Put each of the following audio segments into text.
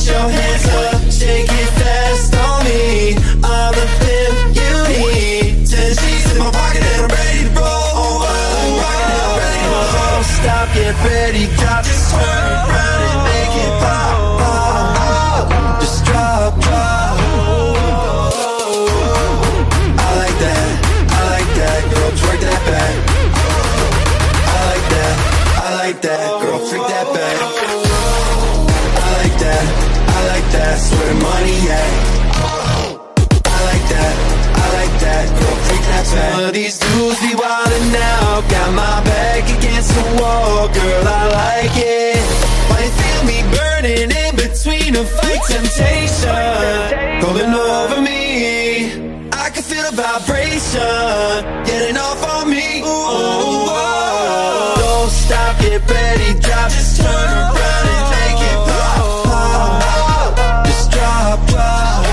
put your hands up, shake it fast on me. I'm the pimp you need. 10 G's in my pocket and I'm ready to roll. I'm rockin' and I'm ready to roll. Don't stop, get ready, drop, just turn around and make it pop, pop. Just drop, drop. I like that, girl, twerk that back. I like that, girl, freak that back. I like that, that's where the money at. I like that, girl, freak that back. Some of these dudes be wildin' out, got my back against the wall, girl, I like it. Might feel me burning in between a fight, temptation rolling over me. I can feel the vibration getting off on me. Ooh, don't stop, get ready, drop, just turn around and make it pop, pop. Just drop, drop.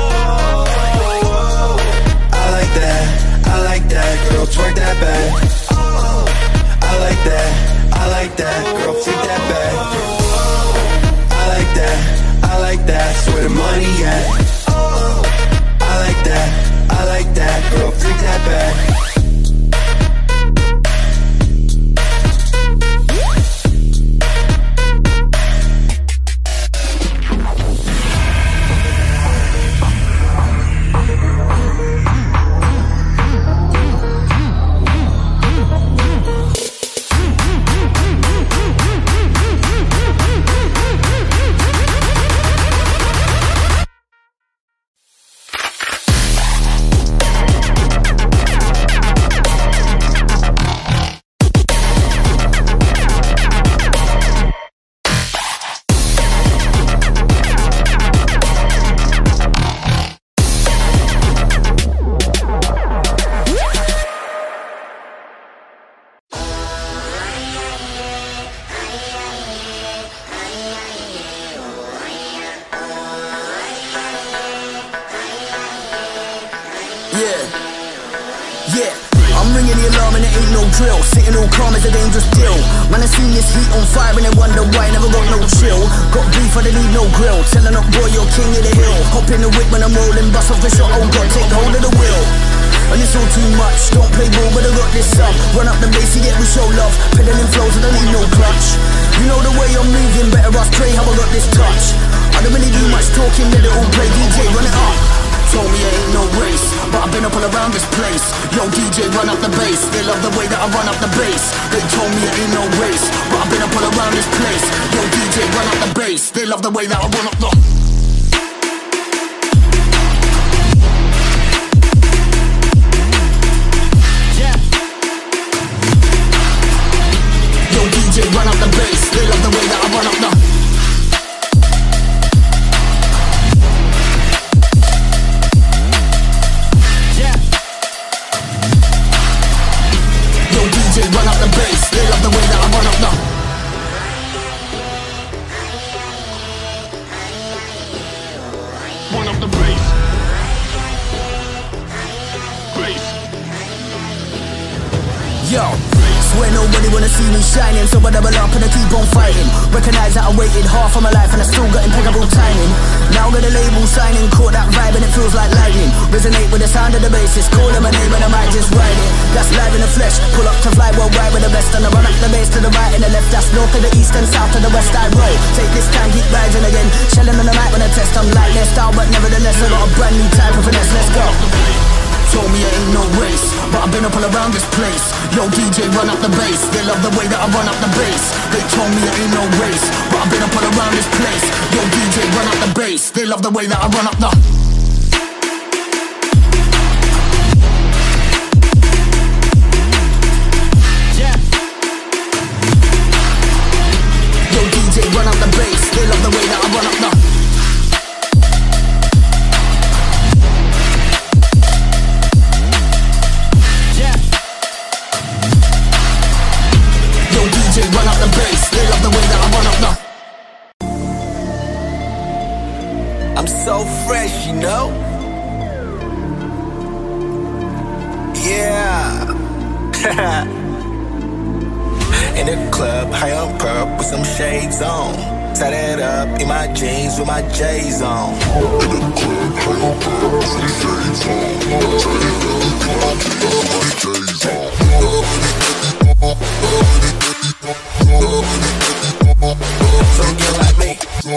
I like that, girl, twerk that back. I like that, girl, freak that back. I like that, that's where the money at. I like that, girl, freak that back. Sitting all calm is a dangerous deal. Man, I seen this heat on fire and they wonder why I never got no chill. Got beef, I don't need no grill. Telling up, boy, you're king of the hill. Hop in the whip when I'm rolling, bust off the shot, oh God, take hold of the wheel. And it's all too much, don't play ball, but I got this up. Run up the bass, you get we show love. Pedaling flows, I don't need no clutch. You know the way I'm moving, better ask Trey how I got this touch. I don't really do much talking, let it all play. DJ, run it up. Told me it ain't no race, but I've been up all around this place. Yo DJ, run up the bass. They love the way that I run up the bass. They told me it ain't no race, but I've been up all around this place. Yo DJ, run up the bass. They love the way that I run up the... Yeah. Yo DJ, run up the bass. They love the way that I run up the... Run up the bass, they love the way that I run up the... Run up the bass. Bass. Yo, swear nobody wanna see me shining, so I double up and I keep on fighting. Recognize that I waited half of my life and I still got impeccable timing. Now got a label signing, caught that vibe and it feels like lightning. Resonate with the sound of the bass, calling my name and I might just write it. That's live in the flesh, pull up to fly worldwide with the best. And I run up the bass to the right and the left. That's north to the east and south to the west I roll. Take this time, keep rising again. Shelling on the mic when I test, I'm like their style, but nevertheless I got a brand new type of finesse, let's go. Told me it ain't no race, but I've been up all around this place. Yo DJ, run up the bass. They love the way that I run up the bass. They told me it ain't no race, but I've been up all around this place. Yo DJ, run up the bass. They love the way that I run up the... Yeah. Yo DJ, run up the bass. They love the way that I run up the... Run up the bass, they love the way that I run up the... I'm so fresh, you know? Yeah. In the club, high on perp with some shades on. Tie that up in my jeans with my J's on. So get like me.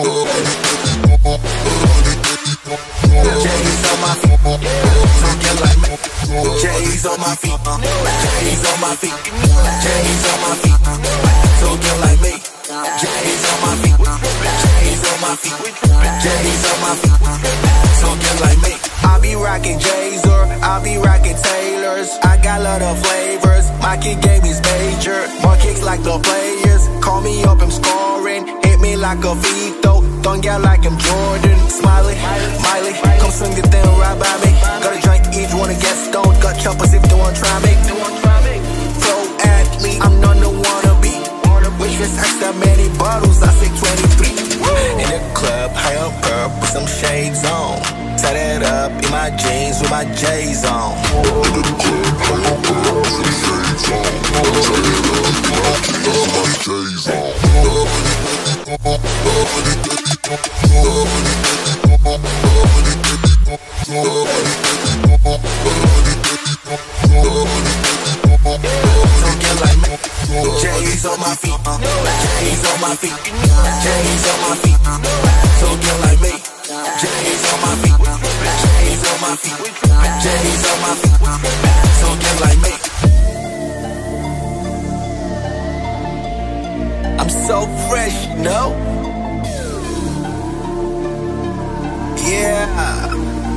J's on my feet. So get like me. J's on my feet. J's on my feet. J's on my feet. So get like me. J's on my feet. J's on my feet. J's on my feet. So get like me. I be rocking J's or I be rocking Taylors. I got a lot of flavors. My kick game is major. More kicks like the players. Call me up, I'm scoring. Hit me like a Vito. Don't get like I'm Jordan. Smiley, Miley, come swing the thing right by me. Got a drink, each wanna get stoned. Got choppers if they wanna try me. Pro athlete, I'm not the wannabe. Wish this extra many bottles, I say 23. In the club, high up girl, put some shades on. Tie that up in my jeans with my J's on. In the club, high up girl, put some shades on. Tie that up in my J's on. Don't get like me. J's on my feet. J's on my feet. J's on my feet. So get like me. J's on my feet. J's on my feet. J's on my feet. So get like me. I'm so fresh, you know? Yeah.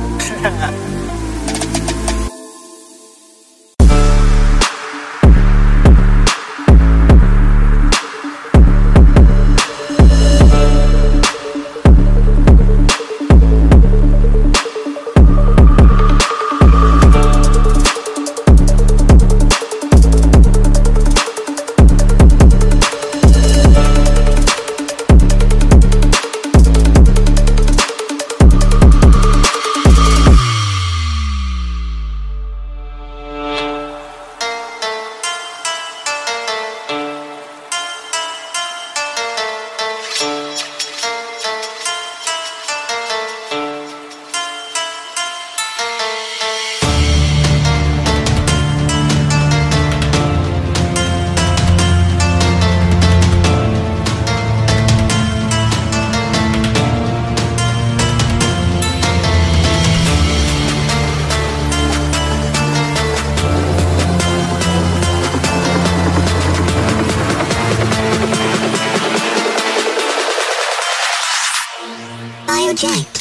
BIOJECT.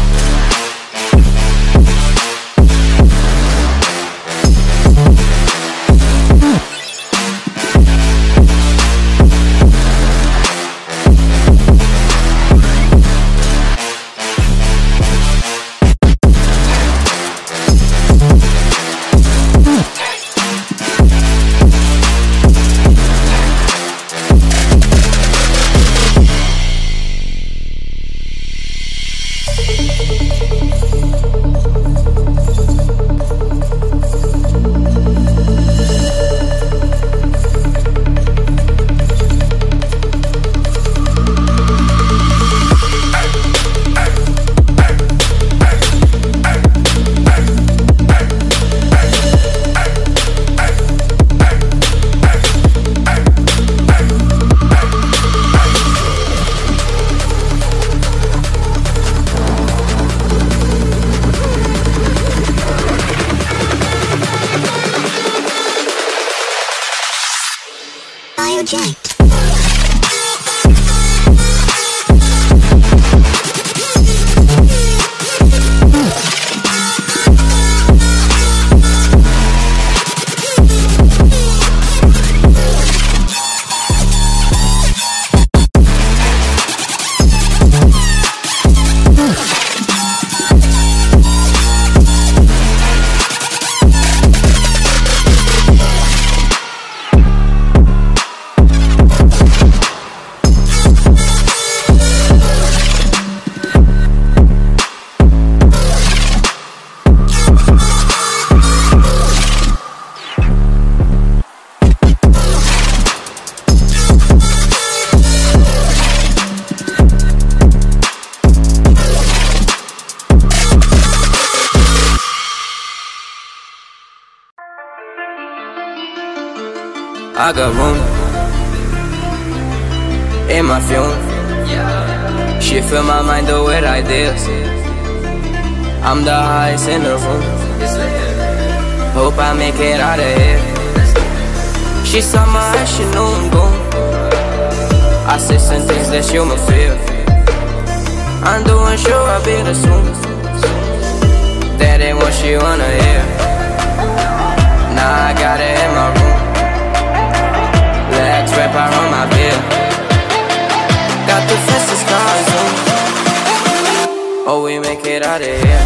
BIOJECT. I got room in my fume. She fill my mind though with ideas. I'm the highest in the room. Hope I make it out of here. She saw my eyes, she knew I'm gone. I said some things that she might feel. I'm doing sure I'll be the soon. That ain't what she wanna hear. Now I got it in my room. Legs wrap around my beard. Got the fastest cars on. Oh, we make it out of here.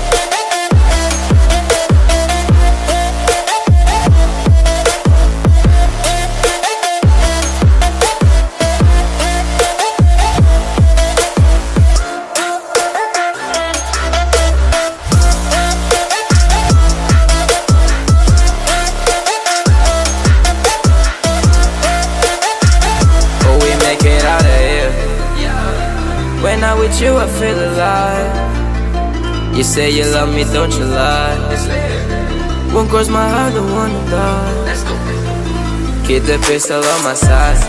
When I'm with you, I feel alive. You say you love me, don't you lie. Won't cross my heart, don't wanna die. Keep the pistol on my side.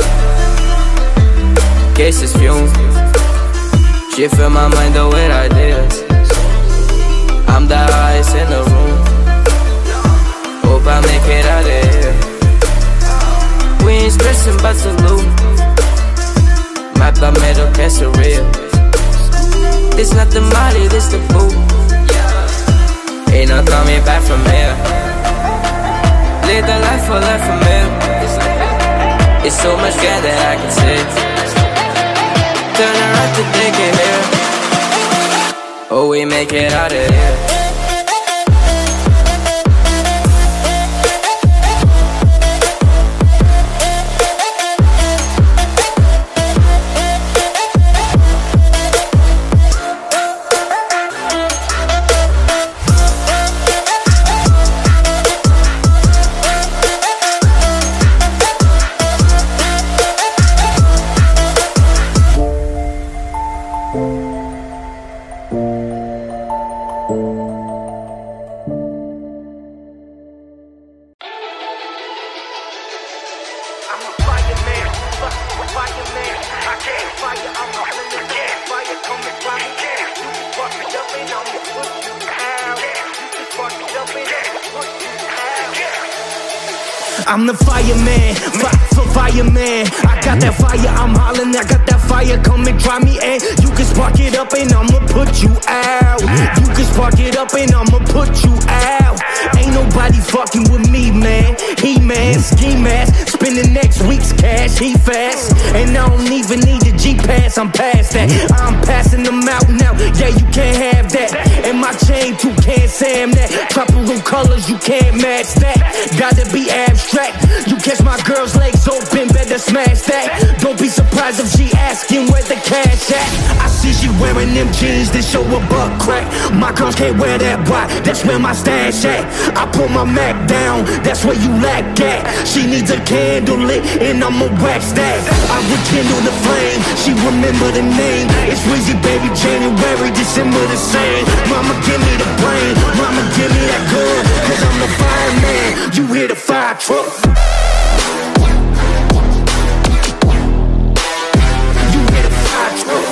Case is fume. She fill my mind though with ideas. I'm the highest in the room. Hope I make it out of here. We ain't stressing but salute. Map the middle, that's a real. This not the molly, this the boo. Ain't no coming back from here. Live the life for life from here. It's so much gain that I can see. Turn around to take it here. Oh, we make it out of here. I'm the fireman, fight for fireman. I got that fire, I'm hollering, I got that fire, come and try me, and you can spark it up and I'ma put you out. You can spark it up and I'ma put you out. Ain't nobody fucking with me, man. He man, ski mask, spending next week's cash, he fast. And I don't even need a G-Pass, I'm past that. I'm passing them out now, yeah, you can't have that. And my chain too can't Sam that. Tropical colors, you can't match that. Gotta be abstract. You catch my girl's legs open, better smash that. Don't be surprised if she asking where the cash at. I see she wearing them jeans that show a butt crack. My girls can't wear that, why? That's where my stash at. I put my Mac down, that's where you lack at. She needs a candle lit and I'ma wax that. I rekindle the flame, she remember the name. It's Weezy, baby, January, December the same. Mama give me the brain, mama give me that gun, cause I'm the fireman, you hear the fire truck. You hear the fire truck.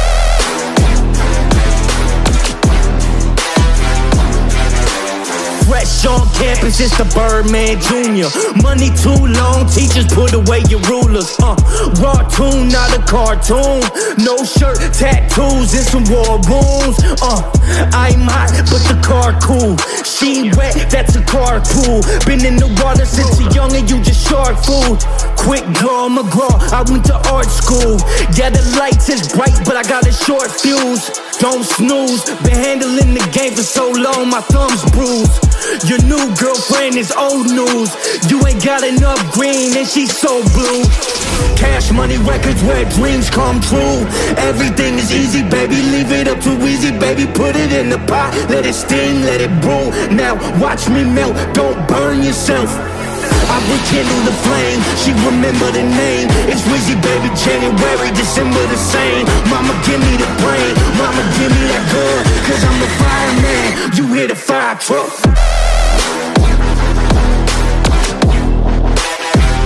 Fresh on campus, it's the Birdman Jr. Money too long, teachers put away your rulers. Raw tune, not a cartoon. No shirt, tattoos, and some war wounds. I'm hot, but the car cool. She wet, that's a carpool. Been in the water since you're young and you just shark food. Quick draw, McGraw, I went to art school. Yeah, the lights is bright, but I got a short fuse. Don't snooze, been handling the game for so long, my thumb's bruised. Your new girlfriend is old news. You ain't got enough green and she's so blue. Cash Money Records where dreams come true. Everything is easy, baby, leave it up to Easy, baby. Put it in the pot, let it steam, let it brew. Now watch me melt, don't burn yourself. I rekindle the flame, she remember the name. It's Weezy, baby, January, December the same. Mama give me the brain, mama give me that gun, cause I'm the fireman, you hear the fire truck.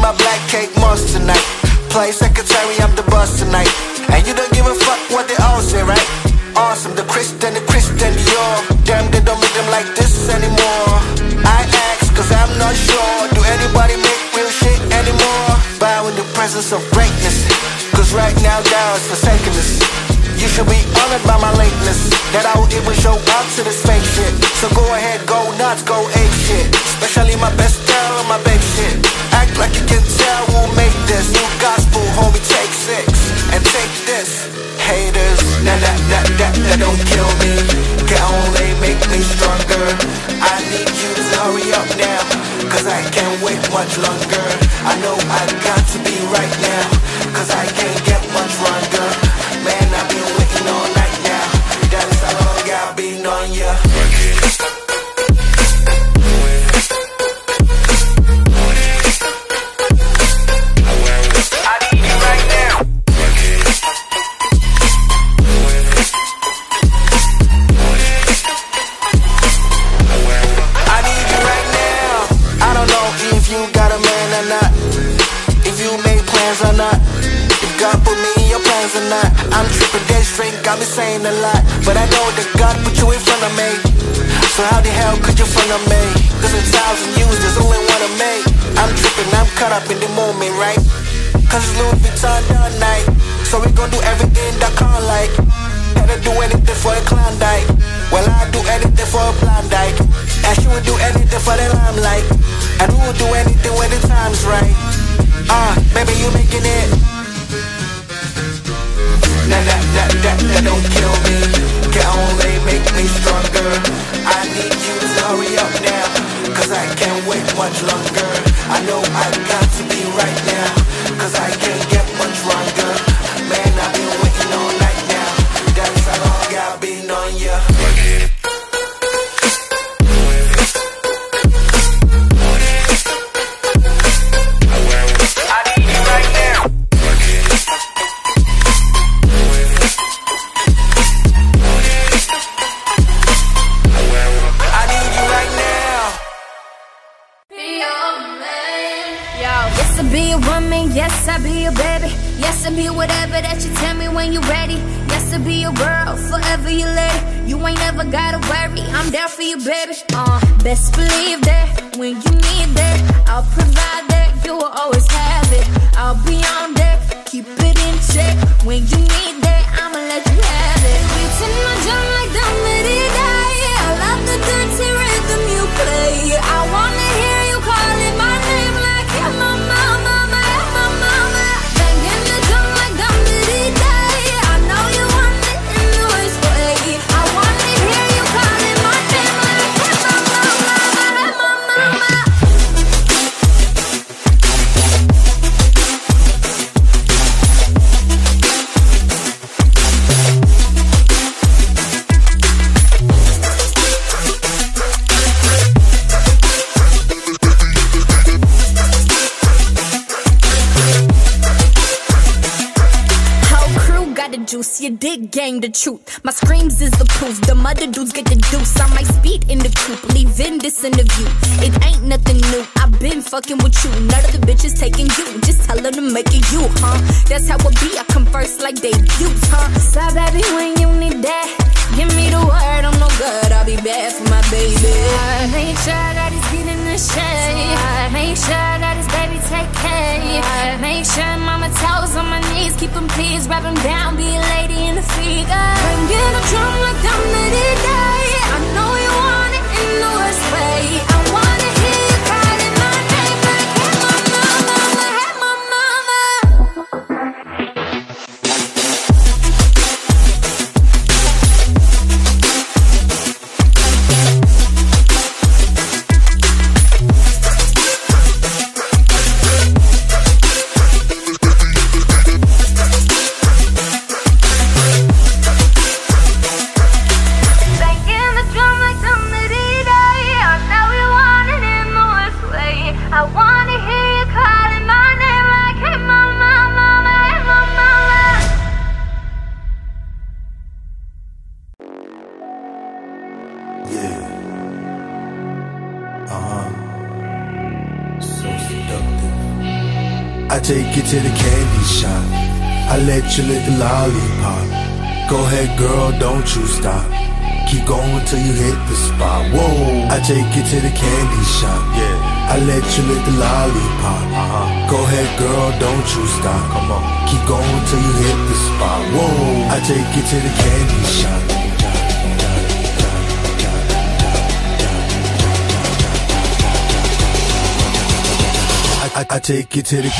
my black cake most tonight. Play secretary, I'm the boss tonight. And you don't give a fuck what they all say, right? Awesome, the Christian Dior. Damn, they don't make them like this anymore. I ask, cause I'm not sure. Do anybody make real shit anymore? Bow in the presence of greatness, cause right now thou is forsaken us. You should be honored by my lateness, that I will even show up to this fake shit. So go ahead, go nuts, go ape shit. Especially my best girl and my babe shit. Act like you can tell who'll make this. New gospel, homie, take 6 and take this. Haters, that don't kill me, can only make me stronger. I need you to hurry up now, cause I can't wait much longer. I know I got to be right now, cause I can't get much longer. Man, I've been waiting all night now, that is how long I've been on ya. Or not, if God put me in your plans or not. I'm tripping, that straight got me saying a lot, but I know that God put you in front of me. So how the hell could you front of me? Cause in 1,000 years there's only one of me. I'm tripping, I'm caught up in the moment, right? Cause it's Louis Vuitton all night, so we gon' do everything that can't like. Gotta do anything for a Klondike. Well, I do anything for a Blondike, and she would do anything for the limelight. And we will do anything when the time's right. Baby, you making it. That don't kill me, can only make me stronger. I need you to hurry up now, cause I can't wait much longer. I know I got to be right now, cause I can't get much longer. Man, I've been waiting all night now, that's how long I've been on ya. Yes, I be your baby. Yes, I be whatever that you tell me when you ready. Yes, I be your girl, forever your lady. You ain't never gotta worry, I'm there for you, baby. Best believe that when you need that, I'll provide that, you will always have it. I'll be on deck, keep it in check. When you need that, I'ma let you have it. Beating my drum like the midnight. I love the dirty rhythm you play. I wanna hear you calling my name like you're my mama. Juice, your dick gang the truth. My screams is the proof. The mother dudes get the deuce. I might speed in the coupe, leaving this interview. It ain't nothing new. I've been fucking with you. None of the bitches taking you. Just tell them to make it you, huh? That's how it be. I come first like debuts, huh? So baby, when you need that, give me the word. I'm no good. I'll be bad for my baby. I make sure that he's getting the shade. I make sure that his baby take care. I make sure mama toes on my knees. Keep him please, wrap him down. Be a lady in the figure. Bringing a drum like I'm ready to die. I know you want it in the worst way. I wanna hear you calling my name like, hey mama, mama, hey mama. take you to the candy shop. I let you lick the lollipop. Go ahead, girl, don't you stop. Keep going till you hit the spot. Whoa, I take you to the candy shop. Yeah, I let you lick the lollipop. Go ahead, girl, don't you stop. Come on, keep going till you hit the spot. Whoa, I take you to the candy shop. I take you to the.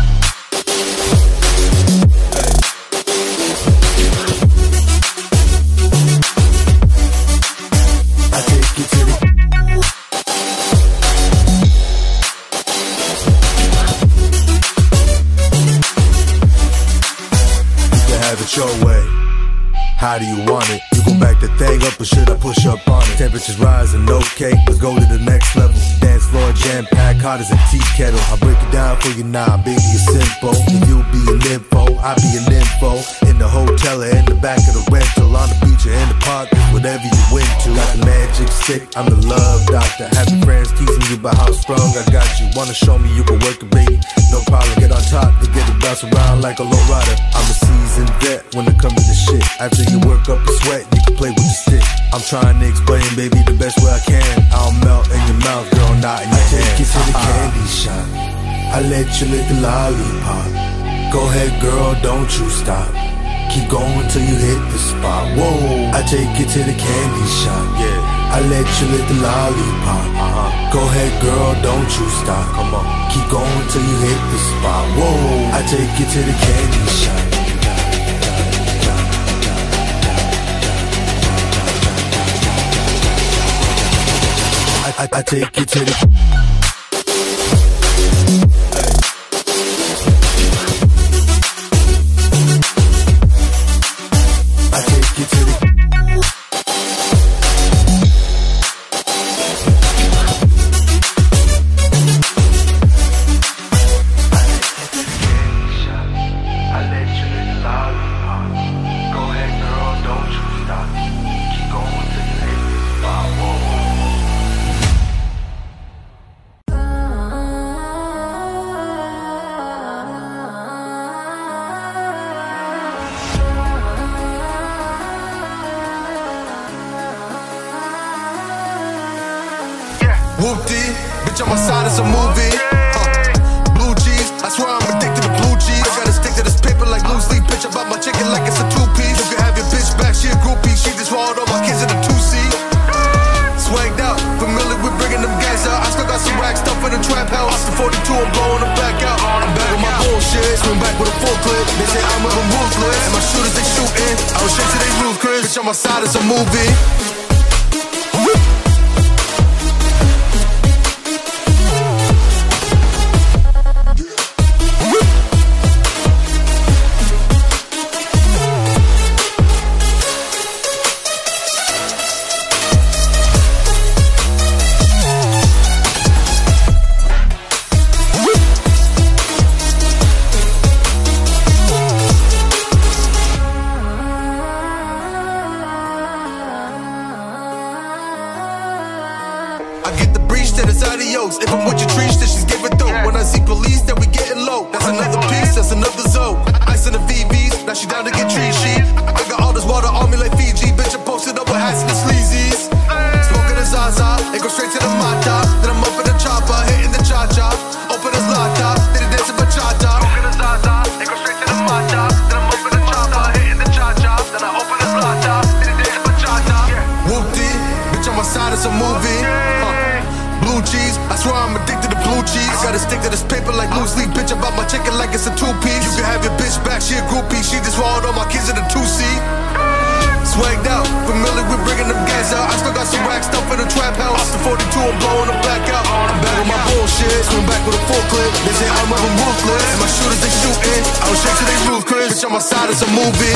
Your way. How do you want it? You gon' back the thing up or should I push up on it? Temperatures rising, okay, let's go to the next level. Dance floor jam-packed, hot as a tea kettle. I'll break it down for you now, baby, it's simple. You'll be an info, I'll be an info. In the hotel or in the back of the rental, on the beach or in the park, whatever you went to. Got the magic stick, I'm the love doctor. Happy friends teasing you about how strong I got you. Wanna show me you can work it, baby? No problem, get on top to get it bounce around like a low rider. I'm a seasoned vet when it comes to the shit. After you work up a sweat, you can play with the stick. I'm trying to explain, baby, the best way I can. I'll melt in your mouth, girl, not in your hand. I take you to the candy shop. I let you lick the lollipop. Go ahead, girl, don't you stop. Keep going till you hit the spot. Whoa, I take you to the candy shop. Yeah, I let you lick the lollipop. Go ahead, girl, don't you stop. Come on, keep going till you hit the spot. Whoa, I take you to the candy shop. I take you to the. I take you to the. I let you lick the lollipop. Go ahead, girl, don't you stop. Keep going till you hit the spot. Whoa. Whoopty, bitch on my side, it's a movie. Blue cheese, I swear I'm addicted to blue cheese. I gotta stick to this paper like loose leaf. Bitch about my chicken like it's a two-piece. You can have your bitch back, she a groupie. She just swallowed all my kids in a 2C. Swagged out, familiar with bringing them gas out. I still got some racks stuff in the trap house. Off the 42, I'm blowing them back out. I'm back on my bullshit, swing back with a full clip. They say I'm living ruthless, and my shooters they shooting. I was straight to they roof, Chris. Bitch on my side, it's a movie. If I'm with your trees, then she's giving dope. When I see police, then we getting low. That's another piece, that's another zone. Ice in the VVs, now she down to get tree sheet. I got all this water on me like Fiji. Bitch, I posted up with hats and the sleazies. Smoking a Zaza, it goes straight to the mata. Then I'm up in the chopper, hitting the cha-cha. Open his lata, then he dancing bachata. Smoking a Zaza, it goes straight to the mata. Then I'm up in the chopper, hitting the cha-cha. Then I open his lata, then he dancing bachata. Whoopty, bitch on my side, it's a movie. Blue cheese, I swear I'm addicted to blue cheese. I gotta stick to this paper like loose leaf. Bitch about my chicken like it's a two-piece. You can have your bitch back, she a groupie. She just swallowed all my kids in a 2C. Swagged out, familiar with bringing them gas out. I still got some rack stuff in the trap house. Off the 42, I'm blowing them back out. I'm back on my bullshit, swing back with a full clip. They say I'm living ruthless, and my shooters they shooting. I was straight to they roof, Chris. Bitch on my side, it's a movie.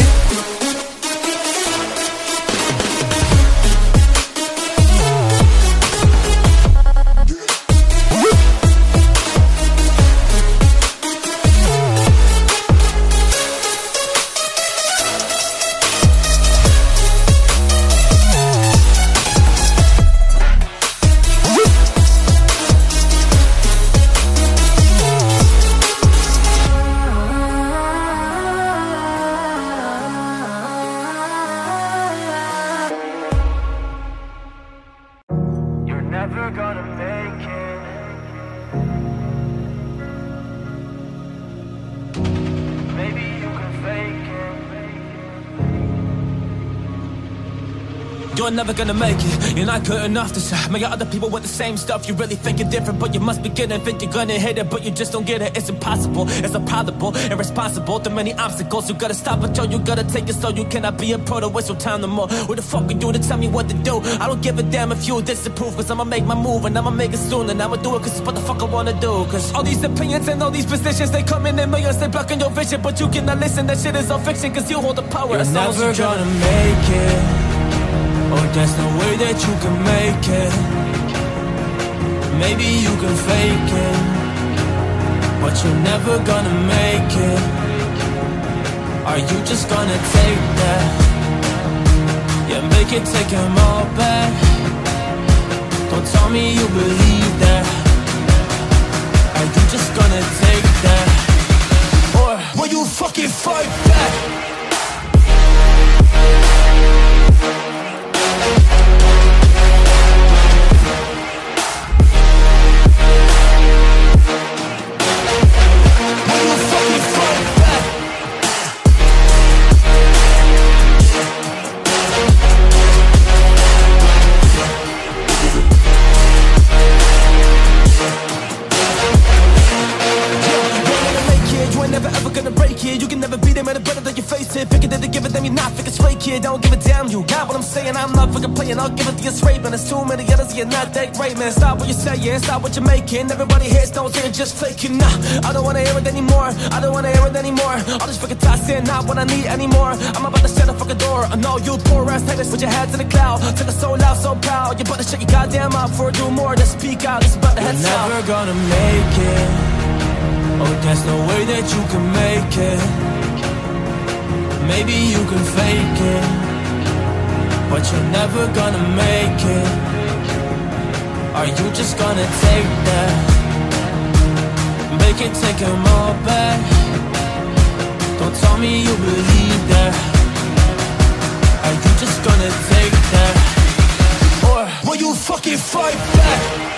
You're never gonna make it, you're not good enough to say. Many other people with the same stuff, you really think you're different, but you must begin and think you're gonna hit it, but you just don't get it. It's impossible, it's improbable, irresponsible. Too many obstacles, you gotta stop it, yo, you gotta take it slow. You cannot be a pro to waste your time no more. Who the fuck are you to tell me what to do? I don't give a damn if you disapprove, cause I'ma make my move and I'ma make it soon. And I'ma do it cause it's what the fuck I wanna do. Cause all these opinions and all these positions, they come in millions, they blocking your vision, but you cannot listen, that shit is all fiction, cause you hold the power. You're never gonna make it. Oh, there's no way that you can make it. Maybe you can fake it, but you're never gonna make it. Are you just gonna take that? Yeah, make it, take them all back. Don't tell me you believe that. Are you just gonna take that? Or will you fucking fight back? Don't give a damn, you got what I'm saying. I'm not fucking playing, I'll give it to you straight, man. There's too many others, you're not that great, man. Stop what you're saying, stop what you're making. Everybody hears, don't say it's just faking. Nah, I don't wanna hear it anymore, I don't wanna hear it anymore. All this fucking tossing, not what I need anymore. I'm about to shut the fucking door. I know you poor ass haters, put your heads in the cloud. Take it so loud, so proud. You better shut your goddamn mouth before do more than speak out. It's about to head south. You're never gonna make it. Oh, there's no way that you can make it. Maybe you can fake it, but you're never gonna make it. Are you just gonna take that? Make it, take them all back. Don't tell me you believe that. Are you just gonna take that? Or will you fucking fight back?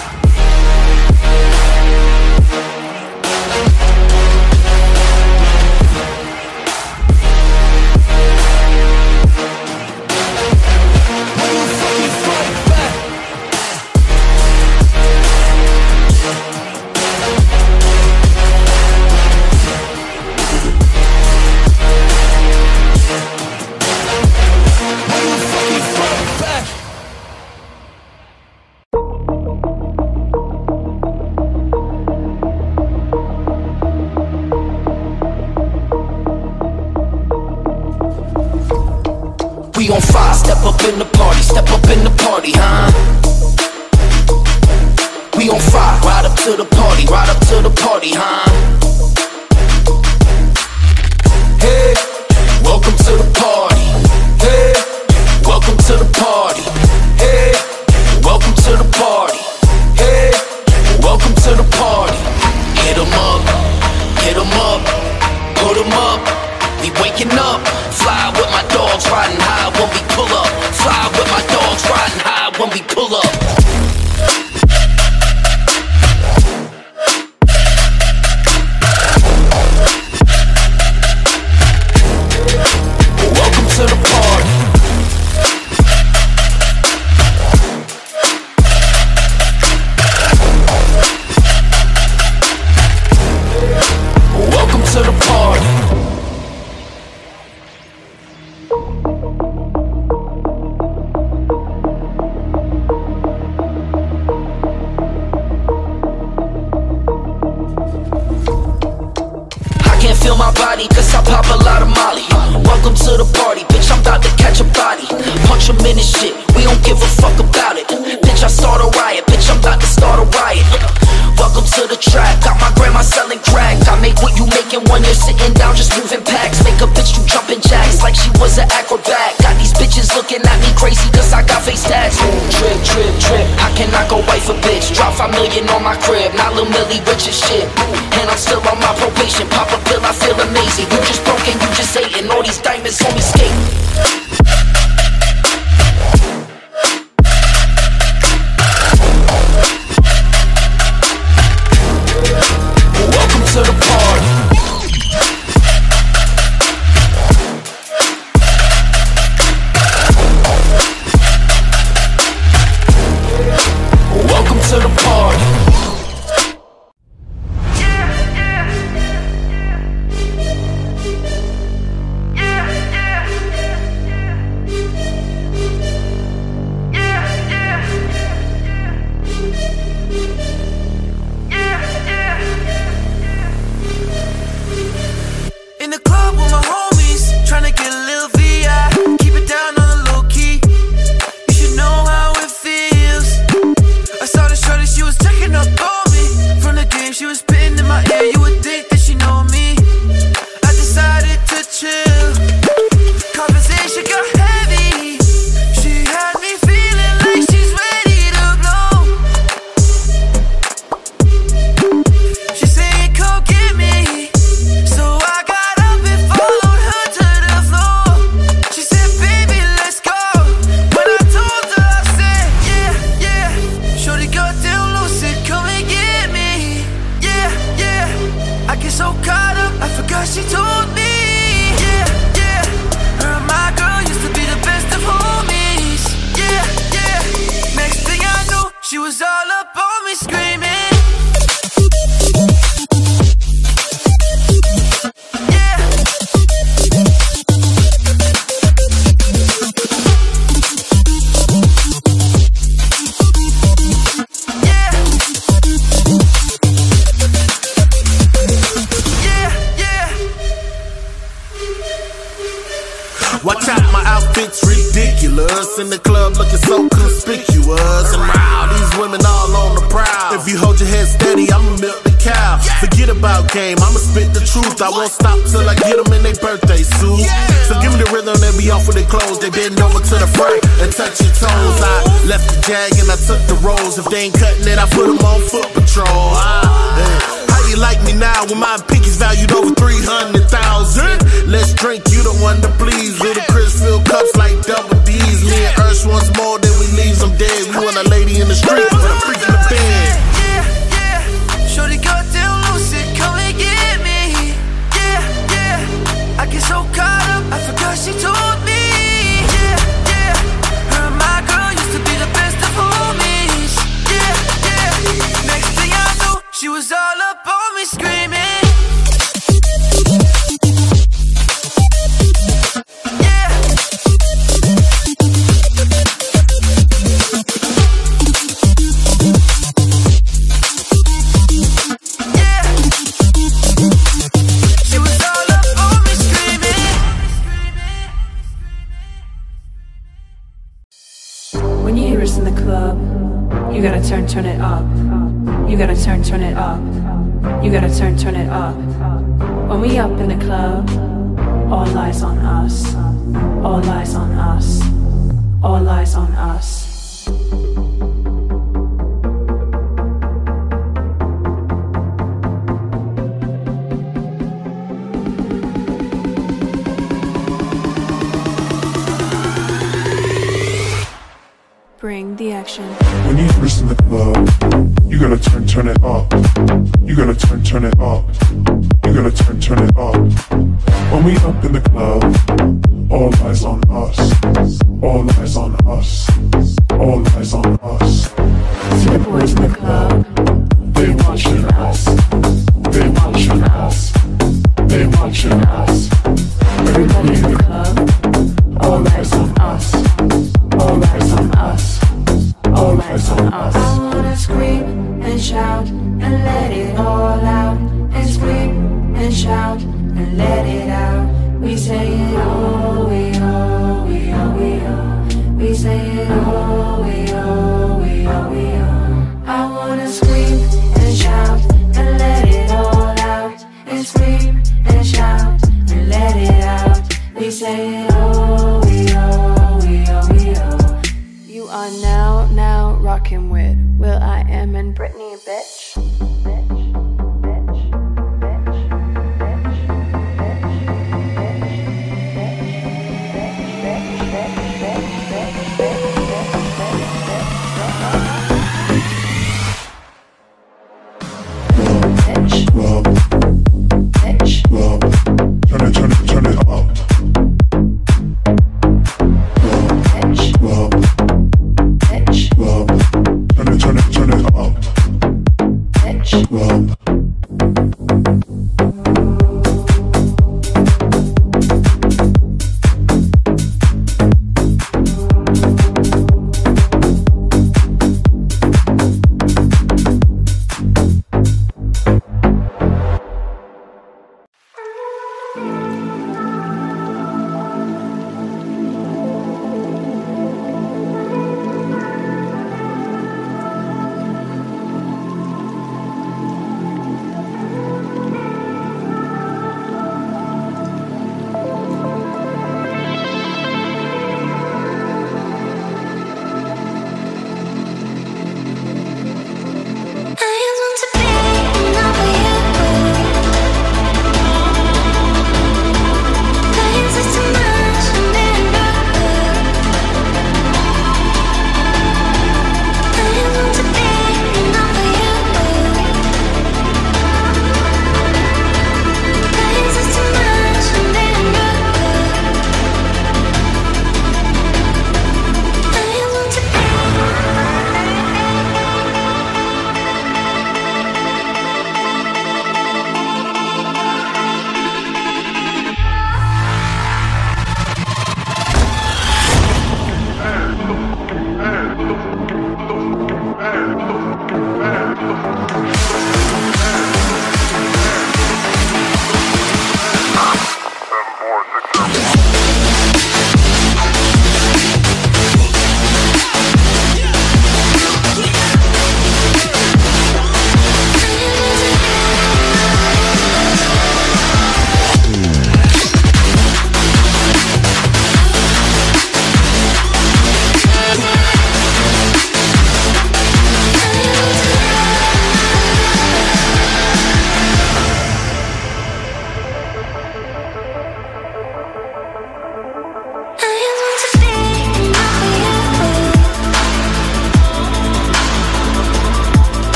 We on fire, step up in the party, step up in the party, huh? We on fire, ride up to the party, ride up to the party, huh? Hey, welcome to the party. Hey, welcome to the party. Hey, welcome to the party. Hey, welcome to the party. Hit 'em up, put 'em up. We waking up, fly with my dogs, riding high when we pull up. Fly with my dogs, riding high when we pull up. Welcome to the party. Welcome to the party. Feel my body, cause I pop a lot of molly. Welcome to the party, bitch, I'm about to catch a body. Punch him in his shit, we don't give a fuck about it. Bitch, I start a riot, bitch, I'm about to start a riot. Welcome to the track, got my grandma selling crack. I make what you making when you're sitting down just moving packs. Make a bitch do jumping jacks like she was an acrobat. Got these bitches looking at me crazy cause I got face tats. Trip, trip, trip, I cannot go wife a bitch. Drop 5 million on my crib, not Lil Millie rich as shit. And I'm still on my probation, pop a pill, I feel amazing. You just broke and you just hating, all these diamonds on me skating. To the party. Watch out, my outfit's ridiculous. In the club looking so conspicuous. And wow, these women all on the prowl. If you hold your head steady, I'ma milk the cow. Forget about game, I'ma spit the truth. I won't stop till I get them in their birthday suit. So give me the rhythm and be off with their clothes. They bend over to the front and touch your toes. I left the jag and I took the rolls. If they ain't cutting it, I put them on foot patrol. How you like me now when my pinky's valued over 300,000? Let's drink, you the one to please. Ludacris fill cups like double D's. Me and Ursh once more, then we leave them dead. We want a lady in the street, but a freak in the bed. Shorty got down lucid, come and get me. I get so caught up, I forgot she told me. Her and my girl used to be the best of homies. Next thing I knew, she was all up on me screaming. In the club, you gotta turn it up. You gotta turn it up. You gotta turn it up. When we up in the club, all eyes on us. All eyes on us. All eyes on us. Bring the action. When you first in the club, you gotta turn it up. You gotta turn it up. You gotta turn it up. When we up in the club, all eyes on us. All eyes on us. All eyes on us. See the boys in the club, they watching us. They watching us. They watching us. Everybody in the club, all eyes on us. All eyes on us. All eyes on us. I wanna scream and shout and let it all out. And scream and shout and let it out. We say it all, we all, we all, we all. We say it all, we all, we all, we all. I wanna scream and shout and let it all out. And scream and shout and let it out. We say it all, we all, we all, we all. You are now rocking with will.i.am and Brittany, bitch. Turn it up. Turn it up.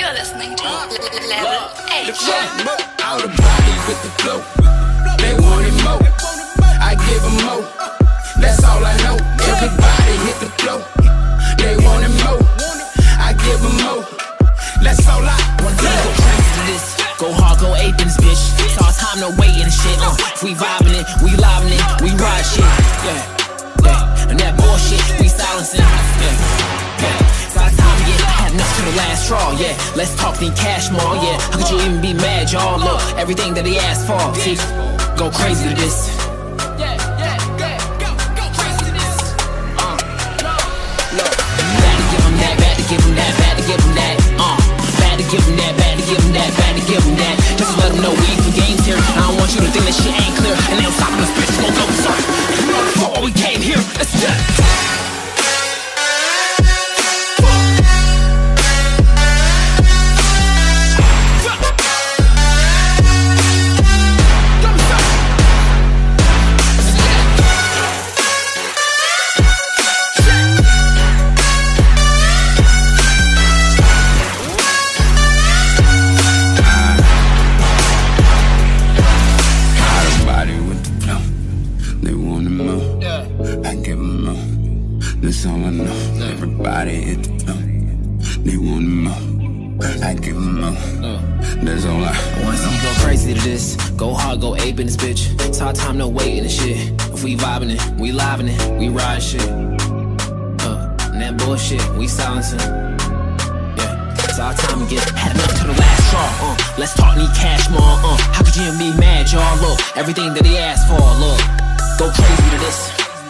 You're listening to Level H. All the bodies with the flow, they wanted more. I give them more, that's all I know. Everybody hit the flow, they wanted more. I give them more, that's all I want. Go crazy to this, go hard, go ape in this bitch. It's our time to wait and shit. We vibing it, we livin' it, we ride shit. Yeah, and that bullshit, we silencing. It's our time to get had enough to the last straw. Yeah, let's talk the cash more. Yeah, how could you even be mad, y'all? Look, everything that he asked for. See, go crazy to this. Give him that, bad to give him that, bad to give him that, bad to give him that, bad to give him that. Just to let him know we for games here. I don't want you to think that shit ain't clear. And they don't stop this bitch, gon' go berserk. And you know the fuck why we came here. Let's do it. That's all I know. Everybody hit the flow. They want more. I give them more. That's all I want. See you go crazy to this. Go hard, go ape in this bitch. It's our time to wait in this shit. If we vibing it, we livin' it, we ride shit. And that bullshit, we silencing. Yeah, it's our time to get had enough to the last straw. Let's talk need cash more. How could you be mad, y'all? Look, everything that he asked for. Look, go crazy to this.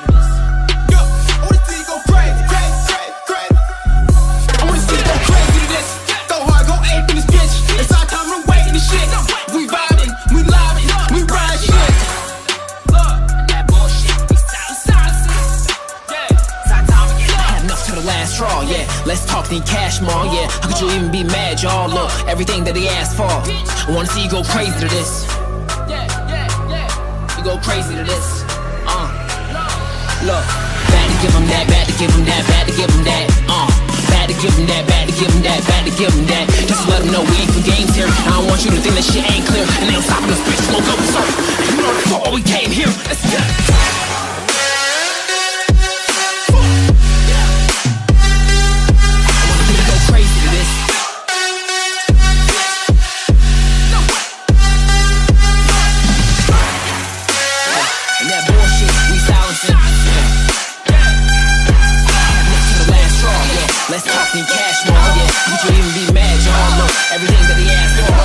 Let's talk the cash more, yeah. How could you even be mad, y'all? Look, everything that he asked for. I wanna see you go crazy to this. You go crazy to this. Look, bad to give him that, bad to give him that, bad to give him that. Bad to give him that, bad to give him that, bad to give him that. Just to let him know we ain't for games here. I don't want you to think that shit ain't clear. And they don't stop this bitch, gon' go berserk. And you know the fuck why we came here. Let's go. Let's talk in cash more, yeah. You should even be mad, y'all know everything that he asked for.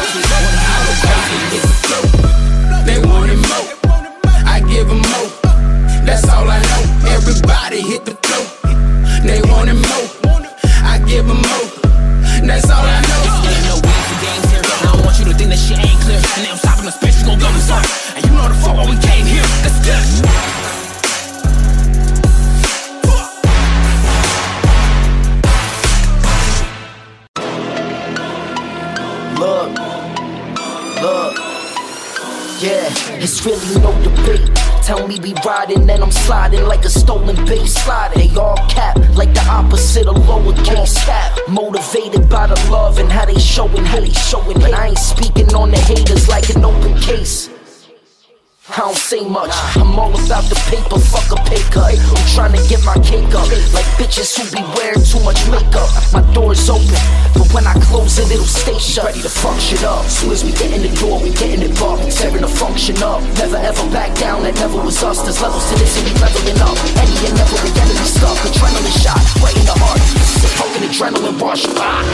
They wanted more, I give them more. That's all I know. Everybody hit the flow. They wanted more, I give them more. That's all I know. Ain't no way for games here. I don't want you to think that shit ain't clear. And they don't stop this bitch, gon' go berserk. And you know the fuck why we came here. Let's go. Look, yeah, it's really no debate. Tell me we riding and I'm sliding like a stolen bass slider. They all cap like the opposite of lowercase cap. Motivated by the love and how they showing. But I ain't speaking on the haters like an open case. I don't say much, I'm all about the paper, fuck a pay cut. I'm trying to get my cake up, like bitches who be wearing too much makeup. My door's open, but when I close it, it'll stay shut. Ready to fuck shit up, soon as we get in the door, we getting it bumped. Tearing the function up, never ever back down, that never was us. There's levels to this and we leveling up. Any and never the enemy stuck, adrenaline shot, right in the heart. This is a fucking adrenaline rush,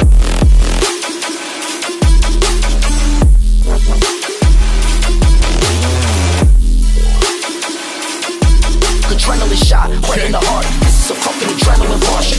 adrenaline shot, right in the heart. This is a fucking adrenaline rush.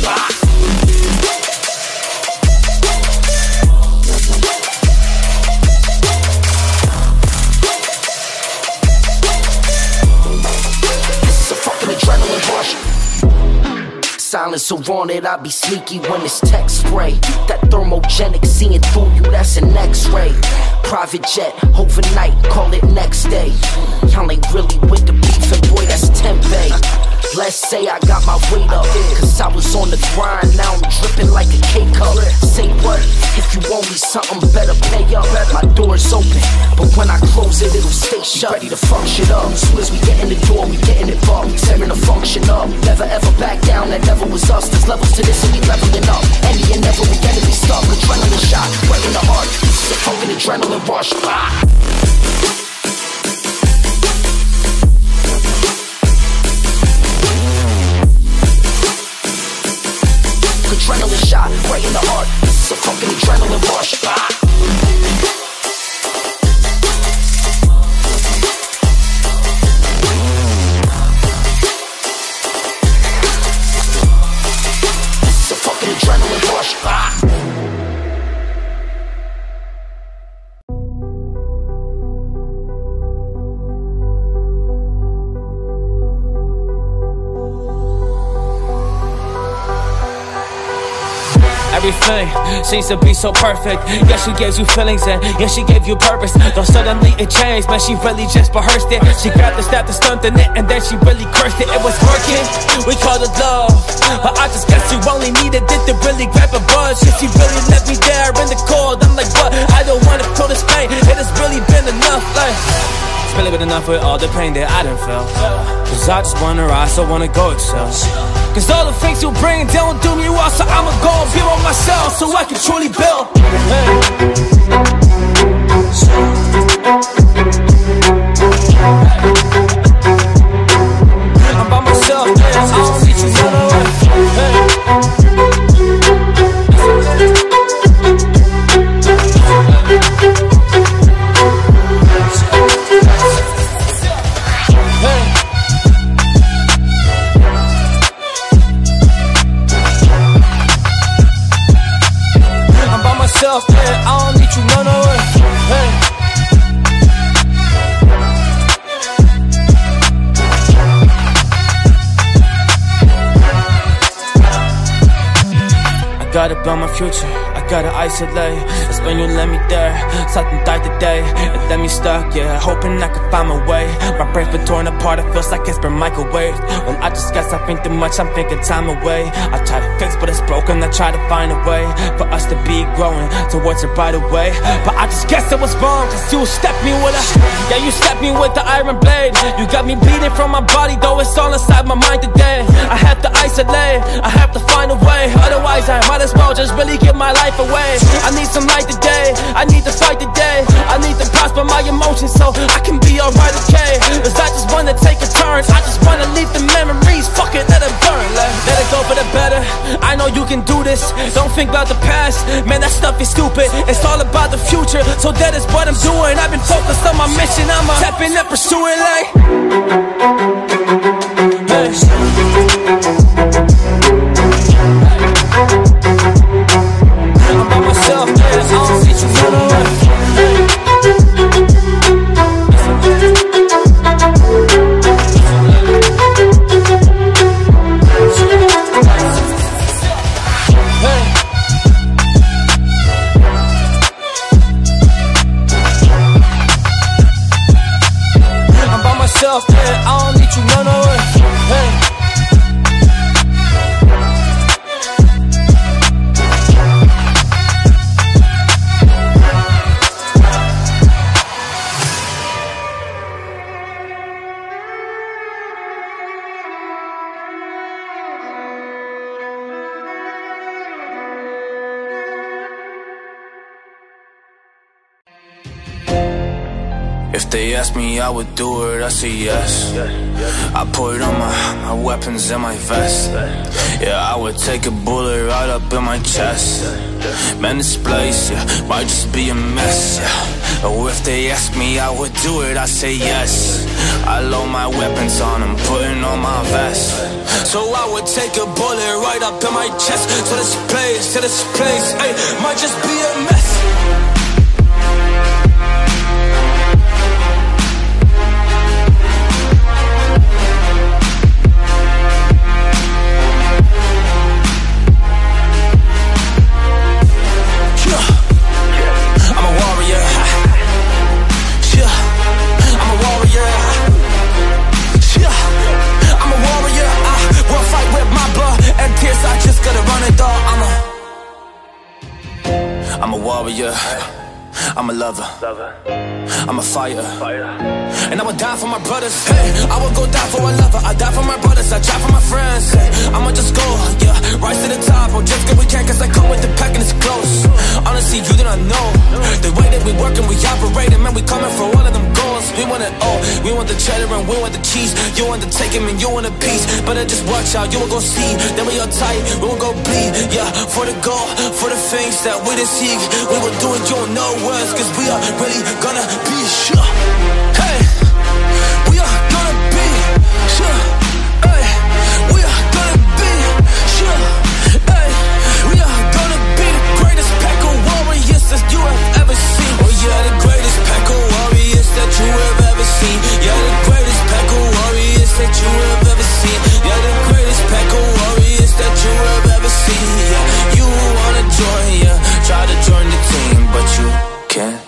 This is a fucking adrenaline rush. Silencer on it, I be sneaky when it's text spray. That thermogenic seeing through you, that's an X-ray. private jet, overnight, call it next day. Y'all ain't really with the beef, and boy, that's tempeh. Let's say I got my weight up, cause I was on the grind, now I'm dripping like a K-cup. Say what? If you owe me something, better pay up. My door's open, but when I close it, it'll stay shut. Ready to fuck shit up. As soon as we get in the door, we getting it bumped. We tearing the function up. Never ever back down, that never was us. There's levels to this and we leveling up. Any and never, we gotta be stuck. Adrenaline shot, right in the heart. This is a fucking adrenaline rush. Adrenaline shot, right in the heart. This is a fucking adrenaline rush. This is a fucking adrenaline rush. Everything seems to be so perfect. Yeah, she gives you feelings and yeah, she gave you purpose. Though suddenly it changed, man, she really just rehearsed it. She grabbed the staff to stunt in it and then she really cursed it. It was working, we called it love, but I just guess you only needed it to really grab a buzz. Yeah, she really left me there in the cold. I'm like, what? I don't wanna feel this pain. It has really been enough, like it's really been enough with all the pain that I done felt. Cause I just wanna rise, so wanna go excel. Cause all the things you bring don't do me well, so I'ma go and build on myself so I can truly build. I'm by myself, I don't need you none of yeah, I don't need you none of it. Hey. I gotta build my future, I gotta isolate. That's when you let me there. Something died today, it let me stuck, yeah. Hoping I could find my way. My brain's been torn apart, it feels like it's been microwaved. Well, I just guess I think too much, I'm thinking time away. I try to fix but it's broken, I try to find a way for us to be growing towards a brighter way. But I just guess it was wrong, cause you stepped me with a, yeah, you stepped me with the iron blade. You got me bleeding from my body, though it's all inside my mind today. I have to isolate, I have to find a way. Otherwise I might as well just really give my life away. I need some light today, I need to fight today. I need to prosper my emotions so I can be alright, okay? Cause I just wanna take a turn, I just wanna leave the memories, fuck it, let it burn. Let it go for the better, I know you can do this. Don't think about the past, man, that stuff is stupid. It's all about the future, so that is what I'm doing. I've been focused on my mission, I'ma tap in and pursue it like hey. I'm by myself, yeah, I don't need you none of it. Yeah, I don't need you none of it. Hey. If they ask me, I would do it, I say yes. I put on my weapons in my vest. Yeah, I would take a bullet right up in my chest. Man, this place, yeah, might just be a mess, yeah. Oh, if they ask me, I would do it, I say yes. I load my weapons on, I'm putting on my vest. So I would take a bullet right up in my chest. To this place, ay, might just be a mess. I'm a warrior, I'm a lover, I'm a fighter, and I would die for my brothers. Hey, I would go die for a lover. I die for my brothers, I die for my friends. Hey, I'ma just go, yeah, rise to the top. Or just cause we can, cause I come with the pack and it's close. Honestly, you do not know the way that we work and we operate, and man, we coming for one of them goals. We want it all, we want the cheddar and we want the cheese. You want to take him and you want a piece. But just watch out, you will go see. Then we all tight, we will go bleed. Yeah, for the goal, for the things that we didn't seek. We will do it, you don't know words, cause we are really gonna be sure. Hey, we are gonna be sure. Hey, we are gonna be sure. Hey, we are gonna be the greatest pack of warriors that you have ever seen. Oh yeah, the greatest pack of warriors that you have ever seen. Yeah, the greatest pack of warriors that you have ever seen. Yeah, the greatest pack of warriors that you have ever seen. Yeah, you wanna join, yeah, try to join the team, but you can't.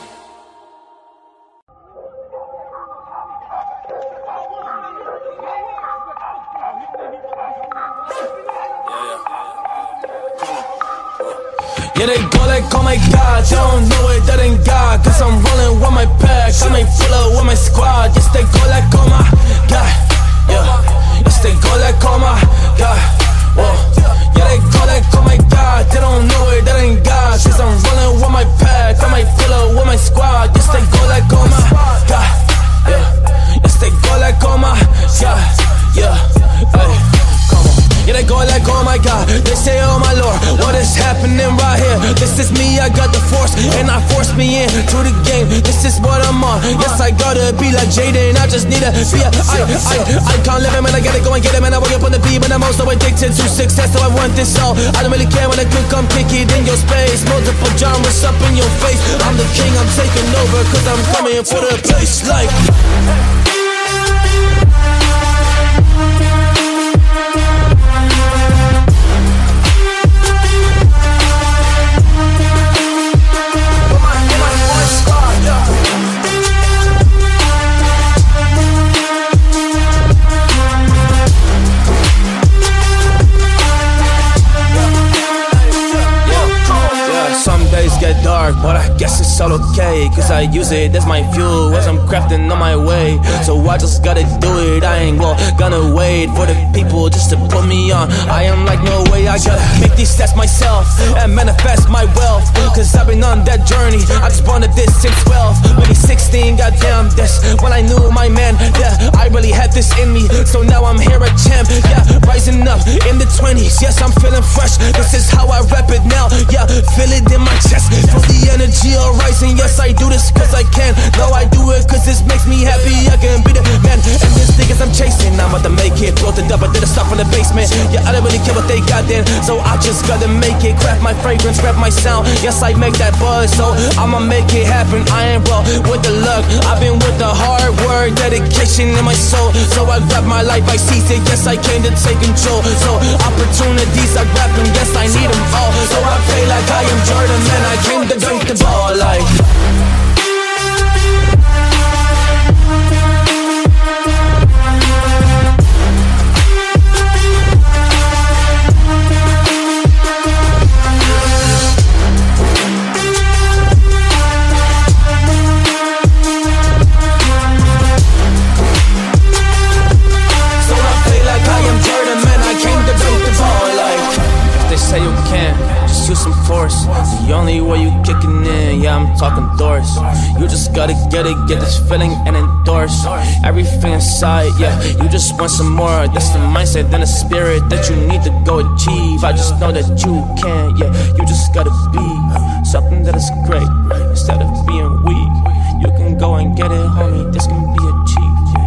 Yeah, they go like, oh my god, you don't know it, that ain't God. Cause I'm rolling with my pack, I'm ain't full of with my squad. Yes, they go like, oh my god, yeah. Yes, they go like, oh my god, whoa. Yeah, they go like, oh my god, they don't know it, that ain't God. Cause I'm rolling with my pack, I'm ain't full of with my squad. Yes, they go like, oh my god, yeah. Yes, they go like, oh my god, yeah. Hey, come on. Yeah, they go like, oh my god, they say, oh my lord, what is happening right here? This is me, I got the force, and I force me into the game. This is what I'm on, yes, I gotta be like Jaden. I just need to be I can't live it, man, I gotta go and get it, man. I wake up on the beat, but I'm also addicted to success, so I want this all. I don't really care when I could come kick it in your space. Multiple genres up in your face. I'm the king, I'm taking over, cause I'm coming for the place like get dark, but I guess it's all okay, cause I use it as my fuel as I'm crafting on my way. So I just gotta do it, I ain't gonna wait for the people just to put me on. I am like, no way, I gotta make these stats myself and manifest my wealth, cause I've been on that journey. I just wanted this since 12, maybe 16, goddamn this. When I knew my man, yeah, I really had this in me. So now I'm here at Champ, yeah, rising up in the 20s. Yes, I'm feeling fresh, this is how I rap it now. Yeah, feel it in my chest, feel the energy all rising. Yes, I do this cause I can. No, I do it cause this makes me happy. I can be the man, and this niggas I'm chasing, I'm about to make it. Built it up, I did a stop from the basement. Yeah, I don't really care what they got then, so I just gotta make it. Craft my fragrance, rap my sound. Yes, I make that buzz, so I'ma make it happen. I ain't raw with the luck, I've been with the hard work, dedication in my soul. So I grab my life, I seize it. Yes, I came to take control. So opportunities I grab them, yes, I need them all. So I play like I am Jordan, man, I came to dunk the ball like say you can, just use some force. The only way you kicking in, yeah, I'm talking doors. You just gotta get it, get this feeling and endorse everything inside, yeah, you just want some more. That's the mindset and the spirit that you need to go achieve. I just know that you can, yeah, you just gotta be something that is great instead of being weak. You can go and get it, homie, this can be achieved.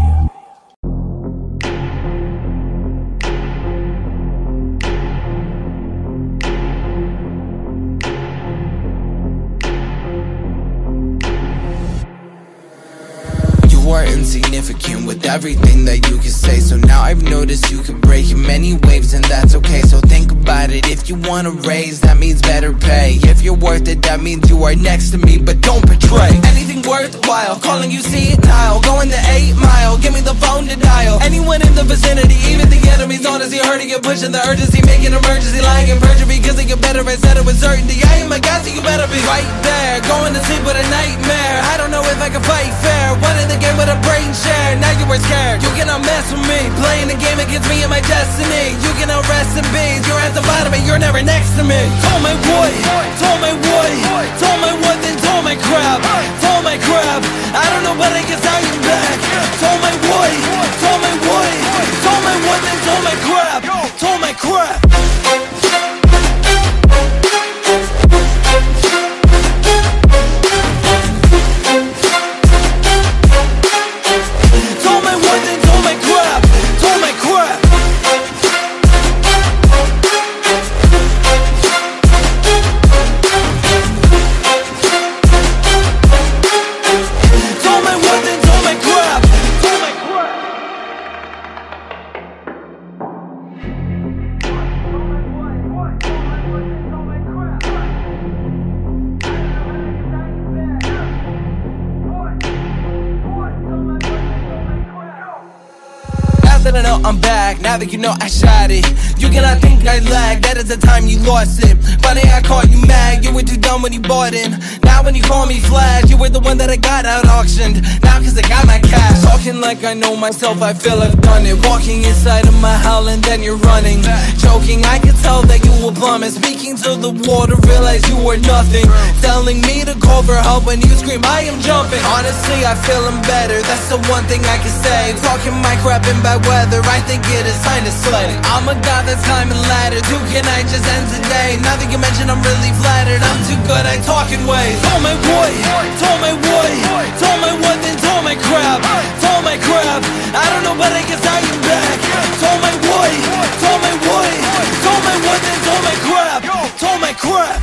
Insignificant with everything that you can say. So now I've noticed you can break in many waves, and that's okay. So think about it, if you wanna raise, that means better pay. If you're worth it, that means you are next to me, but don't betray anything worth worthwhile. Calling you, see it dial. Going to 8 Mile, give me the phone to dial. Anyone in the vicinity, even the enemies, notice you heard it, you're pushing the urgency, making emergency, lying in perjury, because they get better and said it with certainty. I am a guy, so you better be right there. Going to sleep with a nightmare. I don't know if I can fight fair. Winning the game with a brain share. Now you were scared. You cannot mess with me. Playing the game against me and my destiny. You cannot rest in peace. You're at the bottom and you're never next to me. Told my what? Told my what? Told my what? Then told my crap. Told my crap. I don't know, but I guess I am back. Told my what? Told my what? Told my what? Then told my crap. Told my crap. I'm back, now that you know I shot it. You cannot think I lagged, that is the time you lost it. Funny I caught you mad, you were too dumb when you bought in. Now when you call me Flash, you were the one that I got out auctioned. Now cause I got my cash. Talking like I know myself, I feel I've done it. Walking inside of my hell and then you're running. Joking, I could tell that you were plummet. Speaking to the water, realize you were nothing. Telling me to call for help when you scream, I am jumping. Honestly, I feeling better, that's the one thing I can say. Talking my crap in bad weather, I think it is time to slay. I'm a god that's climbing ladders. Who can I just end today? Now that you mention I'm really flattered, I'm too good at talking ways. Told my what? Told my what? Told my what? Then told my crap. Told my crap. I don't know, but I guess I am back. Told my what? Told my what? Told my what? Then told my crap. Told my crap.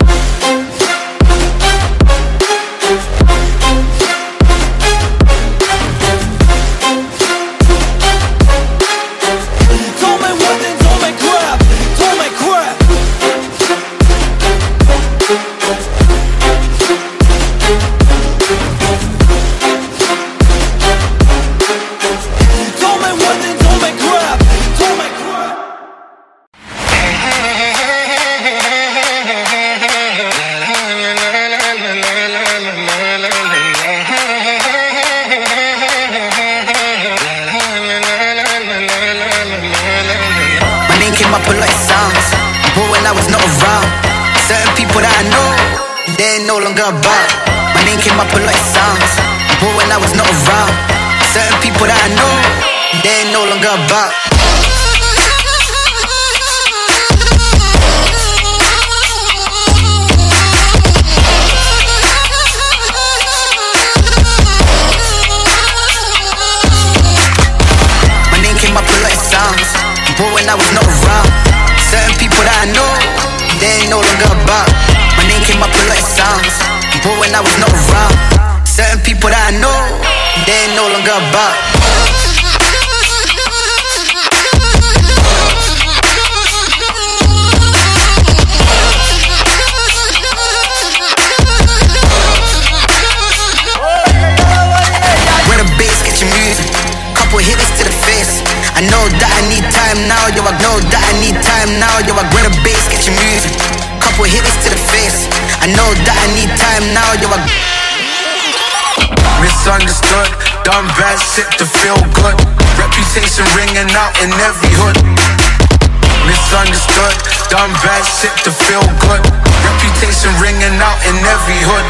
About. My name came up with like songs, but when I was not around, certain people that I know, they ain't no longer about. My name came up with like songs, but when I was not around, certain people that I know, they ain't no longer about. My name came up with like songs, but when I was not around, certain people that I know, they ain't no longer about. When the bass get your music, couple hitters to the face. I know that I need time now, yo, I know that I need time now, yo, I when the bass get your music. Couple hitters to the face. I know that I need time now, yo. Misunderstood, done bad shit to feel good. Reputation ringing out in every hood. Misunderstood, done bad shit to feel good. Reputation ringing out in every hood.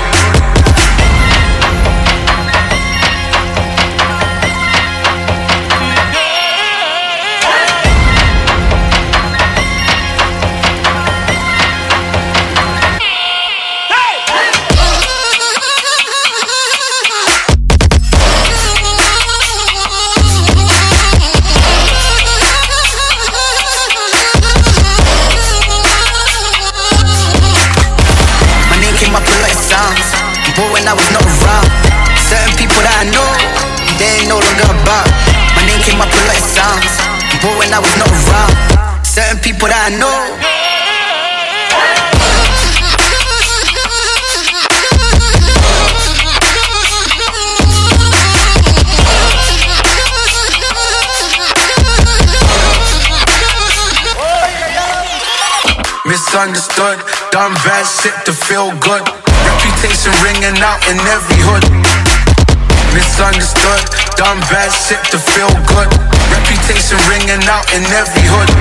But when I was not around, certain people that I know, they ain't no longer about. My name came up with like songs, but when I was not around, certain people that I know. misunderstood. Done bad shit to feel good. Reputation ringing out in every hood. Misunderstood, done bad shit to feel good. Reputation ringing out in every hood.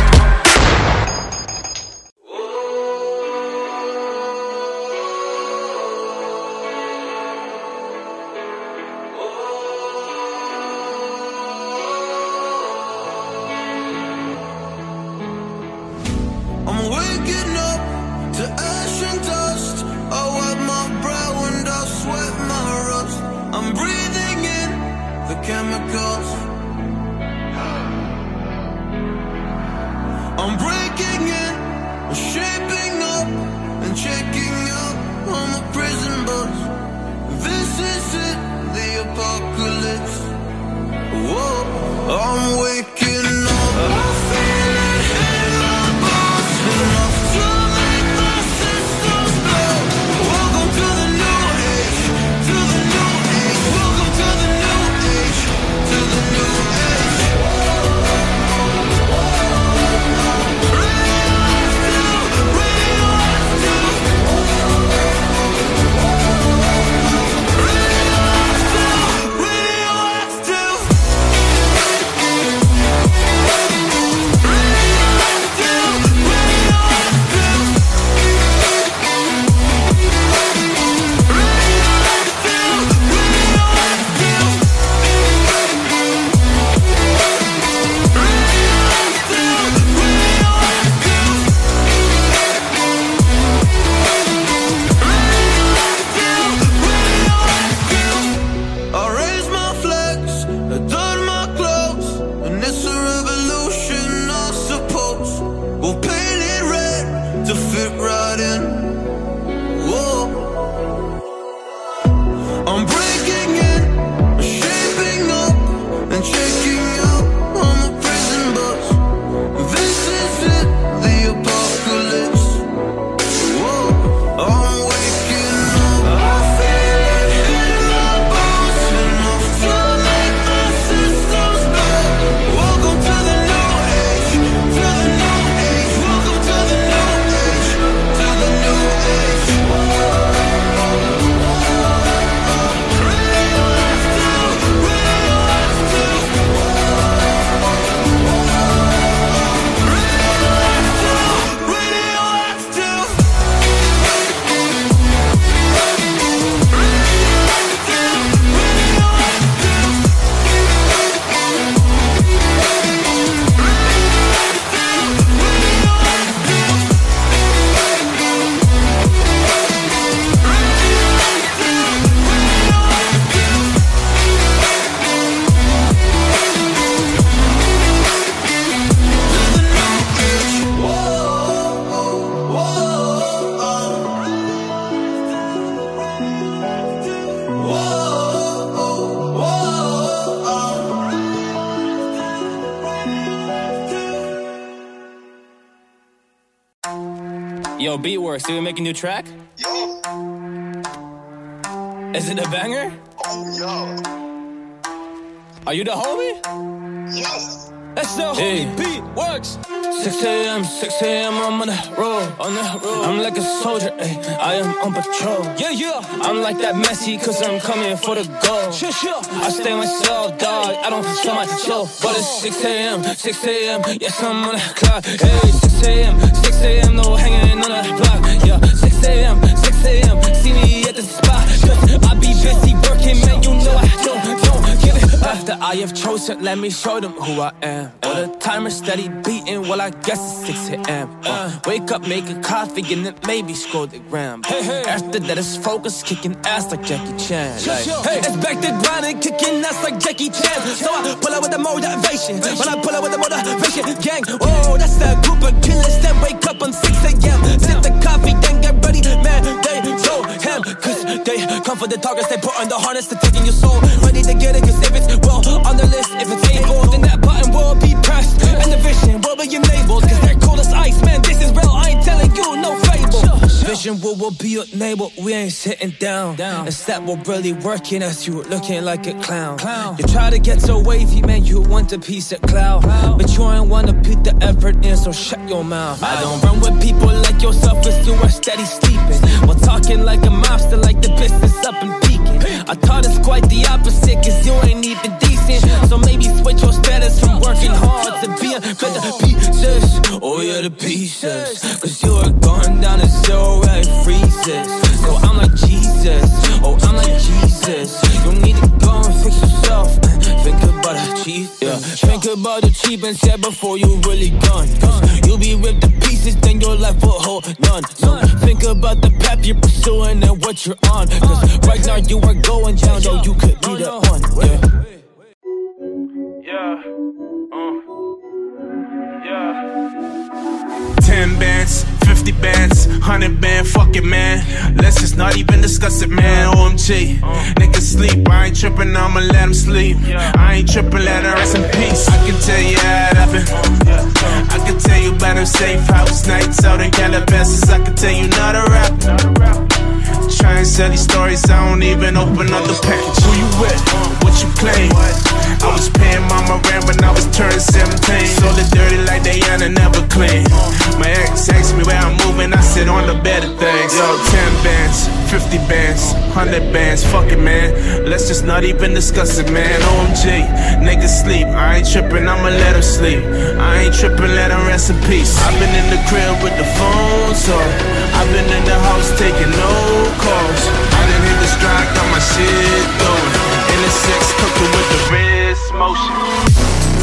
I'm waking up to ash and dust. I wipe my brow and I sweat my rust. I'm breathing in the chemicals. I'm breaking in, shaping up and checking out on the prison bus. This is it, the apocalypse. Whoa, I'm waking up. I feel it in my bones, enough to make the systems blow. Welcome to the new age, to the new age. Welcome to the new age, to the new age. Yo, Beatworks, did we make a new track? Yo. Is it a banger? Oh, yo. Are you the homie? Yes. That's the homie, Beatworks. 6 a.m., 6 a.m., I'm on the road, I'm like a soldier, ay, I am on patrol. Yeah, yeah. I'm like that Messi, cause I'm coming for the goal. Sure, sure. I stay myself, dog, I don't sell my chill. But it's 6 a.m., 6 a.m., yes, I'm on the clock. Hey, 6 a.m., 6 a.m., no hanging on the block. Yeah, 6 a.m., 6 a.m., see me at the spot. I be busy working, man, you know I don't give it. After I have chosen, let me show them who I am. All the timer steady beating, well, I guess it's 6 a.m. Wake up, make a coffee, and then maybe scroll the gram. After that, it's focus, kicking ass like Jackie Chan. Like, hey, it's back to grinding, kicking ass like Jackie Chan. So I pull out with the motivation. When I pull out with the motivation, gang, oh, that's that group of killers that wake up on 6 a.m. Sip the coffee, then get ready, man, they show him. Cause they come for the targets, they put on the harness to taking your soul. Ready to get it, cause if it's well on the list, if it's able, then that button will be pressed. And the vision will be enabled, cause they're cold as ice, man, this is real, I ain't telling you no fable. vision, we will be your neighbor, we ain't sitting down. Instead, we're really working as you looking like a clown. You try to get so wavy, man, you want a piece of cloud. But you ain't wanna put the effort in, so shut your mouth. I don't run with people like yourself, cause you are steady sleeping. While talking like a mobster, like the business up and peaking. I thought it's quite the opposite, cause you ain't even decent. So maybe switch your status from working hard to being better pieces. Oh yeah, the pieces. Cause you are going down to zero and it freezes. So I'm like Jesus, oh I'm like Jesus. You need to go and fix yourself. Think about the cheap, yeah. Think about the cheap and said before you really gone. Cause you'll be ripped to pieces, then your life will hold none. So think about the path you're pursuing and what you're on. Cause right now you are going down, though you could be the one. Yeah. 10 bands, 50 bands, 100 band, fuck it, man. Let's just not even discuss it, man. OMG, niggas sleep, I ain't tripping, I'ma let them sleep. I ain't tripping, let her rest in peace. I can tell you how it happened. I can tell you about them safe house nights out in Calabasas. I can tell you not a rap. Try and sell these stories, I don't even open up the package. Who you with? What you claim? I was paying mama rent when I was turning 17. Sold it dirty like Leannan, never clean. My ex asked me where I'm moving, I said on the better things. Yo, 10 bands, 50 bands, 100 bands, fuck it, man. Let's just not even discuss it, man. OMG, niggas sleep, I ain't tripping, I'ma let them sleep. I ain't tripping, let them rest in peace. I've been in the crib with the phone, so I've been in the house taking no calls. I done hit the stride, got my shit going. In the sex, cooking with the wrist motion.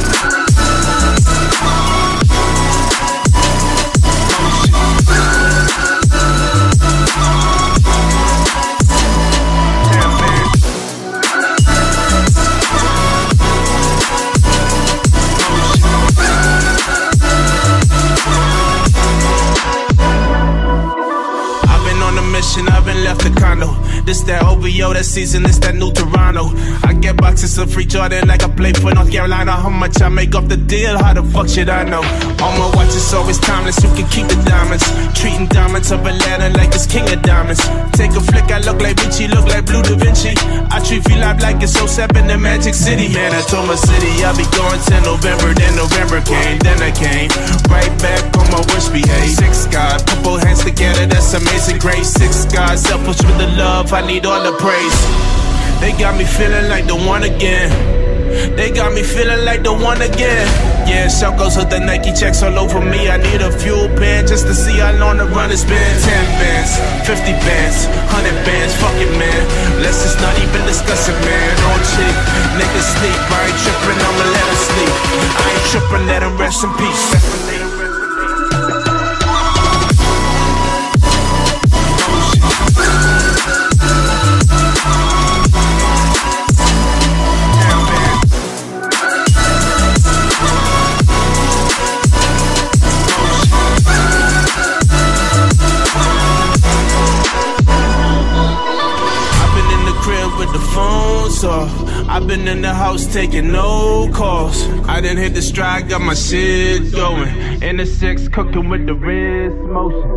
I've been left the condo. This that OVO, that season, this that new Toronto. I get boxes of free Jordan like I play for North Carolina. How much I make off the deal, how the fuck should I know? All my watches always timeless, you can keep the diamonds. Treating diamonds of Leannan like it's king of diamonds. Take a flick, I look like Vinci, look like Blue Da Vinci. I treat V-Live like it's 07 in Magic City. Man, I told my city I'll be going till November. Then November came, then I came right back on my worst behave. 6 God, couple hands together, that's amazing grace. 6 God, selfish with the love, I need all the praise. They got me feeling like the one again. They got me feeling like the one again. Yeah, shout goes with the Nike checks all over me. I need a fuel pen just to see how long the run has been. 10 bands, 50 bands, 100 bands, fuck it, man. Let's just not even discuss it, man. On chick, niggas sleep, I ain't tripping, I'ma let them sleep. I ain't tripping, let them rest in peace. I've been in the house taking no calls. I done hit the stride, got my shit going. In the 6, cooking with the wrist motion.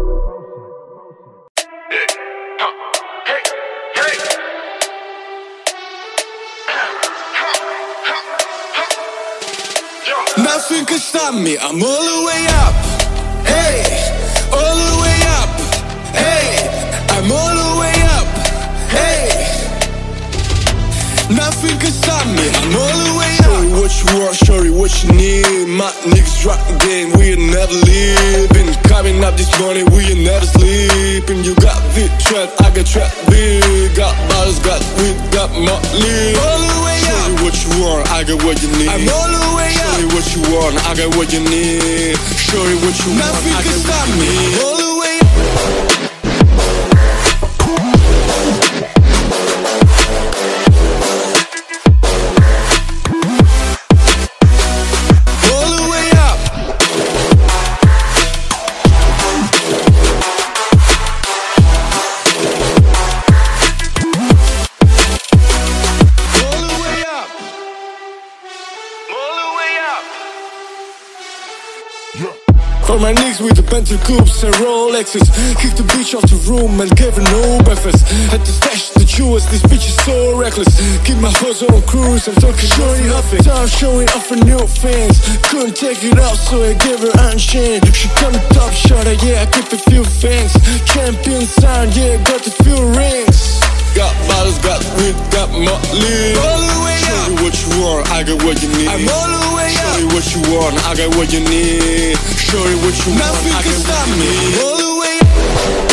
Nothing can stop me, I'm all the way up. Hey, all the way up. Hey, I'm all the way up. Hey, nothing can stop me, I'm all the way up. Show you what you want, show you what you need. My niggas rock the game, we ain't never leaving. Climbing up this morning, we ain't never sleeping. You got big trap, I got trap big. Got bottles, got weed, got Motley. All the way up. Show you what you want, I got what you need. I'm all the way up. Show you what you want, I got what you need. Show you what you want, I got what you need. All the way up. For my niggas with the Bentley coupes and Rolexes. Kicked the bitch off the room and gave her no breakfast. Had to stash the jewels, this bitch is so reckless. Keep my hustle on cruise, I'm talking showing off it. Time showing off for new fans. Couldn't take it off, so I gave her unchained. She come the top shot, yeah, I keep a few fangs. Champion sound, yeah, got a few rings. Got bottles, got weed, got Motley. All the way up. Show me what you want, I got what you need. I'm all the way up. Show me what you want, I got what you need. Show me what you want, I got what you need. All the way up.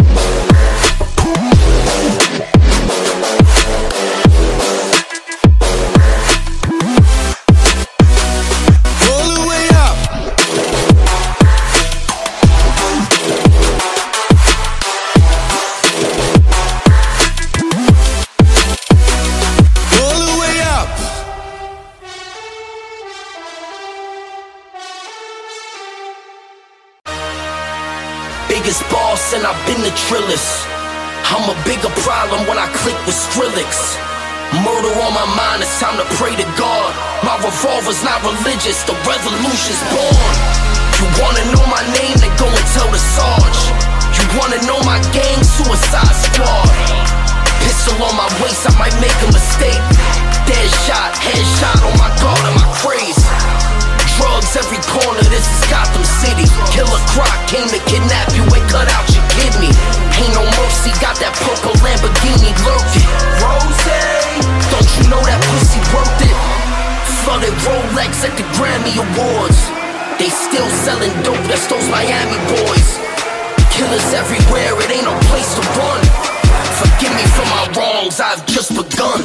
And I've been the trillest. I'm a bigger problem when I click with Skrillex. Murder on my mind, it's time to pray to God. My revolver's not religious, the revolution's born. You wanna know my name, then go and tell the Sarge. You wanna know my gang, Suicide Squad. Pistol on my waist, I might make a mistake. Dead shot, headshot on my guard and my craze. Drugs every corner, this is Gotham City. Killer Croc came to kidnap you and cut out your kidney. Ain't no mercy, got that purple Lamborghini lurking. Rose, don't you know that pussy worth it? Flooded Rolex at the Grammy Awards. They still selling dope, that's those Miami boys. Killers everywhere, it ain't no place to run. Forgive me for my wrongs, I've just begun.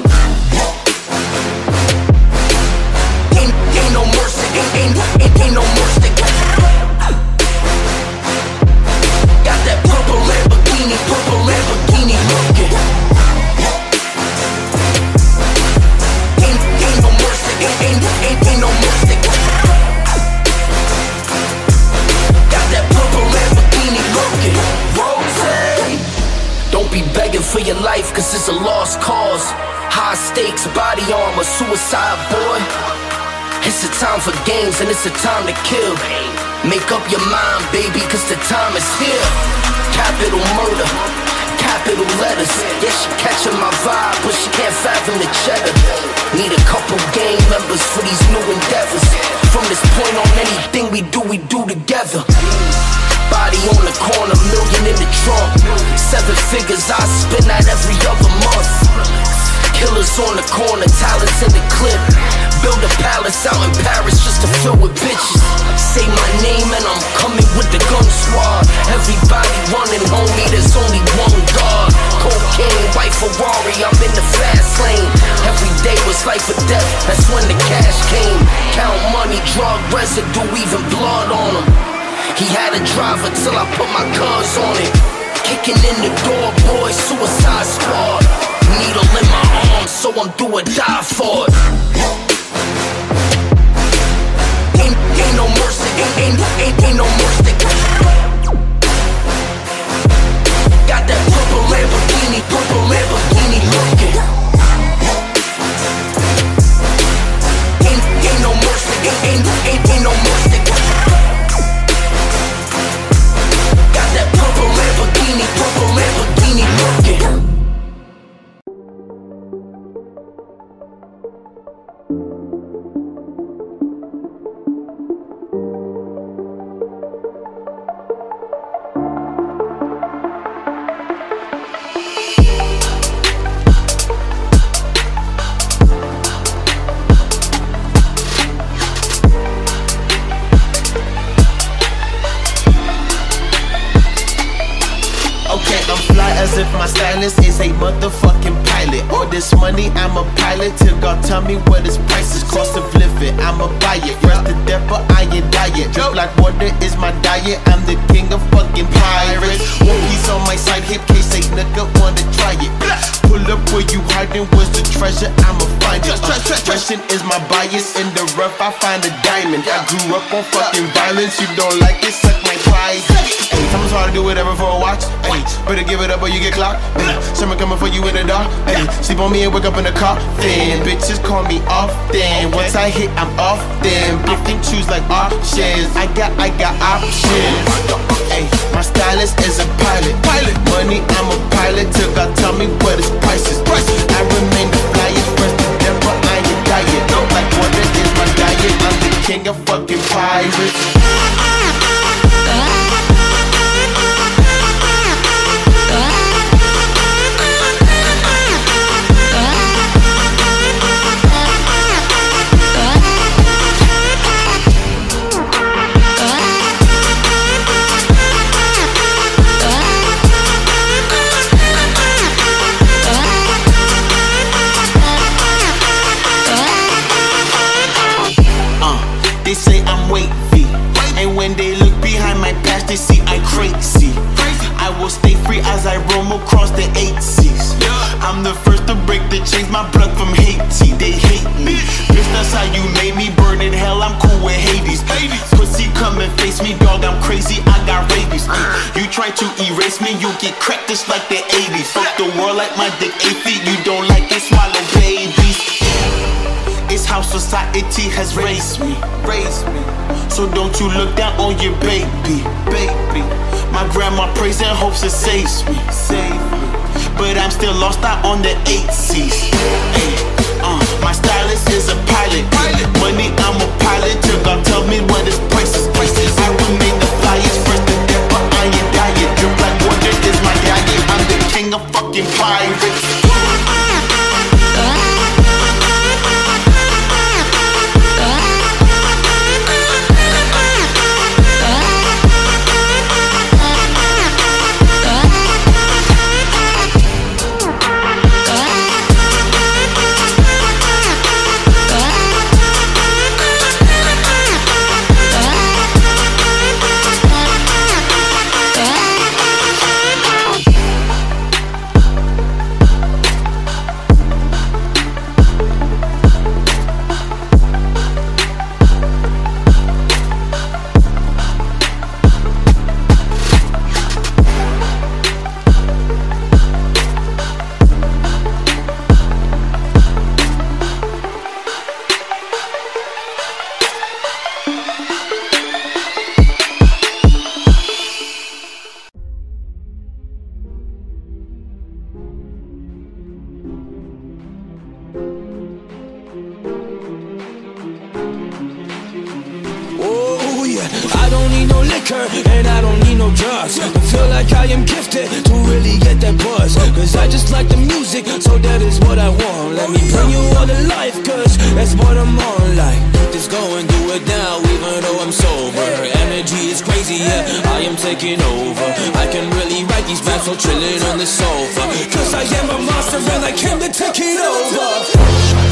Ain't no mercy, ain't no mercy. Got that purple Lamborghini looking. Ain't no mercy, ain't no mercy. Got that purple Lamborghini looking. Rose, don't be begging for your life, cause it's a lost cause. High stakes, body armor, suicide, boy. It's a time for games and it's a time to kill. Make up your mind, baby, cause the time is here. Capital murder, capital letters. Yeah, she catching my vibe, but she can't fathom the cheddar. Need a couple gang members for these new endeavors. From this point on, anything we do together. Body on the corner, million in the trunk. 7 figures, I spend that every other month. Killers on the corner, talents in the clip. Build a palace out in Paris just to fill with bitches. Say my name and I'm coming with the gun squad. Everybody running, homie, there's only one guard. Cocaine, white Ferrari, I'm in the fast lane. Every day was life or death, that's when the cash came. Count money, drug residue, even blood on him. He had a driver till I put my cuz on it. Kicking in the door, boy, Suicide Squad. Needle in my arm, so I'm do or die for it. Ain't no mercy, ain't no mercy. Got that purple Lamborghini looking. Ain't no mercy, ain't no mercy. Got that purple Lamborghini looking. As if my stylist is a motherfucking pilot. All this money, I'm a pilot. Till God tell me what his price is, cost of living. I'ma buy it. Fresh to death, but I ain't diet. Drip like water is my diet. I'm the king of fucking pirates. Whoopty's on my side, hip case a nigga wanna try it. Pull up where you hiding, where's the treasure? I'ma find it. Expression is my bias. In the rough, I find a diamond. I grew up on fucking violence. You don't like it, suck my pride. Hey, time's hard to do whatever for a watch. Hey, better give it up or you get clocked. Hey, someone coming for you in the dark. Hey, Sleep on me and wake up in the coffin. Bitches call me often. Once I hit, I'm off then. Pick and choose like options. I got options. Ay, my stylist is a pilot. Money, I'm a pilot. Till God tell me what his price is. I remain the flyest. First the devil, I ain't diet. Don't like water is my diet. I'm the king of fucking pirates. They say I'm wavy, and when they look behind my past, they see I'm crazy. I will stay free as I roam across the 8 seas. I'm the first to break the chains, my blood from Haiti. They hate me, bitch, that's how you made me. Burn in hell, I'm cool with Hades. Pussy, come and face me, dog, I'm crazy, I got rabies. You try to erase me, you get cracked just like the 80s. Fuck the world like my dick 8 feet, you don't like it, swallow babies. It's how society has raised me. So don't you look down on your baby. My grandma prays and hopes it saves me. But I'm still lost out on the 8 seas. My stylist is a pilot. Money, I'm a pilot. Till God tell me what his price is. I remain the flyest. First the devil, I ain't diet. Drip like water is my diet. I'm the king of fucking pirates. And I don't need no drugs. I feel like I am gifted to really get that buzz. Cause I just like the music, so that is what I want. Let me bring you all to life, cause that's what I'm on. Like, just go and do it now, even though I'm sober. Energy is crazy, yeah, I am taking over. I can really write these raps while chilling on the sofa. Cause I am a monster and I came to take it over.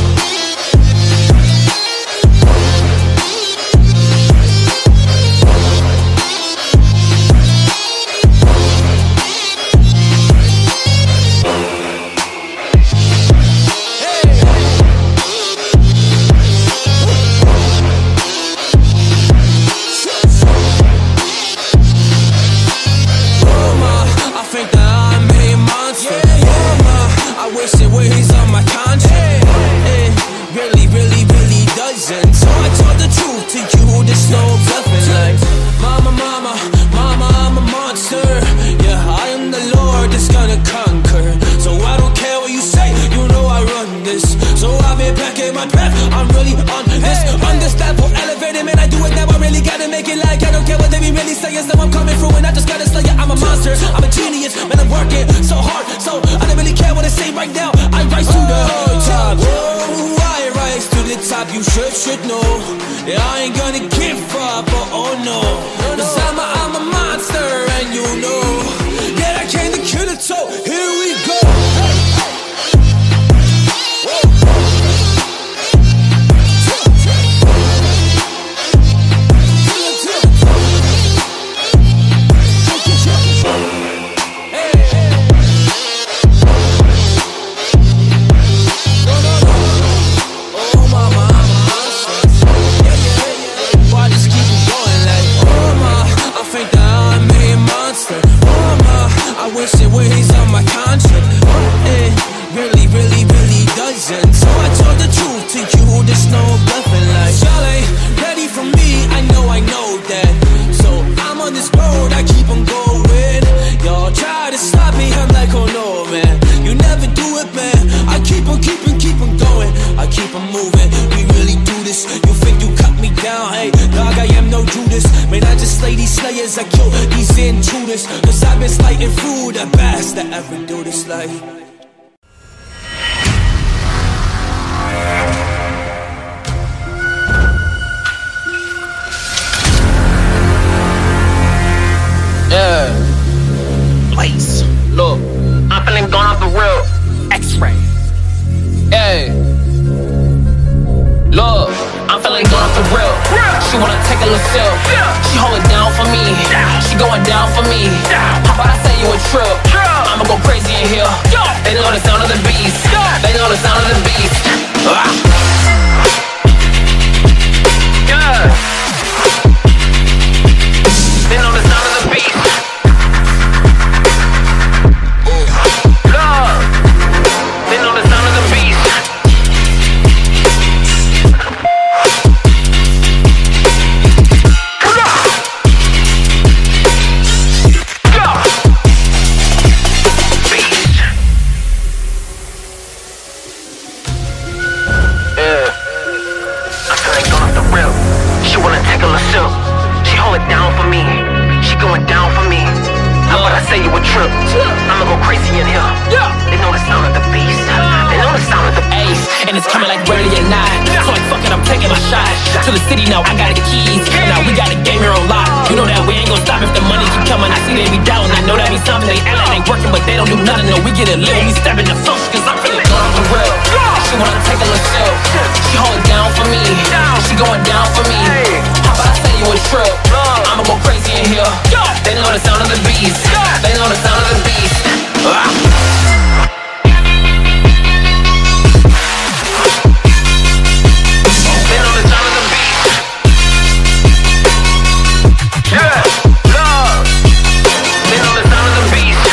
as I kill these intruders, cause I've been slighting through the best that ever do this like. Yeah. Place. Look, I'm feeling gone off the real X-ray. Hey. Look, I'm feeling gone off the real. She wanna take a little sip. She hold it down for me. She going down for me. How about I say you a trip? I'ma go crazy in here. They know the sound of the beast. They know the sound of the beast. Yeah. They know the sound of the beast. Love. They know the sound of the beast. Say you a trip, I'ma go crazy in here. They know the sound of the beast. They know the sound of the ace. And it's coming like ready or not. So like fuck it, I'm taking my shot. To the city now, I got the keys. Now we got a game here on lock. You know that we ain't gon' stop if the money keep coming. I see they be down, I know that means something. They act like they working, but they don't do nothing. No, we get it lit when we step in the funk. Cause I'm feeling gone off the real. She wanna take a little sip. She hold it down for me. She going down for me. How about I say you a trip? I'ma go crazy in here. They know the sound of the beast. They know the sound of the beast. They know the sound of the beast. Yeah, love. They know the sound of the beast.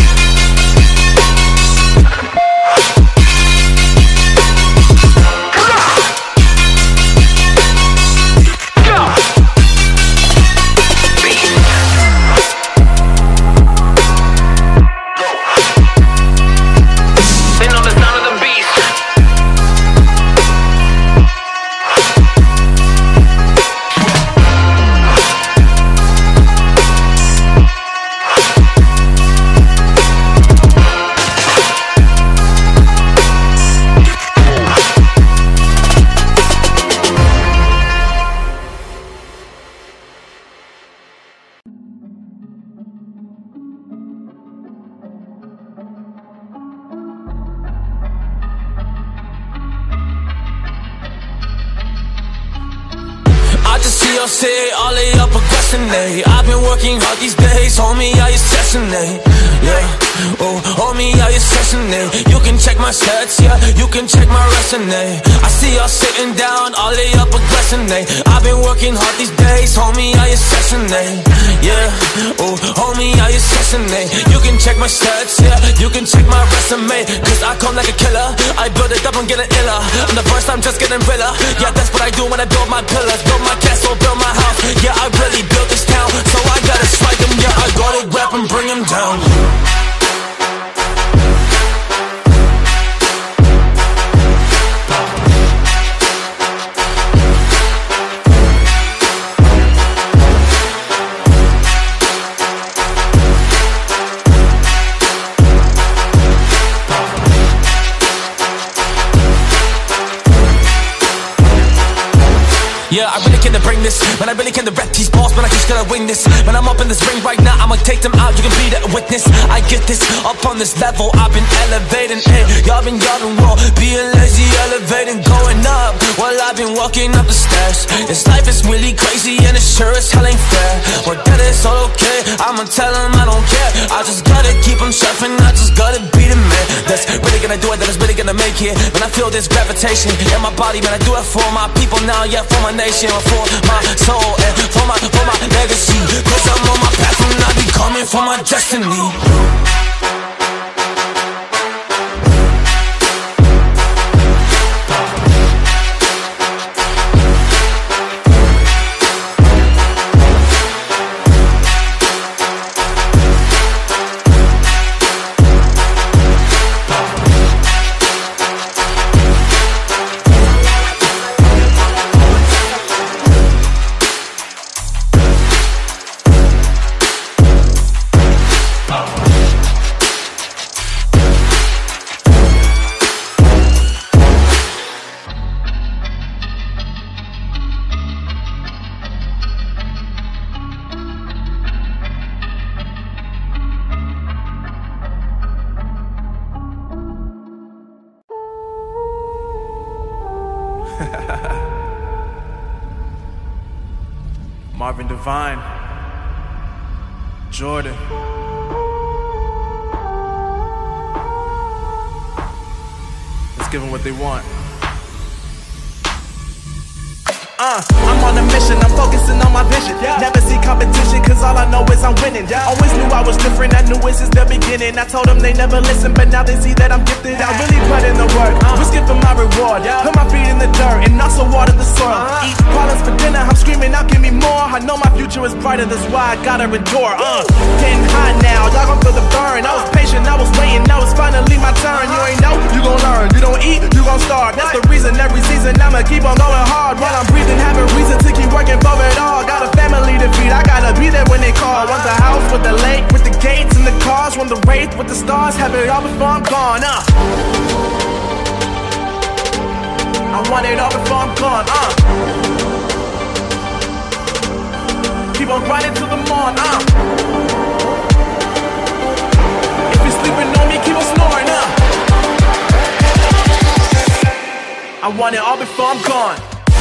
Say all they up procrastinate. I've been working hard these days, homie, how you assassinate? Yeah, oh, homie, how you assassinate? You can check my stats, yeah, you can check my resume. I see y'all sitting down, all they up procrastinate. I've been working hard these days, homie, how you assassinate? Yeah, oh, homie, how you assassinate? You can check my stats, yeah, you can check my resume. Cause I come like a killer, I build it up, I'm getting iller. And the first I'm just getting realer. Yeah, that's what I do when I build my pillars, build my castle, build my house. Yeah, I really built this town, so I gotta strike them. Yeah, I gotta rap and bring them down. Yeah, I really came to bring this. Man, I really came to rap these balls. Man, I just gotta win this. Man, I'm up in this ring right now. I'ma take them out. You can be the witness. I get this up on this level. I've been elevating. Hey, y'all been wrong. Being lazy, elevating, going up. While I've been walking up the stairs. This life is really crazy and it sure as hell ain't fair. But that is all okay. I'ma tell them I don't care. I just gotta keep them surfing. I just gotta be the man that's really gonna do it. That is really gonna make it. When I feel this gravitation in my body, man, I do it for my people now. Yeah, for my nation, for my soul, and for my legacy. Cause I'm on my path and I be coming for my destiny. Marvin Devine, Jordan. Let's give them what they want. I'm on a mission, I'm focusing on my vision. Never see competition, cause all I know is I'm winning. Always knew I was different, I knew it since the beginning. I told them they never listen, but now they see that I'm gifted. I really put in the work, risking for my reward. Put my feet in the dirt, and also water the soil. Eat products for dinner, I'm screaming out, give me more. I know my future is brighter, that's why I gotta endure. Getting hot now, y'all gon' feel the burn. I was patient, I was waiting, now it's finally my turn. You ain't know, you gon' learn. You don't eat, you gon' starve. That's the reason every season I'ma keep on going hard while I'm breathing. Have a reason to keep working for it all. Got a family to feed, I gotta be there when they call. Want the house with the lake, with the gates and the cars. Want the wraith with the stars, have it all before I'm gone. I want it all before I'm gone. Keep on grinding till the morn. If you're sleeping on me, keep on snoring. I want it all before I'm gone.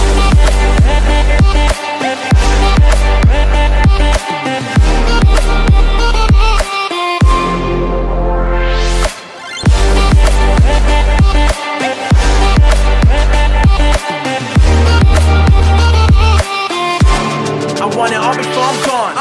I want it all before I'm gone.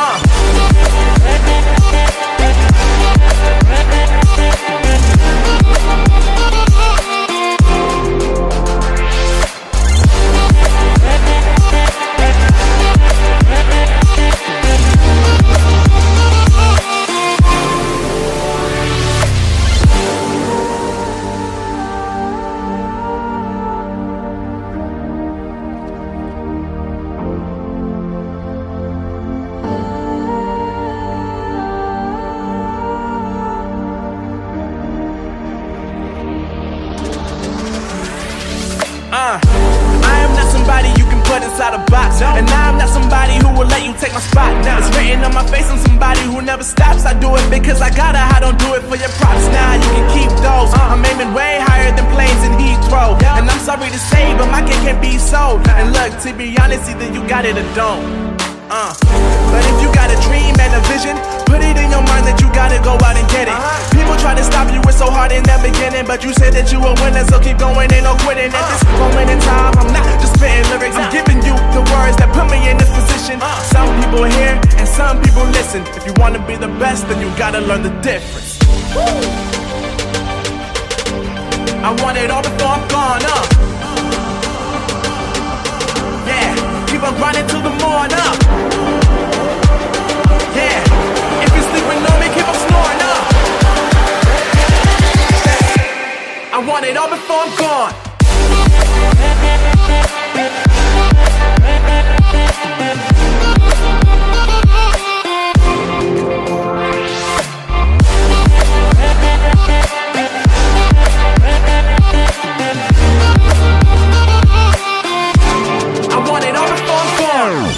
I am not somebody you can put inside a box, and I'm not somebody who will let you take my spot. It's written on my face, I'm somebody who never stops. I do it because I gotta, I don't do it for your props. Nah, you can keep those. I'm aiming way higher than planes in Heathrow, and I'm sorry to say, but my cake can't be sold. And look, to be honest, either you got it or don't. But if you got a dream and a vision, put it in your mind that you gotta go out and get it. People try to stop you, it's so hard in the beginning, but you said that you a winner, so keep going, ain't no quitting. At this moment in time, I'm not just spitting lyrics, I'm giving you the words that put me in this position. Some people hear and some people listen. If you wanna be the best, then you gotta learn the difference. I want it all before I'm gone, yeah, keep on grinding till the morn, yeah, if you're sleeping on me, keep on snoring, I want it all before I'm gone. I want it all before I'm gone.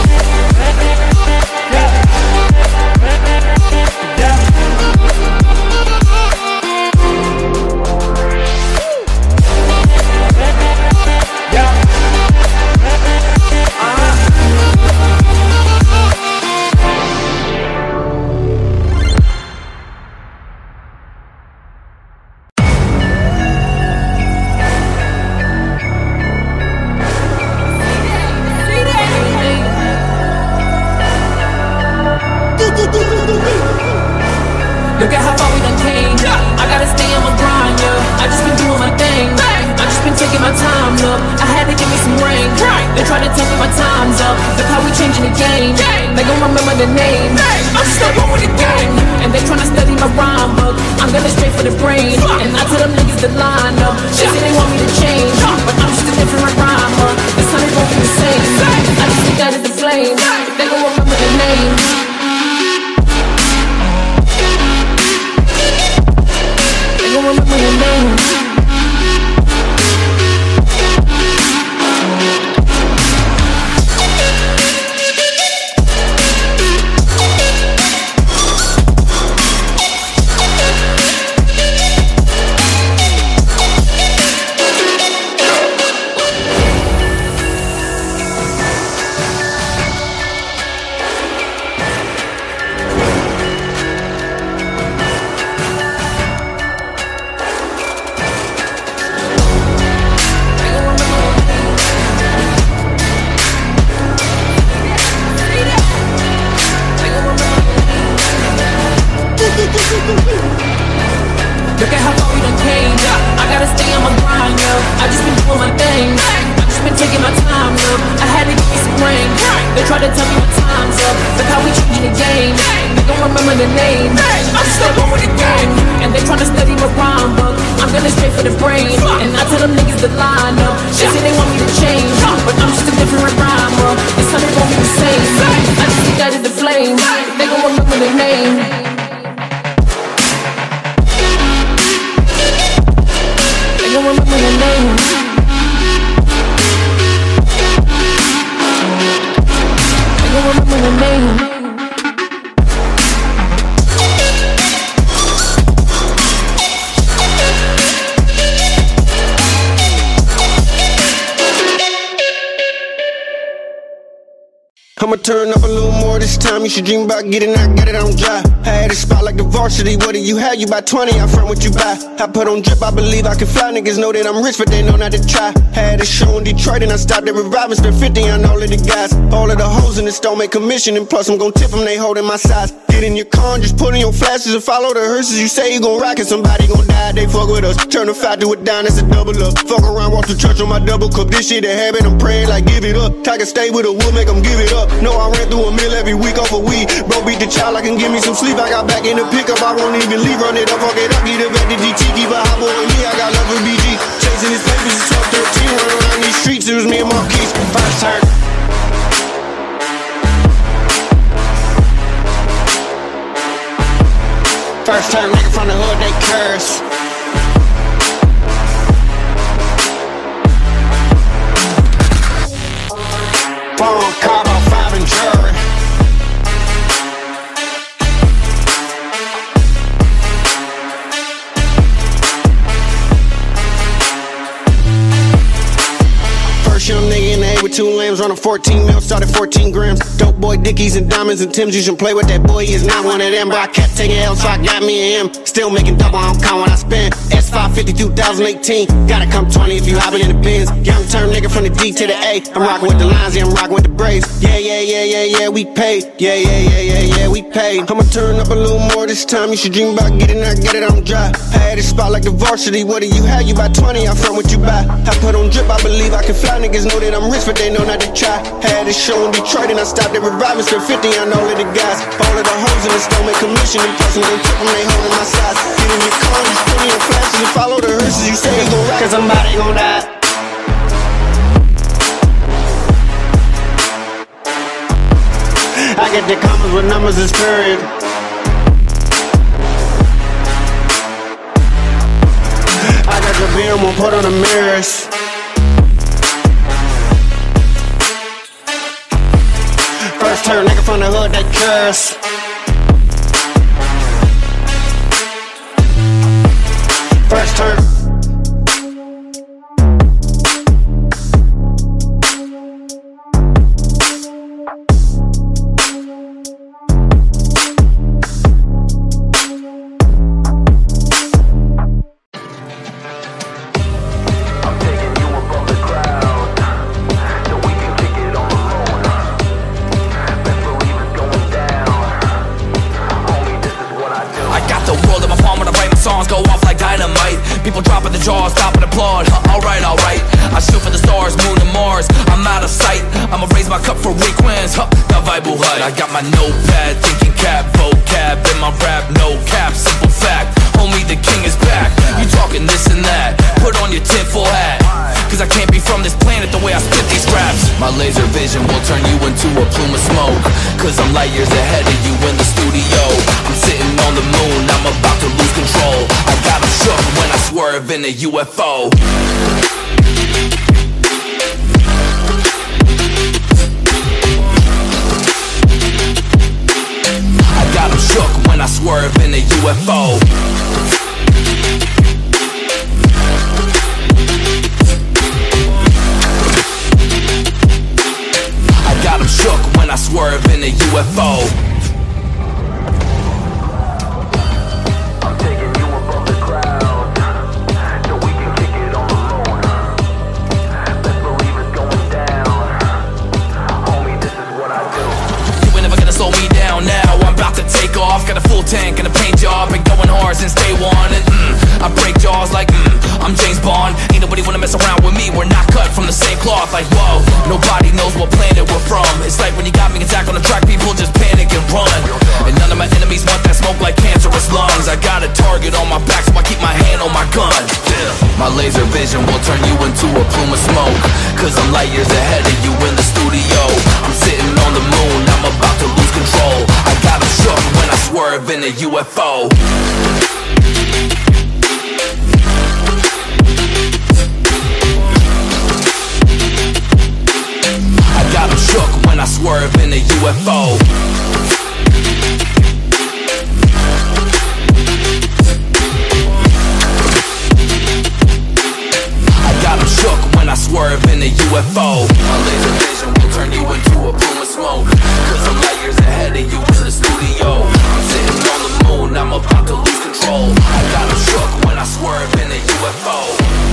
Look at how far we done came. I gotta stay on my grind, yeah. I just been doing my thing. I just been taking my time, look. I had to give me some rain. They try to tell me my time's up. Look how we changing the game. They gon' remember the name. I'm stuck on with the game. And they tryna study my rhyme book. I'm gonna straight for the brain. And I tell them niggas to line up. They say they want me to change, but I'm just a different rhymer. This time it won't be the same. I just think that is the flame. They gon' remember the name. They gon' remember your name. about to tell me what time's up. Look how we changing the game. They gon' remember the name. I'm still on with the gang, and they tryna study my rhyme book. I'm gonna straight for the brain, and I tell them niggas to line up. They say they want me to change, but I'm just a different rhymer. This time they won't be the same. I just ignited the flame. They gon' remember the name. They gon' remember the name. They gon' remember the name. I'ma turn up a little more this time. You should dream about getting out, get it on dry. I had a spot like the varsity. What do you have? You buy 20, I front what you buy. I put on drip, I believe I can fly. Niggas know that I'm rich, but they know not to try. Had a show in Detroit and I stopped at Revive and spent 50 on all of the guys. All of the hoes in this don't make commission, and plus I'm gon' tip them, they holding my size. Get in your car and just put in your flashes and follow the hearses. You say you gon' rock it, somebody gon' die, they fuck with us. Turn the 5 to a dime, that's a double up. Fuck around, walk to church on my double cup. This shit a habit, I'm praying like give it up. Tiger stay with a wood, make them give it up. No, I ran through a meal every week off a weed. Bro, beat the child, I can give me some sleep. I got back in the pickup, I won't even leave. Run it up, fuck it up, get it back to GT. Keep a hot boy on me, I got love for BG. Chasing his papers, it's 12-13. Running around these streets, it was me and Marquise. First turn. First turn, nigga from the hood, they curse. Phone, Capo, 5 and Jary. First young nigga in the A with 2 lambs, running 14 mil, started 14 grams. Dope boy, Dickies and diamonds and Timbs, you should play with that boy, he is not one of them. But I kept taking L, so I got me and him. Still making double, I don't count when I spend. S550 2018, gotta come 20 if you hoppin' in the Benz. Young term nigga from the D to the A. I'm rockin' with the lines, yeah, I'm rockin' with the Braves. Yeah, we paid. Yeah, we paid. I'ma turn up a little more this time. You should dream about getting out, get it on dry. I had a spot like the varsity. What do you have? You buy 20, I front what you buy. I put on drip, I believe I can fly. Niggas know that I'm rich, but they know not to try. Had a show in Detroit and I stopped at Revive and spent 50 on all of the guys. All of the hoes in this don't make commission, and plus I'm gon' tip them, they holding my size. Get in your car, just put in your flashes and follow the hearses. You say you gon' rock, cause somebody gon' die. I get the commas with numbers is period. I got the beer, I'm gon' put on the mirrors. First turn, nigga from the hood, that curse. First turn. Go off like dynamite. People dropping the jaws, stopping applaud. Alright. I shoot for the stars, moon and Mars. I'm out of sight. I'ma raise my cup for Requenze. The Bible hut. I got my notepad, thinking cap, vocab in my rap, no cap. Simple fact, homie, the king is back. You talking this and that? Put on your tinfoil hat. Cause I can't be from this planet the way I spit these raps. My laser vision will turn you into a plume of smoke. Cause I'm light years ahead of you in the studio. I'm sitting on the moon, I'm about to lose control. I got 'em shook when I swerve in a UFO. I got 'em shook when I swerve in a UFO. Got 'em shook when I swerve in a UFO. I'm taking you above the crowd, so we can kick it on the moon. Let's believe it's going down. Homie, this is what I do. You ain't never gonna slow me down now. I'm about to take off. Got a full tank and a paint job. Been going hard since day one. And I break jaws like I'm James Bond. Ain't nobody wanna mess around with me. We're not cut cut from the same cloth. Like whoa, nobody knows what planet we're from. It's like when you got me attack on the track, people just panic and run. And none of my enemies want that smoke like cancerous lungs. I got a target on my back, so I keep my hand on my gun. My laser vision will turn you into a plume of smoke, cause I'm light years ahead of you in the studio. I'm sitting on the moon, I'm about to lose control. I got 'em shook when I swerve in a UFO. I got 'em shook when I swerve in a UFO. Shook when I swerve in a UFO. My laser vision will turn you into a plume of smoke, cause I'm light years ahead of you in the studio. I'm sitting on the moon, I'm about to lose control. I got 'em shook when I swerve in a UFO.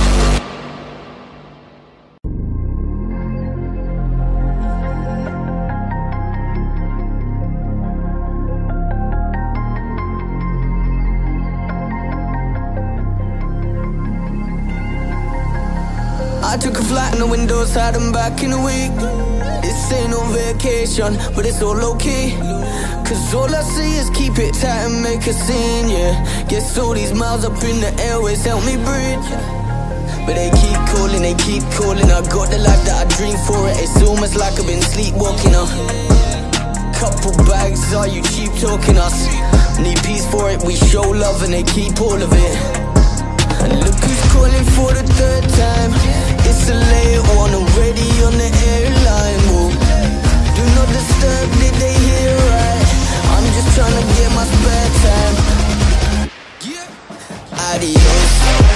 I took a flight on the window side and back in a week. This ain't no vacation, but it's all low-key. Cause all I see is keep it tight and make a scene, yeah. Guess all these miles up in the airways help me breathe. But they keep calling, I got the life that I dreamed for it. It's almost like I've been sleepwalking, Couple bags, are you cheap talking us? Need peace for it, we show love and they keep all of it. And look who's calling for the third time. It's a late one already on the airline. Whoa. Do not disturb, did they hear right? I'm just trying to get my spare time. Adios.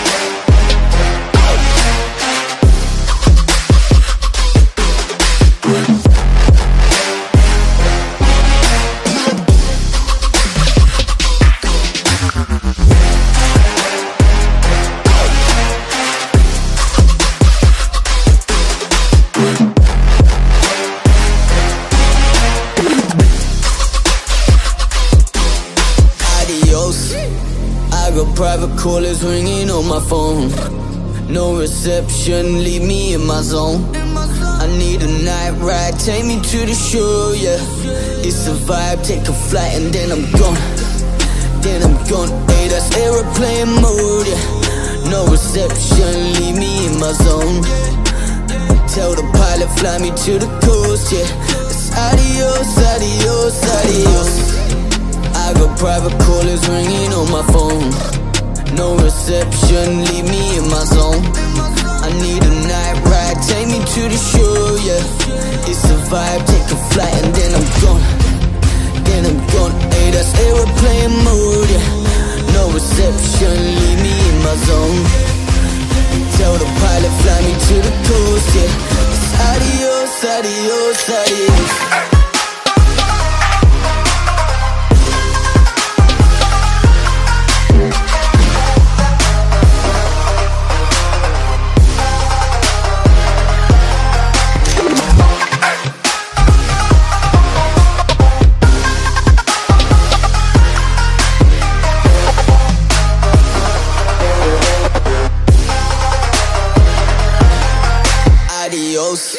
Private callers ringing on my phone. No reception, leave me in my zone. I need a night ride, take me to the show, yeah. It's a vibe, take a flight and then I'm gone. Hey, that's aeroplane mode, yeah. No reception, leave me in my zone. Tell the pilot, fly me to the coast, yeah. It's adios, adios, adios. I got private callers ringing on my phone. No reception, leave me in my zone. I need a night ride, take me to the show, yeah. It's a vibe, take a flight and then I'm gone. Hey, that's aeroplane mode, yeah. No reception, leave me in my zone. Tell the pilot, fly me to the coast, yeah. It's adios, adios, adios. Adios.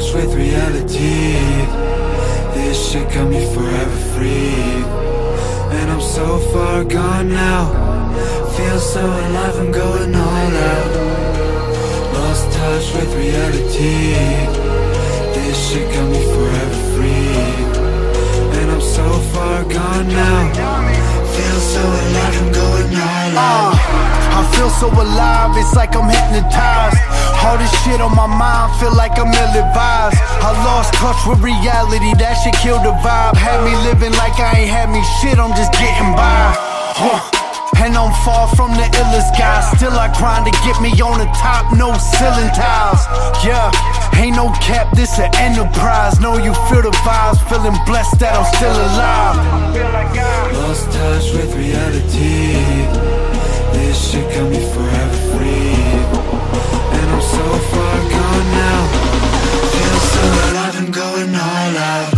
touch with reality. This shit got me forever free. And I'm so far gone now. Feel so alive, I'm going all out. Lost touch with reality. This shit got me forever free. And I'm so far gone now. Feel so alive, I'm going all out. I feel so alive, it's like I'm hypnotized. All this shit on my mind, feel like I'm ill-advised. I lost touch with reality, that shit killed the vibe. Had me living like I ain't had me shit, I'm just getting by. And I'm far from the illest guy. Still I grind to get me on the top, no ceiling tiles. Yeah, ain't no cap, this an enterprise. Know you feel the vibes, feeling blessed that I'm still alive. Lost touch with reality. This shit got me forever free. And I'm so far gone now. Feel so alive, I'm going all out.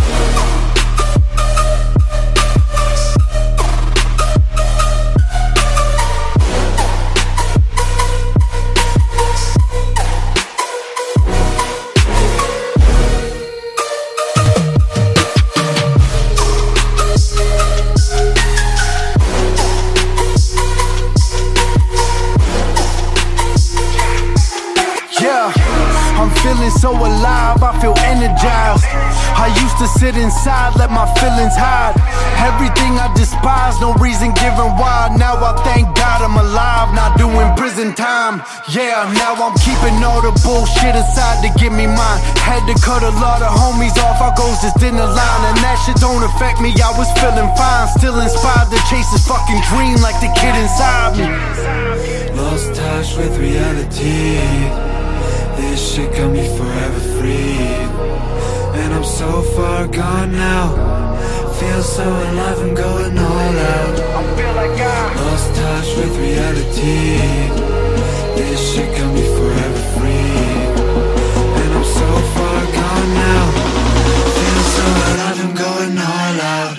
Feeling so alive, I feel energized. I used to sit inside, let my feelings hide. Everything I despise, no reason given why. Now I thank God I'm alive, not doing prison time. Yeah, now I'm keeping all the bullshit aside to give me mine. Had to cut a lot of homies off, our goals just didn't align. And that shit don't affect me, I was feeling fine. Still inspired to chase this fucking dream like the kid inside me. Lost touch with reality. This shit got me forever free. And I'm so far gone now. Feel so alive, I'm going all out. Lost touch with reality. This shit got me forever free. And I'm so far gone now. Feel so alive, I'm going all out.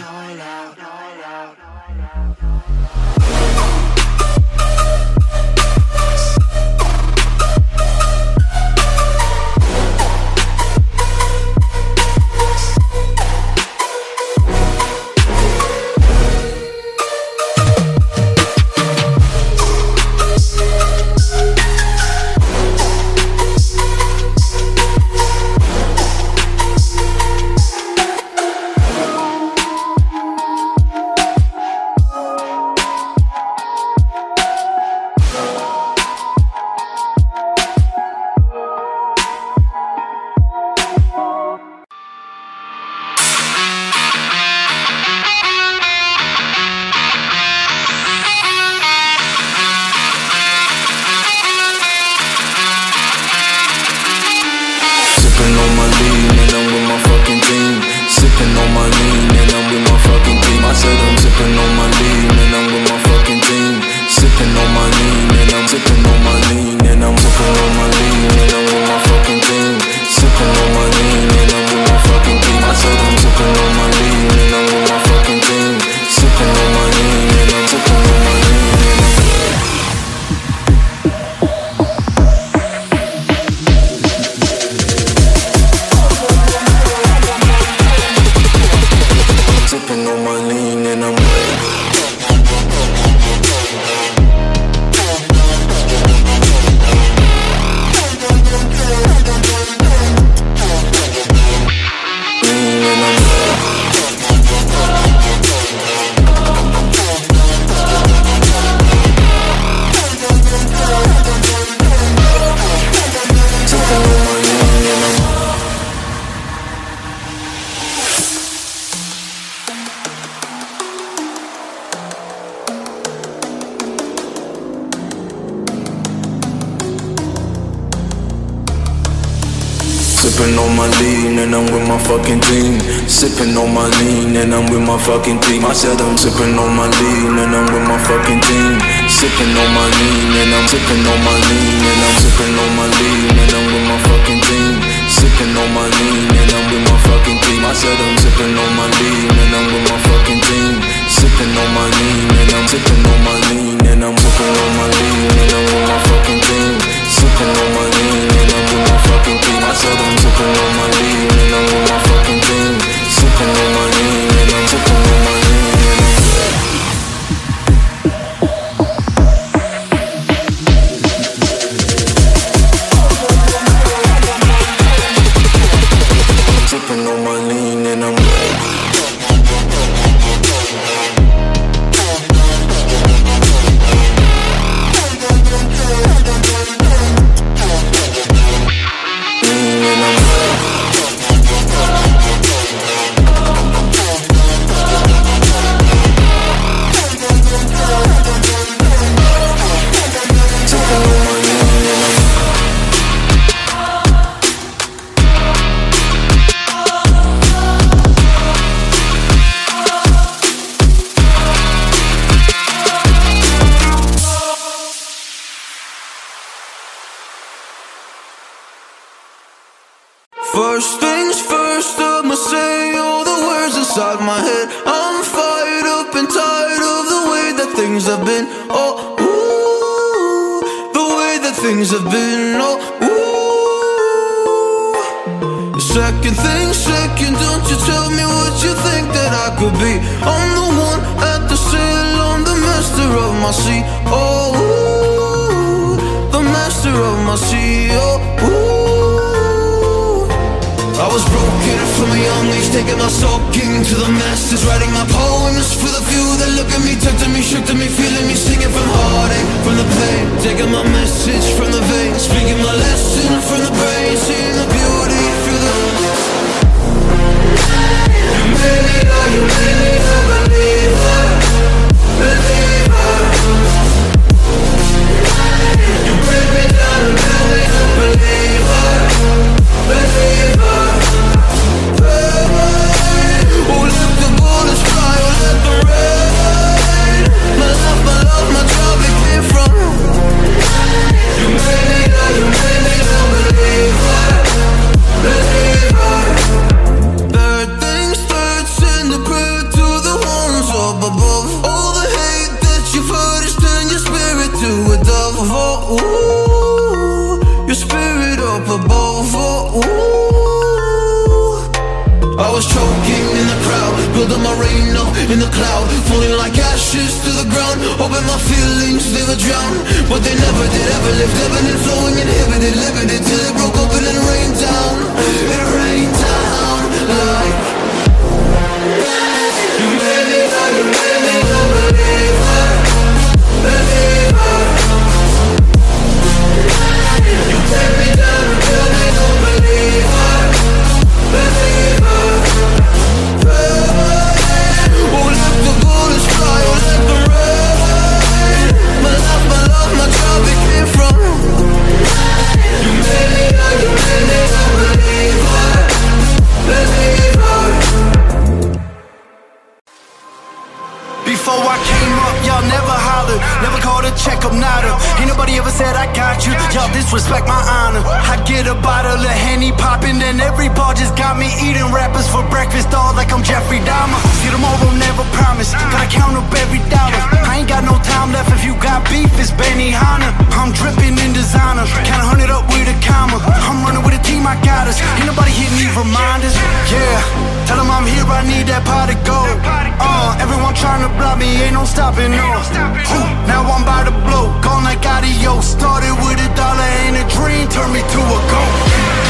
Sipping on my lean and I'm with my fucking team. Sipping on my lean and I'm with my fucking team. I said I'm sipping on my lean and I'm with my fucking team. Sipping on my lean and I'm sipping on my lean and I'm sipping on my lean and I'm with my fucking team. Sipping on my lean and I'm with my fucking team. I said I'm sipping on my lean and I'm with my fucking team. Sipping on my lean and I'm sipping on my lean and I'm sipping on my lean and I'm with my fucking team. Sipping on my lean and I'm with my fucking team. I said I'm sipping on my lean. First things first, I'ma say all the words inside my head. I'm fired up and tired of the way that things have been. Oh, ooh, the way that things have been. Oh, ooh. Second thing second, don't you tell me what you think that I could be. I'm the one at the sail, I'm the master of my sea. Oh, ooh, the master of my sea. Oh, ooh. I was broken from a young age, taking my soaking to the masses, writing my poems for the few that look at me, touching me, shook to me, feeling me, singing from heartache, from the pain, taking my message from the veins, speaking my lesson from the brain, seeing the beauty through the. You made me a believer, believer. You break me down and made me a believer, believer. Oh, let the bullets fly, oh, let them rain. My love, my job, it came from. You made me a believer, believer. Third things third, send a prayer to the ones up above. All the hate that you've heard is turn your spirit to a dove. Oh, ooh, your spirit up above. Oh, ooh. I was choking in the crowd, building my rain up in the cloud, falling like ashes to the ground, hoping my feelings they would drown, but they never did, ever lived, ebbing and flowing, inhibited, limited, till it broke open and rained down. It rained down like. You made me a believer, believer. You take me down and build me a believer, believer. Oh, let the bullets fly, oh, let them rain. My love, my job, it came from. You made me a believer, believer. Before I came up, y'all never hollered, never called a check up, nada. Ain't nobody ever said I got you, y'all disrespect my honor. I get a bottle of Henny poppin', then every bar just got me eating rappers for breakfast, all like I'm Jeffrey Dahmer. See, tomorrow never promise, gotta count up every dollar. I ain't got no time left, if you got beef, it's Benihana. I'm dripping in designer, count 100 up with a comma. I'm running with a team, I got us, ain't nobody hitting me reminders. Yeah, tell them I'm here, I need that pot of gold. Everyone trying to block me, ain't no stopping, no. Now I'm by the blow, gone like adios. Started with $1 and a dream, turned me to a goat.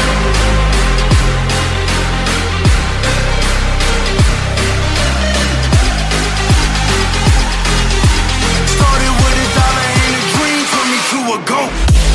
Started with $1 and a dream, turned me to a goat.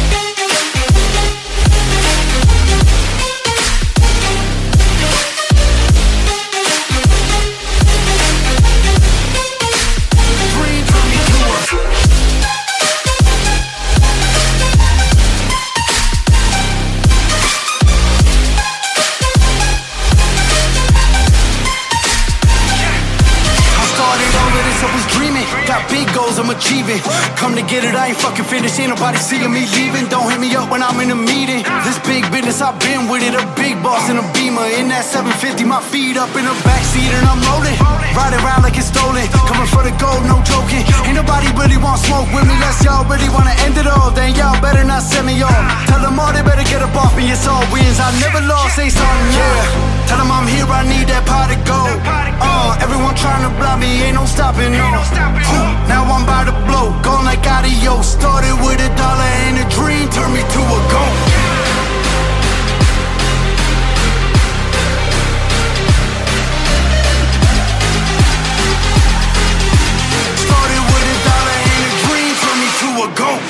I'm achieving, come to get it, I ain't fucking finished. Ain't nobody seeing me leaving. Don't hit me up when I'm in a meeting. This big business, I've been with it. A big boss in a Beamer, in that 750, my feet up in the backseat and I'm rolling. Riding around like it's stolen, coming for the gold, no joking. Ain't nobody really want smoke with me, unless y'all really wanna end it all. Then y'all better not send me off. Tell them all they better get up off me, it's all wins. I never lost, say something, yeah. Tell them I'm here, I need that pot of gold. Everyone trying to block me, ain't no stopping, no. Now I'm by the blow, gone like adios. Started with $1 and a dream, turned me to a goat. Started with $1 and a dream, turned me to a goat.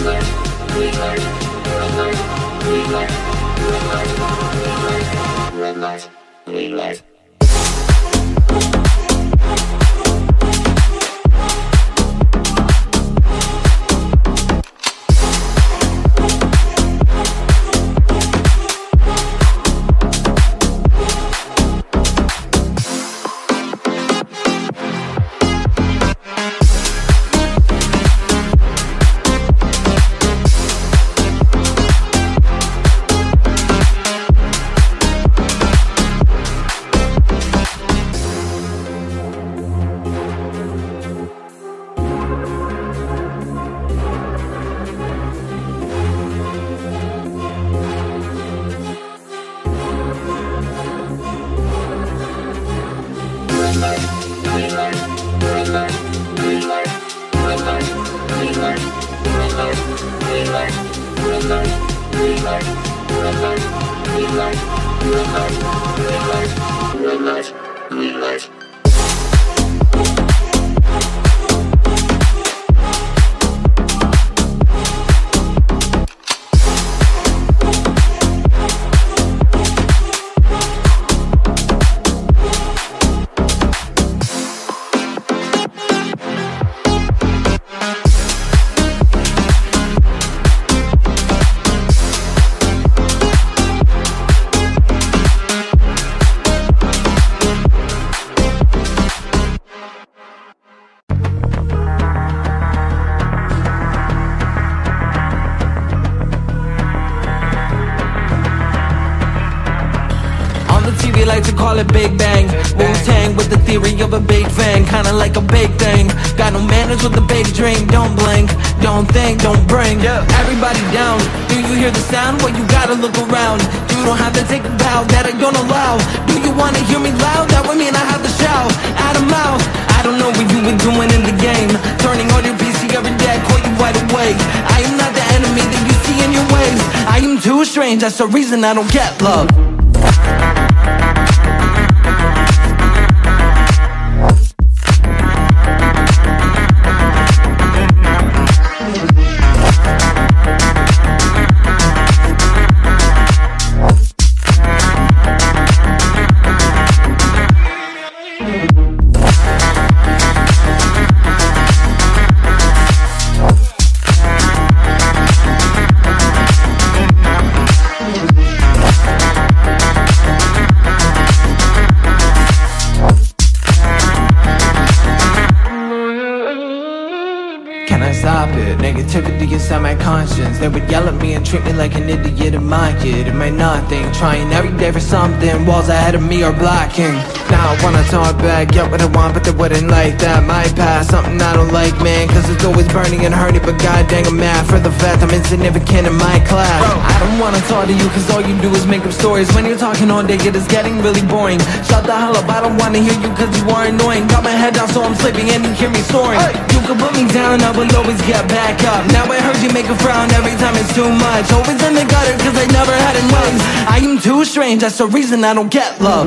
Big Bang, Wu-Tang with the theory of a big bang, kinda like a big thing. Got no manners with a big dream. Don't blink, don't think, don't bring everybody down. Do you hear the sound? Well, you gotta look around. You don't have to take a bow, that I don't allow. Do you wanna hear me loud? That would mean I have to shout out of mouth. I don't know what you've been doing in the game, turning on your PC every day, I call you wide awake. I am not the enemy that you see in your ways. I am too strange, that's the reason I don't get love. Negativity inside my conscience. They would yell at me and treat me like an idiot in my kid. Am I nothing? Trying every day for something. Walls ahead of me are blocking. Now I wanna talk back, get what I want, but they wouldn't like that. My past, something I don't like, man, cause it's always burning and hurting. But god dang, I'm mad for the fact I'm insignificant in my class. I don't wanna talk to you cause all you do is make up stories. When you're talking all day, it is getting really boring. Shut the hell up, I don't wanna hear you cause you are annoying. Got my head down so I'm sleeping and you hear me soaring. You can put me down, I will always get back up. Now I heard you make a frown every time it's too much. Always in the gutter cause I never had enough. I am too strange, that's the reason I don't get love.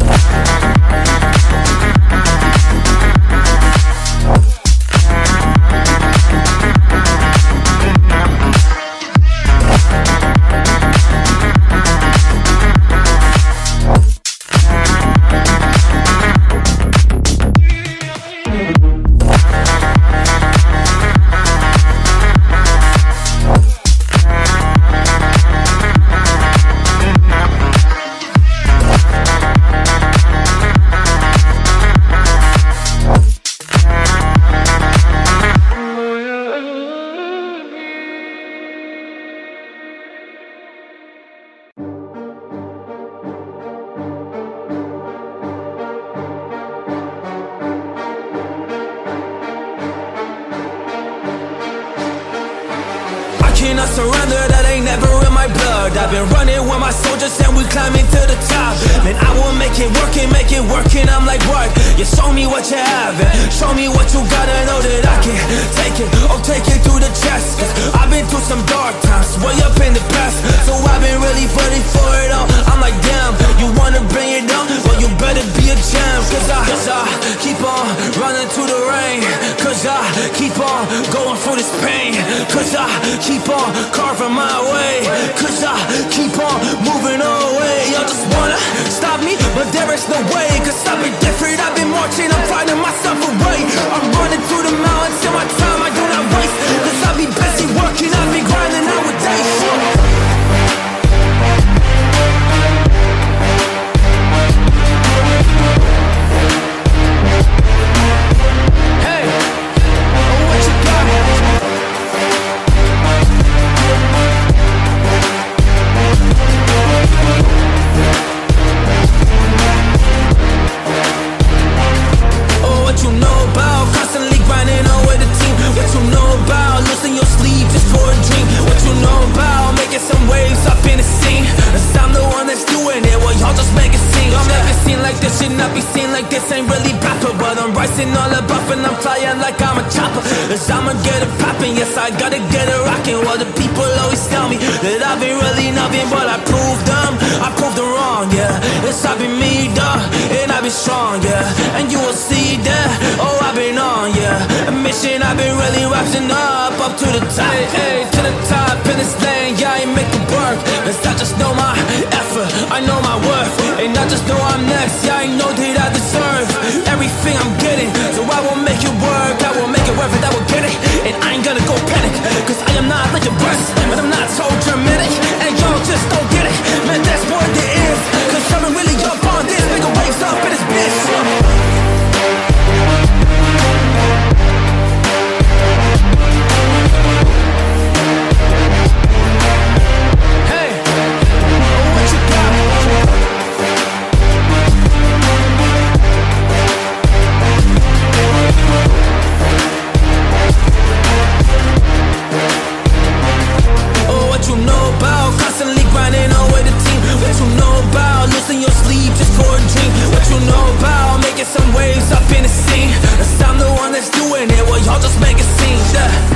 cannot surrender, that ain't never in my blood. I've been running with my soldiers and we climbing to the top. Man, I will make it work and I'm like, what? You show me what you have and show me what you gotta know that I can take it, oh take it through the chest. Cause I've been through some dark times, way up in the past. So I've been really fighting for it all. I'm like, damn, you wanna bring it down? Well, you better be a champ. Cause I keep on running to the rain. Cause I keep on going through this pain. Cause Cause I keep on carving my way, cause I keep on moving away. Y'all just wanna stop me, but there is no way. Cause I've been different, I've been marching, I'm fighting myself away. I'm running through the mountains in my time, I do not waste. Cause I be busy working, I be grinding nowadays. All above and I'm flying like I'm a chopper. Cause I'ma get it poppin', yes I gotta get it rockin'. While the people always tell me that I've been really nothing, but I proved them wrong, yeah. It's I've been me, duh, and I've been strong, yeah. And you will see that, oh I've been on, yeah. A mission I've been really rising up to the top, hey, to the top in this lane, yeah, I make it work. Cause I just know my effort, I know my worth, and I just know I'm next, yeah, I know that I deserve everything I'm getting. So I will make it work, I will make it worth it, I will get it. And I ain't gonna go panic, cause I am not like a breast, but I'm not so dramatic. And y'all just don't get it, man, that's what it is. Cause I'm really up on this, make a waves up in this bitch. Some waves up in the scene. Cause I'm the one that's doing it, well y'all just make it seem, yeah.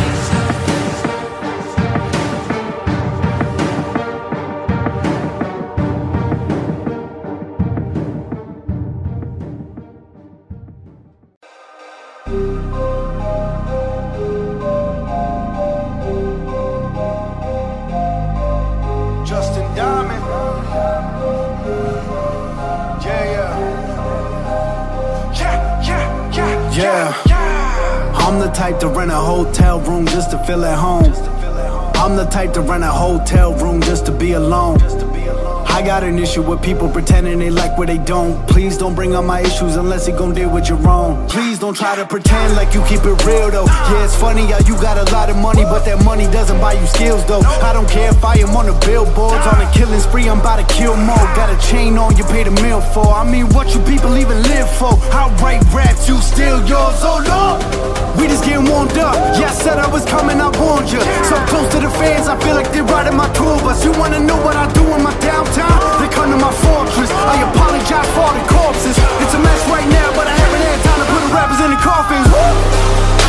Type to rent a hotel room just to feel at home. I'm the type to rent a hotel room just to be alone. I got an issue with people pretending they like what they don't. Please don't bring up my issues unless you gon' deal with your own. Please don't try to pretend like you keep it real though. Yeah, it's funny how you got a lot of money, but that money doesn't buy you skills though. I don't care if I am on the billboards, on a killing spree, I'm about to kill more. Got a chain on you paid a meal for. I mean, what you people even live for? I write raps, you steal yours, oh Lord. We just getting warmed up. Yeah, I said I was coming, I warned you. So close to the fans, I feel like they're riding my tour bus. You wanna know what I do in my downtime? They come to my fortress. I apologize for all the corpses. It's a mess right now, but I haven't had time to put the rappers in the coffins. Woo!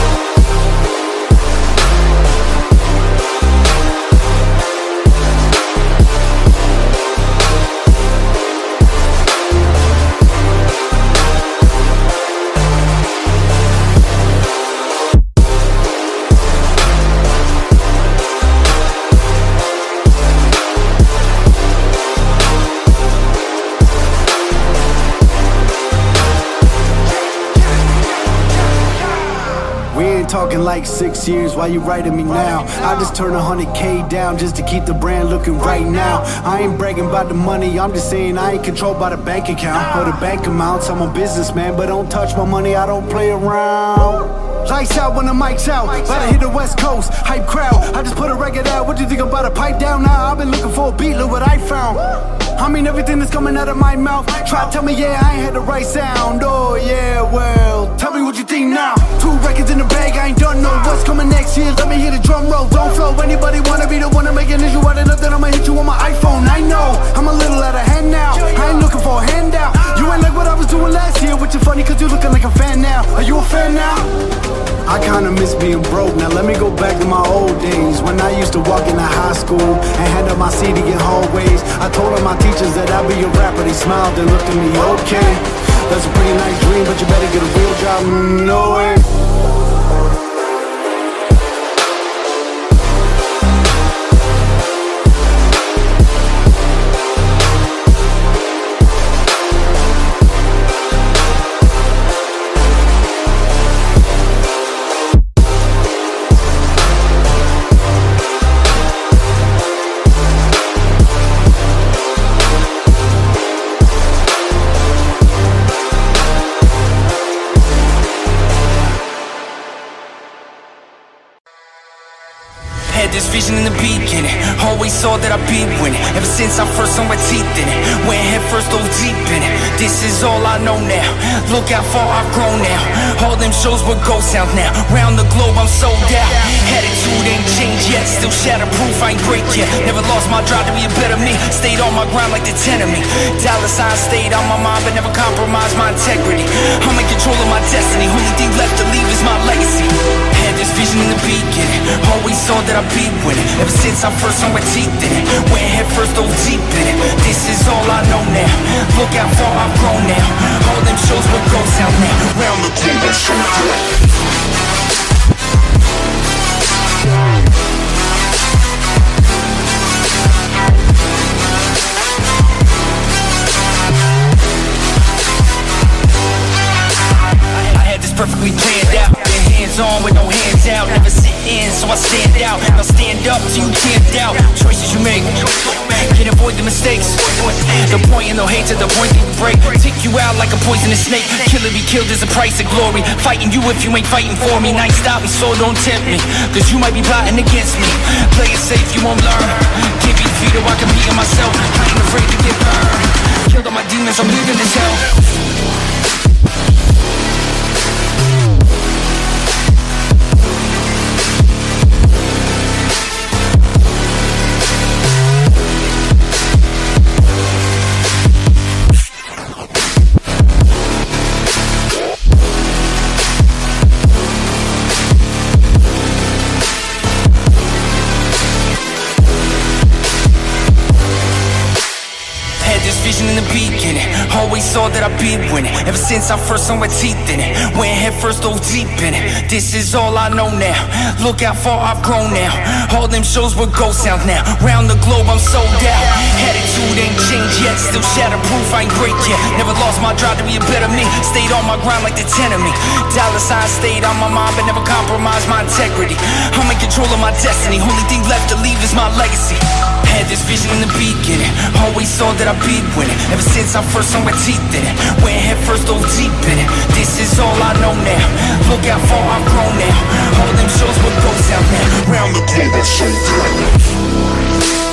Talking like 6 years, why you writing me now? I just turned 100K down just to keep the brand looking right now. I ain't bragging about the money, I'm just saying I ain't controlled by the bank account or the bank amounts. I'm a businessman, but don't touch my money, I don't play around. Lights out when the mic's out, about to hit the West Coast, hype crowd. I just put a record out, what you think about a pipe down now? I've been looking for a beat, look what I found. I mean everything that's coming out of my mouth. Try to tell me, yeah, I ain't had the right sound. Oh yeah, well, tell me what you think now. 2 records in the bag, I ain't done no. What's coming next year? Let me hear the drum roll. Don't flow, anybody wanna be the one to make an issue out of nothing? I'ma hit you on my iPhone. I know, I'm a little out of hand now. I ain't looking for a handout. You ain't like what I was doing last year, which is funny cause you looking like a fan now. Are you a fan now? I kinda miss being broke, now let me go back to my old days. When I used to walk into high school and hand up my CD in hallways. I told all my teachers that I'd be a rapper, they smiled and looked at me, okay. That's a pretty nice dream, but you better get a real job, no way. this vision in the beginning, always saw that I'd be winning. Ever since I first saw my teeth in it, went head first, dove deep in it. This is all I know now, look how far I've grown now. All them shows were ghost sound now, round the globe I'm sold out. Attitude ain't changed yet, still shatterproof, I ain't break yet. Never lost my drive to be a better me, stayed on my grind like the 10 of me. Dollar sign stayed on my mind, but never compromised my integrity. I'm in control of my destiny, only thing left to leave is my legacy. Had this vision in the beginning, always saw that I'd be winning. Ever since I first saw my teeth in it, went head first, dove deep in it. This is all I know now, look how far I've grown now. All them shows will go sound now, round the globe I'm so good. Perfectly planned out, been hands on with no hands out. Never sit in, so I stand out. Now stand up till you can't doubt. Choices you make, can't avoid the mistakes. The point and no hate to the point that you break. Take you out like a poisonous snake. Kill or be killed is a price of glory. Fighting you if you ain't fighting for me. Night stop me, so don't tempt me, cause you might be plotting against me. Play it safe, you won't learn. Give me defeat or I can be in myself. I ain't afraid to get burned. Killed all my demons, I'm living this hell. Vision in the beginning, always saw that I'd be winning. Ever since I first saw my teeth in it, went head first, dove deep in it. This is all I know now, look how far I've grown now. All them shows were ghost sound now, round the globe I'm sold out. Attitude ain't changed yet, still shatterproof, I ain't break yet. Never lost my drive to be a better me, stayed on my grind like the 10 of me. Dollar sign stayed on my mind, but never compromised my integrity. I'm in control of my destiny, only thing left to leave is my legacy. Had this vision in the beginning, always saw that I'd be winning. Ever since I first saw my teeth in it, went head first, dove deep in it. This is all I know now, look how far I've grown now. All them shows will go sound now, round the globe I'm so good.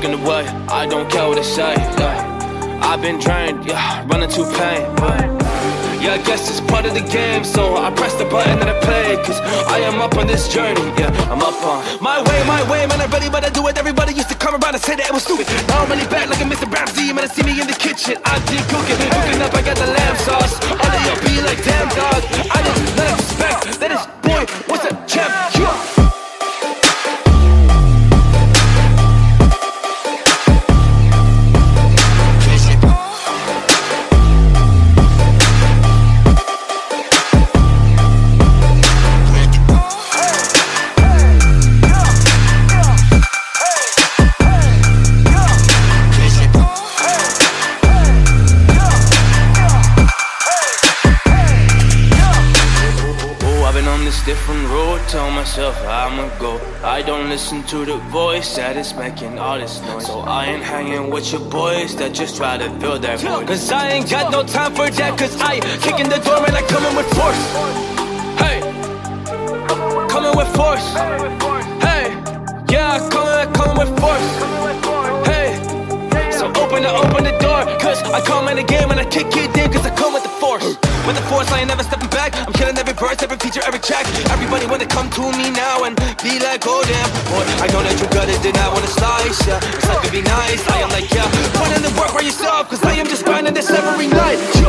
looking away, I don't care what they say, yeah. I've been drained, yeah, running to pain, but yeah, I guess it's part of the game, so I press the button and I play, cause I am up on this journey, yeah, I'm up on my way, man, I'm ready, but I do it. Everybody used to come around and say that it was stupid. Now I'm really back like a Mr. Ramsey, man, I see me in the kitchen, I did cooking up, I got the lamb sauce, all of y'all be like, damn dog, I didn't let it respect, that is, boy, what's a champ, yeah. Different road, tell myself I'ma go. I don't listen to the voice that is making all this noise. So I ain't hanging with your boys that just try to fill that void. Cause I ain't got no time for that, cause I kick in the door and I come in with force. Hey, coming with force. Hey, yeah, coming with force. Hey, so open the door, cause I come in the game and I kick it in, cause I come with the force. With the force, I ain't never stepping back. I'm killing every verse, every feature, every track. Everybody wanna come to me now and be like, oh damn, boy, I know that you got it, then I wanna slice, yeah. It's like to be nice, I am like, yeah. Put in the work for yourself, cause I am just grinding this every night, yeah.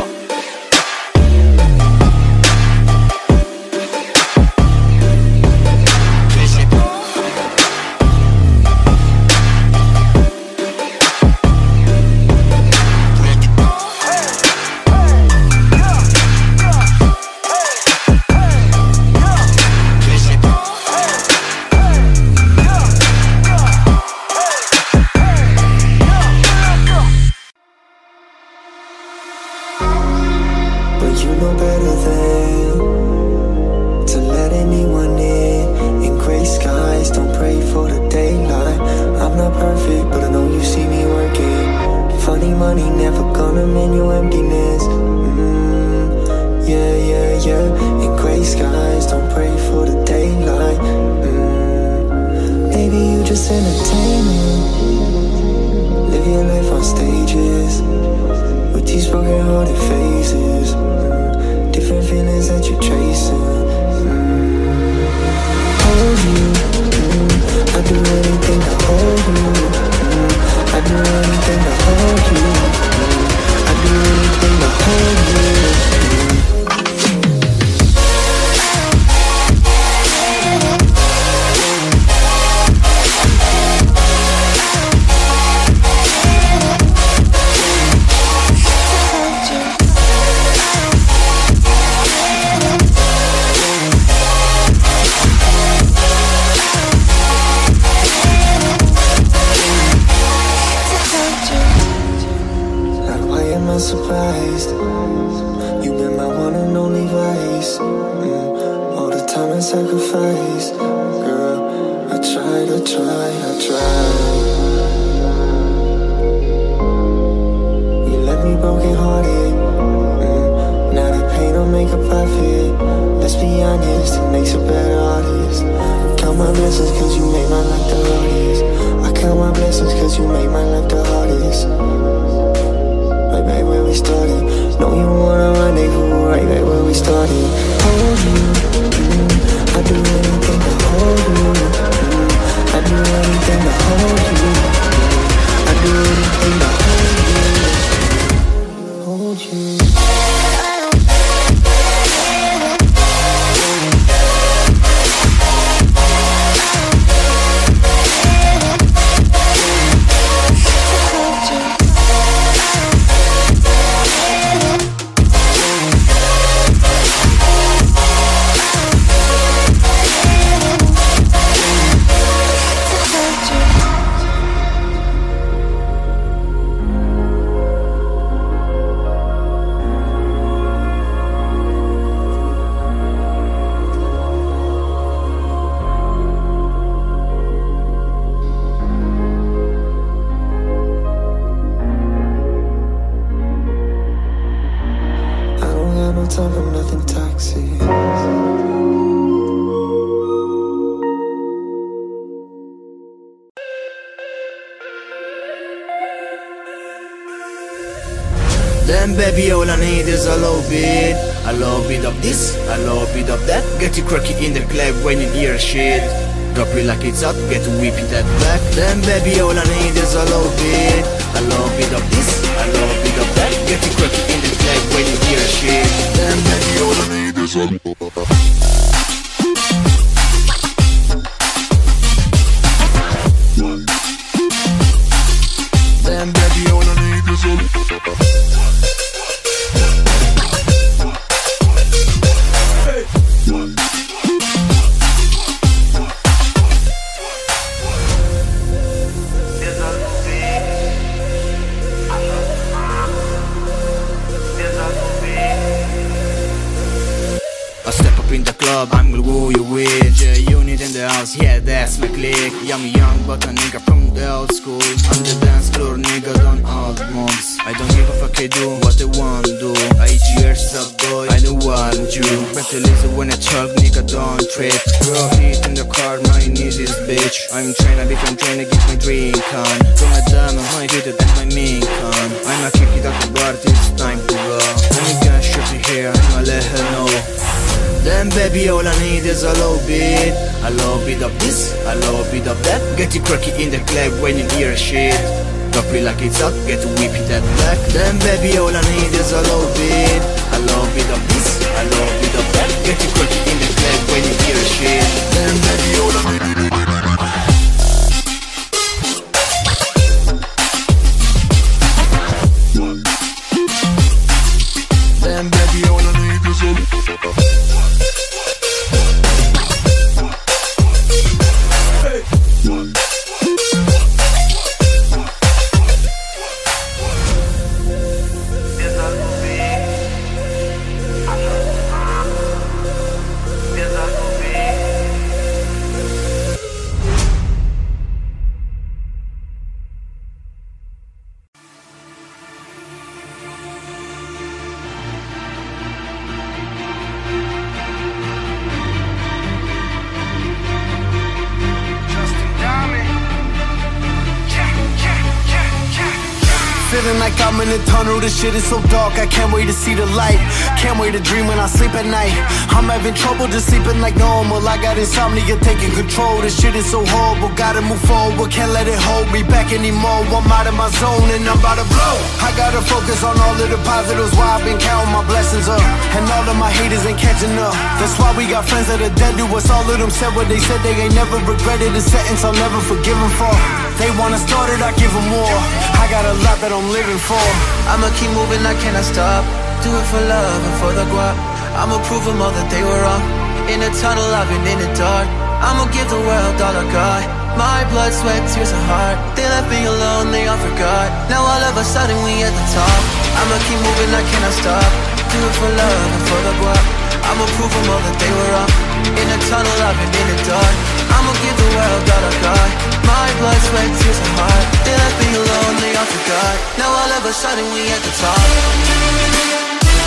Then baby all I need is a little bit of this, a little bit of that. Get you cracky in the club when you hear shit. Drop it like it's hot, get to whip it that back. Then baby all I need is a little bit of this, a little bit of that. Get you cracky in the club when you hear shit. Then baby all I need is a Then baby all I need is a in the club, I'm gonna woo you with J-Unit in the house, yeah, that's my clique. I'm young, but a nigga from the old school. On the dance floor, nigga, don't old mobs. I don't give a fuck, I do what I want to do. I cheers up, boy, I don't want you. Better listen when I talk, nigga, don't trip. Girl, heat in the car, my knees is bitch. I'm trying to get my drink on. Do my diamond, my hit it, and my mink on. I'ma kick it out the bar, it's time to go. Let me get shit here, I'ma let her know. Then baby all I need is a little bit of this, a little bit of that. Get you cracky in the club when you hear shit. Drop it like it's hot, get to whip it that back. Then baby all I need is a little bit of this, a little bit of that. Get you cracky in the club when you hear shit. Then baby all I need is Then baby all I need is a feeling like I'm in a tunnel, this shit is so dark, I can't wait to see the light. Can't wait to dream when I sleep at night. I'm having trouble just sleeping like normal. I got insomnia taking control, this shit is so horrible. Gotta move forward, can't let it hold me back anymore. I'm out of my zone and I'm about to blow. I gotta focus on all of the positives, why I've been counting my blessings up. And all of my haters ain't catching up. That's why we got friends that are dead to us. All of them said what they said, they ain't never regretted a sentence I'll never forgive them for. They wanna start it, I give them more. I got a lot that I'm living for. I'ma keep moving, I cannot stop. Do it for love and for the guap. I'ma prove them all that they were wrong. In the tunnel, I've been in the dark. I'ma give the world all I got. My blood, sweat, tears and heart. They left me alone, they all forgot. Now all of a sudden we at the top. I'ma keep moving, I cannot stop. Do it for love and for the guap. I'ma prove them all that they were wrong. In the tunnel, I've been in the dark. I'ma give the world all I got. My blood, sweat, tears and heart. They left me alone, they all forgot. Now all of a sudden we at the top.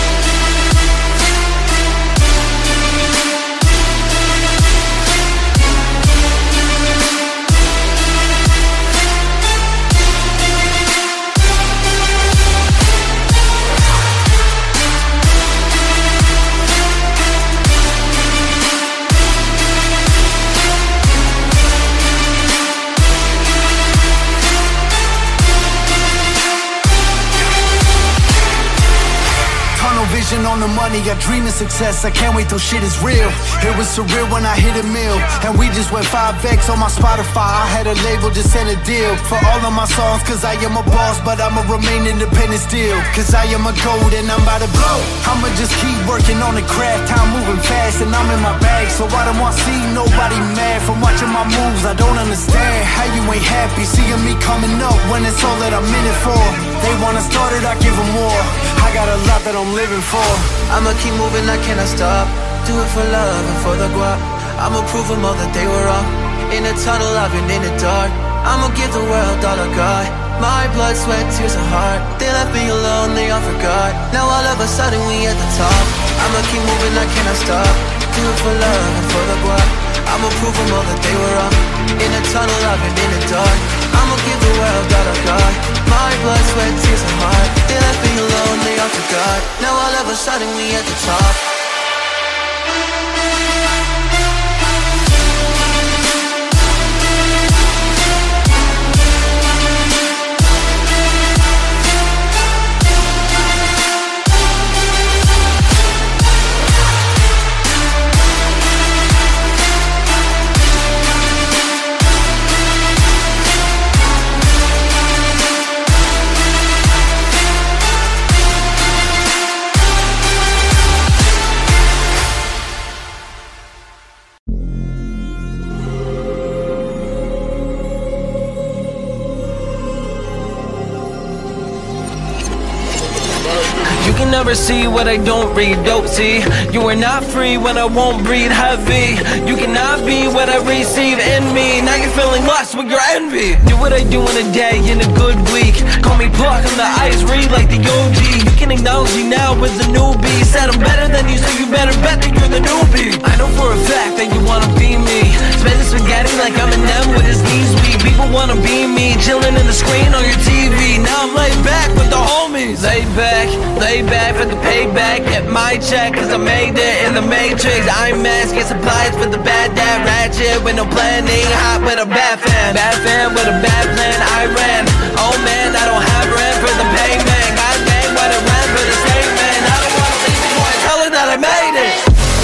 On the money, I dream of success. I can't wait till shit is real. It was surreal when I hit a mill, and we just went 5X on my Spotify. I had a label, just sent a deal for all of my songs, cause I am a boss, but I'ma remain independent still. Cause I am a gold and I'm about to blow. I'ma just keep working on the craft. Time moving fast and I'm in my bag, so I don't want to see nobody mad from watching my moves. I don't understand how you ain't happy seeing me coming up when it's all that I'm in it for. They wanna start it, I give them more. I got a lot that I'm living for. I'ma keep moving, I cannot stop. Do it for love and for the guap. I'ma prove them all that they were wrong. In the tunnel, I've been in the dark. I'ma give the world all I got. My blood, sweat, tears and heart. They left me alone, they all forgot. Now all of a sudden we at the top. I'ma keep moving, I cannot stop. Do it for love and for the guap. I'ma I'ma prove them all that they were wrong. In a tunnel, I've been in the dark. I'ma give the world all I got. My blood, sweat, tears, and heart. They left me alone, they all forgot. Now all of a sudden we at the top. Never see what I don't read, dope, see. You are not free when I won't breathe heavy. You cannot be what I receive in me. Now you're feeling lost with your envy. Do what I do in a day, in a good week. Call me Pluck, I'm the ice, read like the OG. You can acknowledge me now as a newbie. Said I'm better than you, so you better bet that you're the newbie. I know for a fact that you wanna be me. Spending spaghetti like I'm an M with his knees weak. People wanna be me, chilling in the screen on your TV. Now I'm laid back with the homies. Lay back for the payback. Get my check, cause I made it in the Matrix. I'm masking supplies for the bad dad. Ratchet with no planning, hot with a bad fan. Bad fan with a bad plan, I ran. Oh man, I don't have rent for the payment. God dang, what a rent for the statement. I don't wanna leave before I tell her that I made it.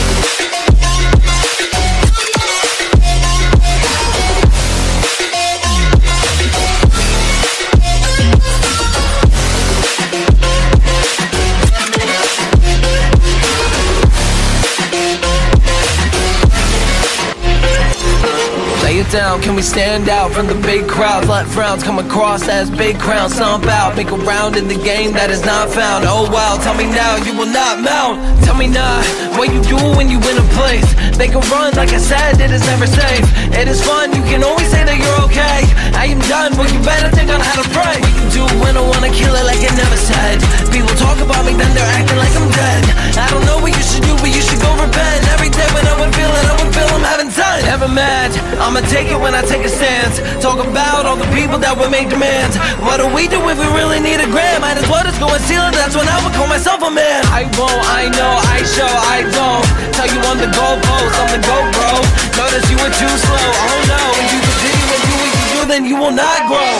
Down, can we stand out from the big crowds? Let frowns come across as big crowns. Stomp out, make a round in the game that is not found. Oh wow, tell me now, you will not mount. Tell me now, what you do when you win a place. They can run, like I said, it is never safe. It is fun, you can always say that you're okay. I am done, but you better think on how to pray. What you do when I wanna kill it like I never said. People talk about me, then they're acting like I'm dead. I don't know what you should do, but you should go repent. Every day when I would feel it, I would feel I'm having time. Never mad, I'ma take it when I take a stance. Talk about all the people that would make demands. What do we do if we really need a grand? Might as well just go and steal it, that's when I would call myself a man. I won't, I know, I show, I don't. Tell you on the goalpost, on the go, bro. Notice you were too slow, oh no. If you continue and do what you do, then you will not grow.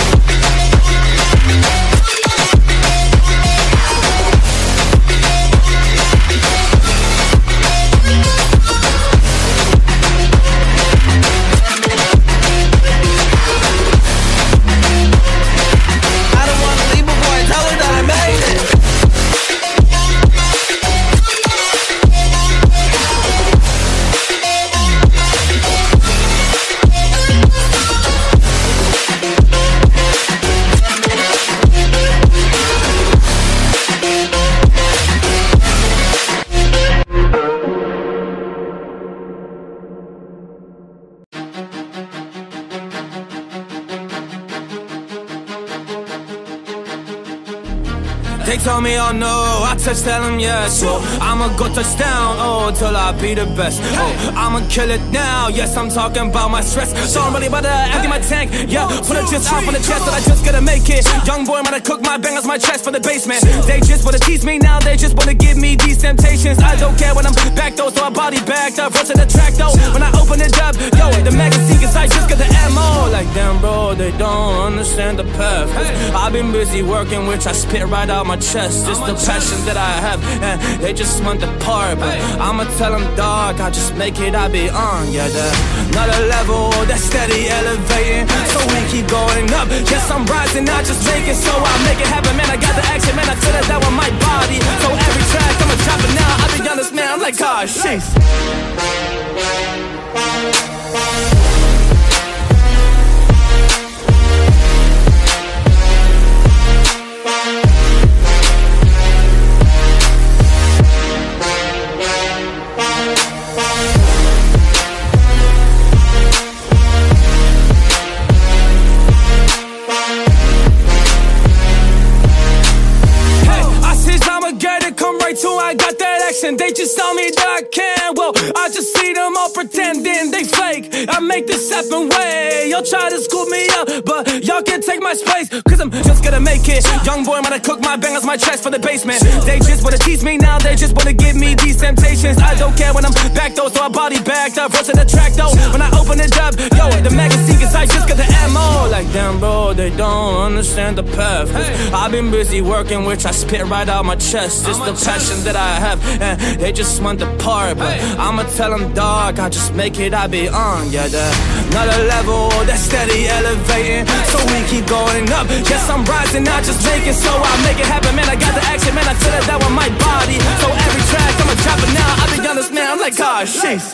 They told me, oh no, I touch, tell them yes. So I'ma go touchdown, oh, till I be the best. Oh, I'ma kill it now, yes, I'm talking about my stress. So I'm really about to empty my tank, yeah. Put it just out on the chest, that I just gotta make it. Young boy, might have cooked my bangers, my chest for the basement. They just wanna tease me now, they just wanna give me these temptations. I don't care when I'm back though, so I body backed up. Rush to the track though, when I open it up, yo, the magazine inside just got the ammo. Like damn bro, they don't understand the path. I've been busy working, which I spit right out my chest. Just the passion that I have, and they just want the part. But I'ma tell them, dog, I just make it, I be on. Yeah, another level, that's steady elevating. So we keep going up, yes, I'm rising, I just make it. So I make it happen, man, I got the action, man, I feel it down with my body. So every track, I'ma drop it now, I be honest, man, I'm like, gosh, jeez. I got that action, they just tell me that I can. Well, I just see them all pretending, they I make this happen way. Y'all try to scoop me up, but y'all can't take my space, cause I'm just gonna make it. Young boy, wanna cook my bangers, my chest for the basement. They just wanna tease me now, they just wanna give me these temptations. I don't care when I'm back though, so I body backed up. Verse in the track though, when I open it up, yo, the magazine cause I just got the ammo. Like damn bro, they don't understand the path, I've been busy working, which I spit right out my chest. It's the passion that I have, and they just want the part, but I'ma tell them dog, I just make it, I be on, yeah, another level, that's steady elevating, so we keep going up. Yes, I'm rising, not just making, so I make it happen, man. I got the action, man. I feel it down with my body. So every track, I'ma drop it now. I be honest, man. I'm like, gosh, jeez.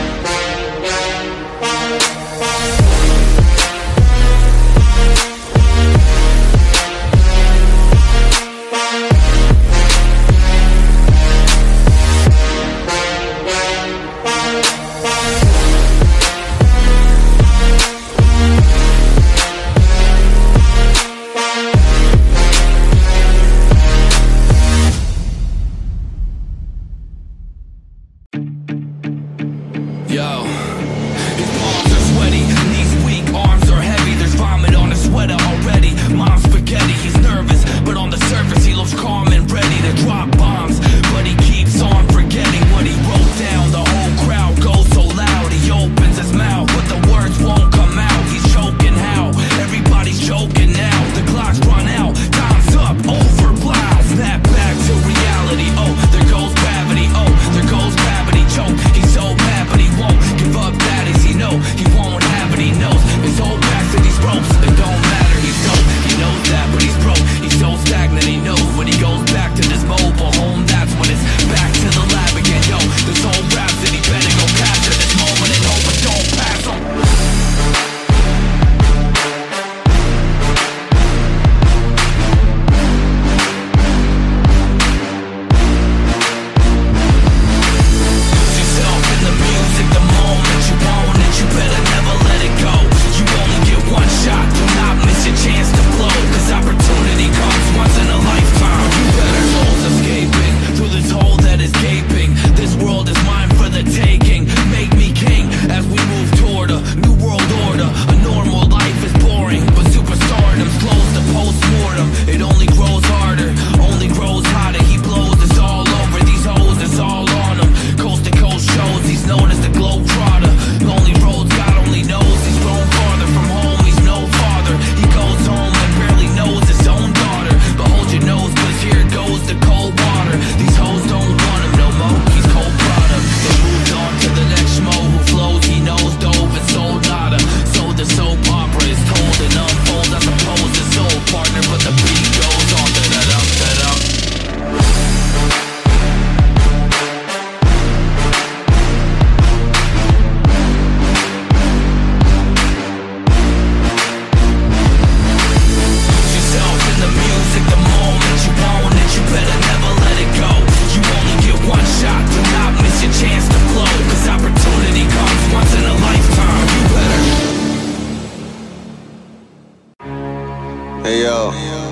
Hey yo,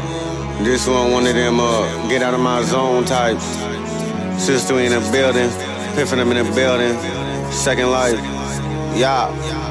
this one of them get out of my zone types. Sister in the building, piffing them in the building. Second life, yeah.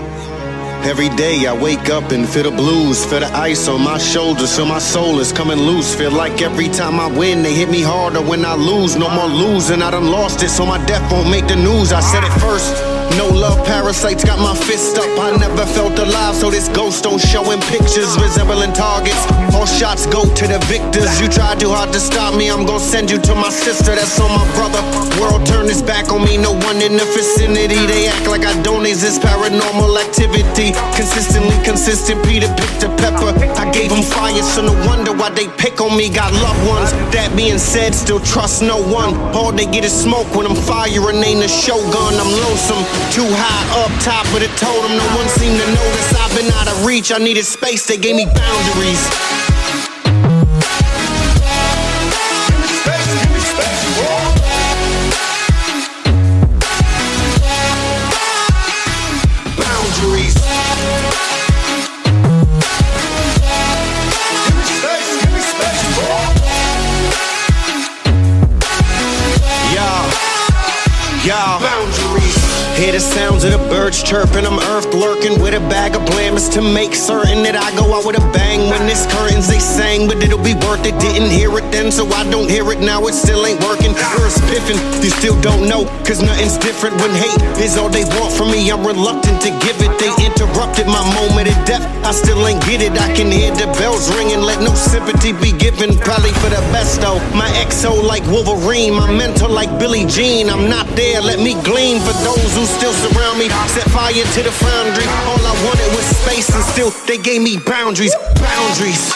Every day I wake up and feel the blues, feel the ice on my shoulders, feel my soul is coming loose. Feel like every time I win, they hit me harder when I lose. No more losing, I done lost it, so my death won't make the news. I said it first. No love parasites got my fist up. I never felt alive, so this ghost don't show in pictures resembling targets. All shots go to the victors. You try too hard to stop me, I'm gonna send you to my sister. That's on my brother. World turned its back on me, no one in the vicinity. They act like I don't exist, paranormal activity. Consistently consistent, Peter picked a pepper. I gave them fire, so no wonder why they pick on me. Got loved ones, that being said, still trust no one. All they get is smoke when I'm firing, ain't a shogun. I'm lonesome, too high up top of the totem. No one seemed to notice I've been out of reach. I needed space, they gave me boundaries. hear the sounds of the birds chirping. I'm earth lurking with a bag of blammers to make certain that I go out with a bang. When this curtains they sang, but it'll be worth it. Didn't hear it then, so I don't hear it now. It still ain't working. Words piffing, you still don't know, cause nothing's different. When hate is all they want from me, I'm reluctant to give it. They interrupted my moment of death, I still ain't get it. I can hear the bells ringing, let no sympathy be given. Probably for the best though. My XO like Wolverine, my mentor like Billie Jean. I'm not there, let me glean for those who still surround me. Set fire to the foundry. All I wanted was space, and still they gave me boundaries. Boundaries.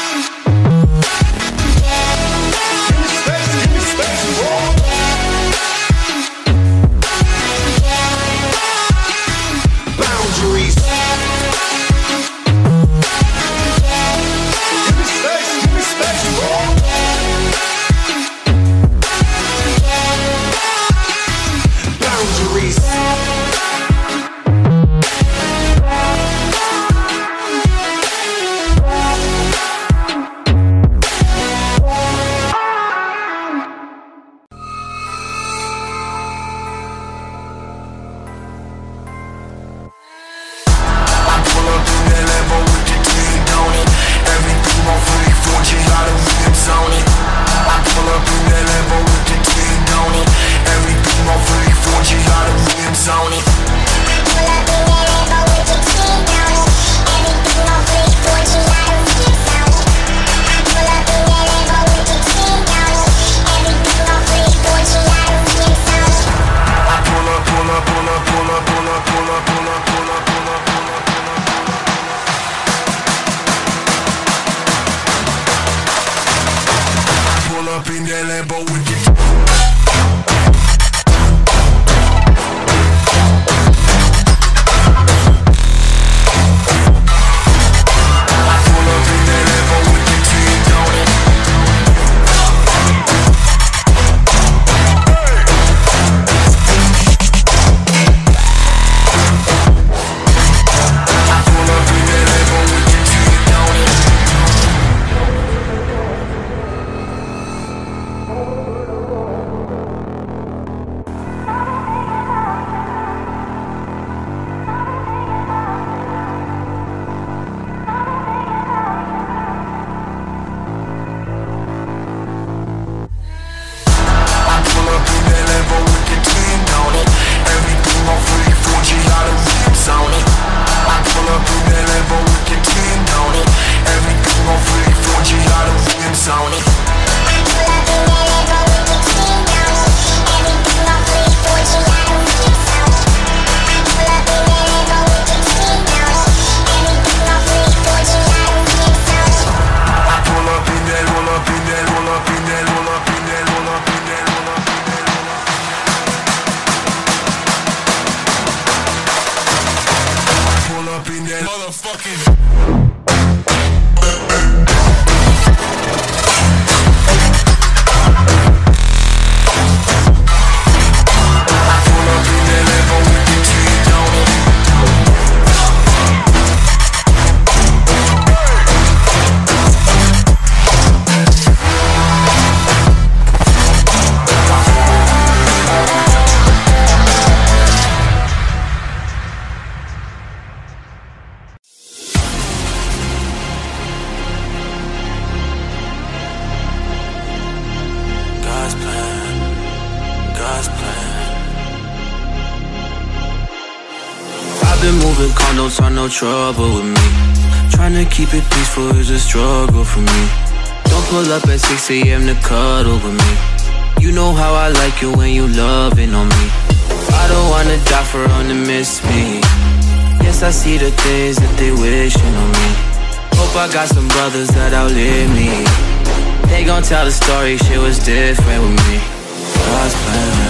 been moving condos, are no trouble with me. Trying to keep it peaceful is a struggle for me. Don't pull up at 6 a.m. to cuddle with me. You know how I like you when you loving on me. I don't wanna die for them to miss me. Yes, I see the things that they wishing on me. Hope I got some brothers that outlive me. They gon' tell the story, shit was different with me. God's plan,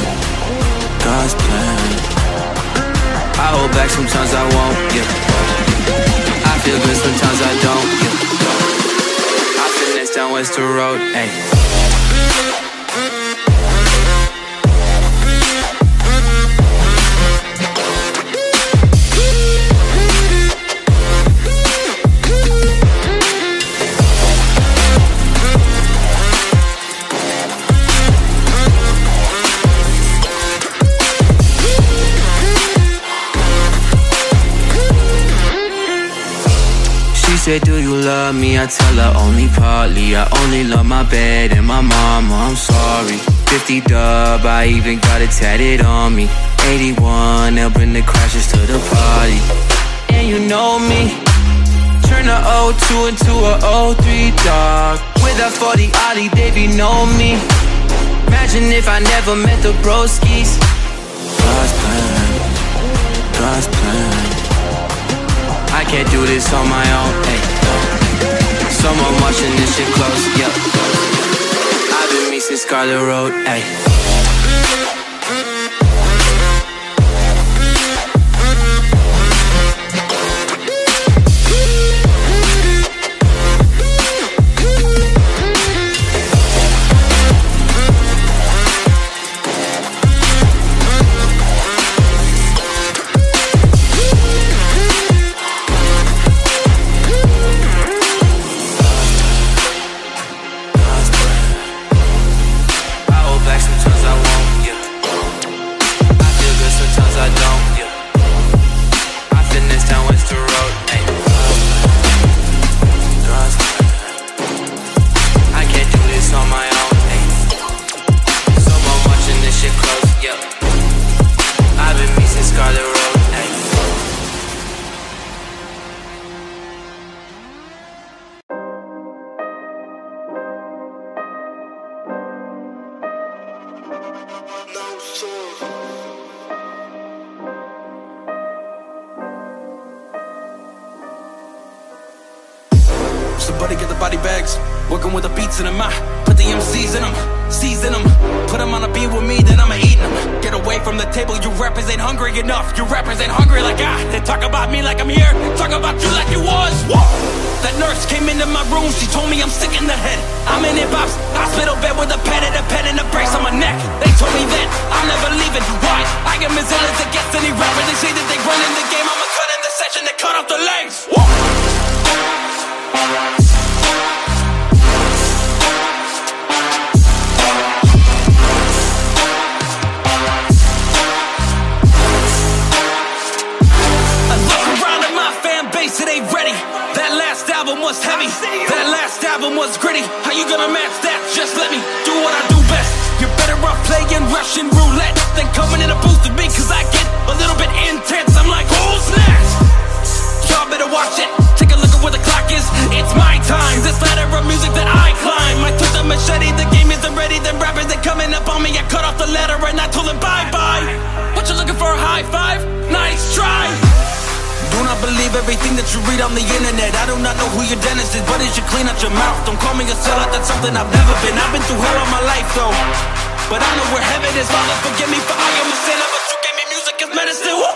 God's plan. I hold back, sometimes I won't, yeah. I feel good, sometimes I don't, yeah. I finesse down West Road, ayy. say, do you love me? I tell her only partly. I only love my bed and my mama, I'm sorry. 50 dub, I even got it tatted on me. 81, they'll bring the crashes to the party. And you know me, turn a 02 into a 03, dog. With a 40 Ollie, they be know me. Imagine if I never met the broskies. God's plan, God's plan. I can't do this on my own, hey. Someone watching this shit close, yep. I've been me since Scarlet Road, hey. Somebody get the body bags, working with the beats in them. I put the MCs in them, season them. Put them on a beat with me, then I'ma eat them. Get away from the table, you rappers ain't hungry enough. You rappers ain't hungry like I. They talk about me like I'm here, talk about you like you was. Whoa. That nurse came into my room, she told me I'm sick in the head. I'm in hip-hop's hospital bed with a pen and a brace on my neck. They told me that I'm never leaving. Why? I get as ill as it gets any rapper. They say that they run in the game, I'ma cut in the session, they cut off the legs. Whoa. It ain't ready. That last album was heavy. That last album was gritty. How you gonna match that? Just let me do what I do best. You're better off playing Russian roulette than coming in a booth with me, cause I get a little bit intense. I'm like, who's next? Y'all better watch it. Take a look at where the clock is. It's my time. This ladder of music that I climb. I took the machete, the game isn't ready. Them rappers, they coming up on me. I cut off the ladder and I told them bye-bye. What you looking for, a high five? Nice try. Do not believe everything that you read on the internet. I do not know who your dentist is, but it should clean out your mouth. Don't call me a sellout, that's something I've never been. I've been through hell all my life though, but I know where heaven is. Father, forgive me for I am a sinner, but you gave me music as medicine. Woo!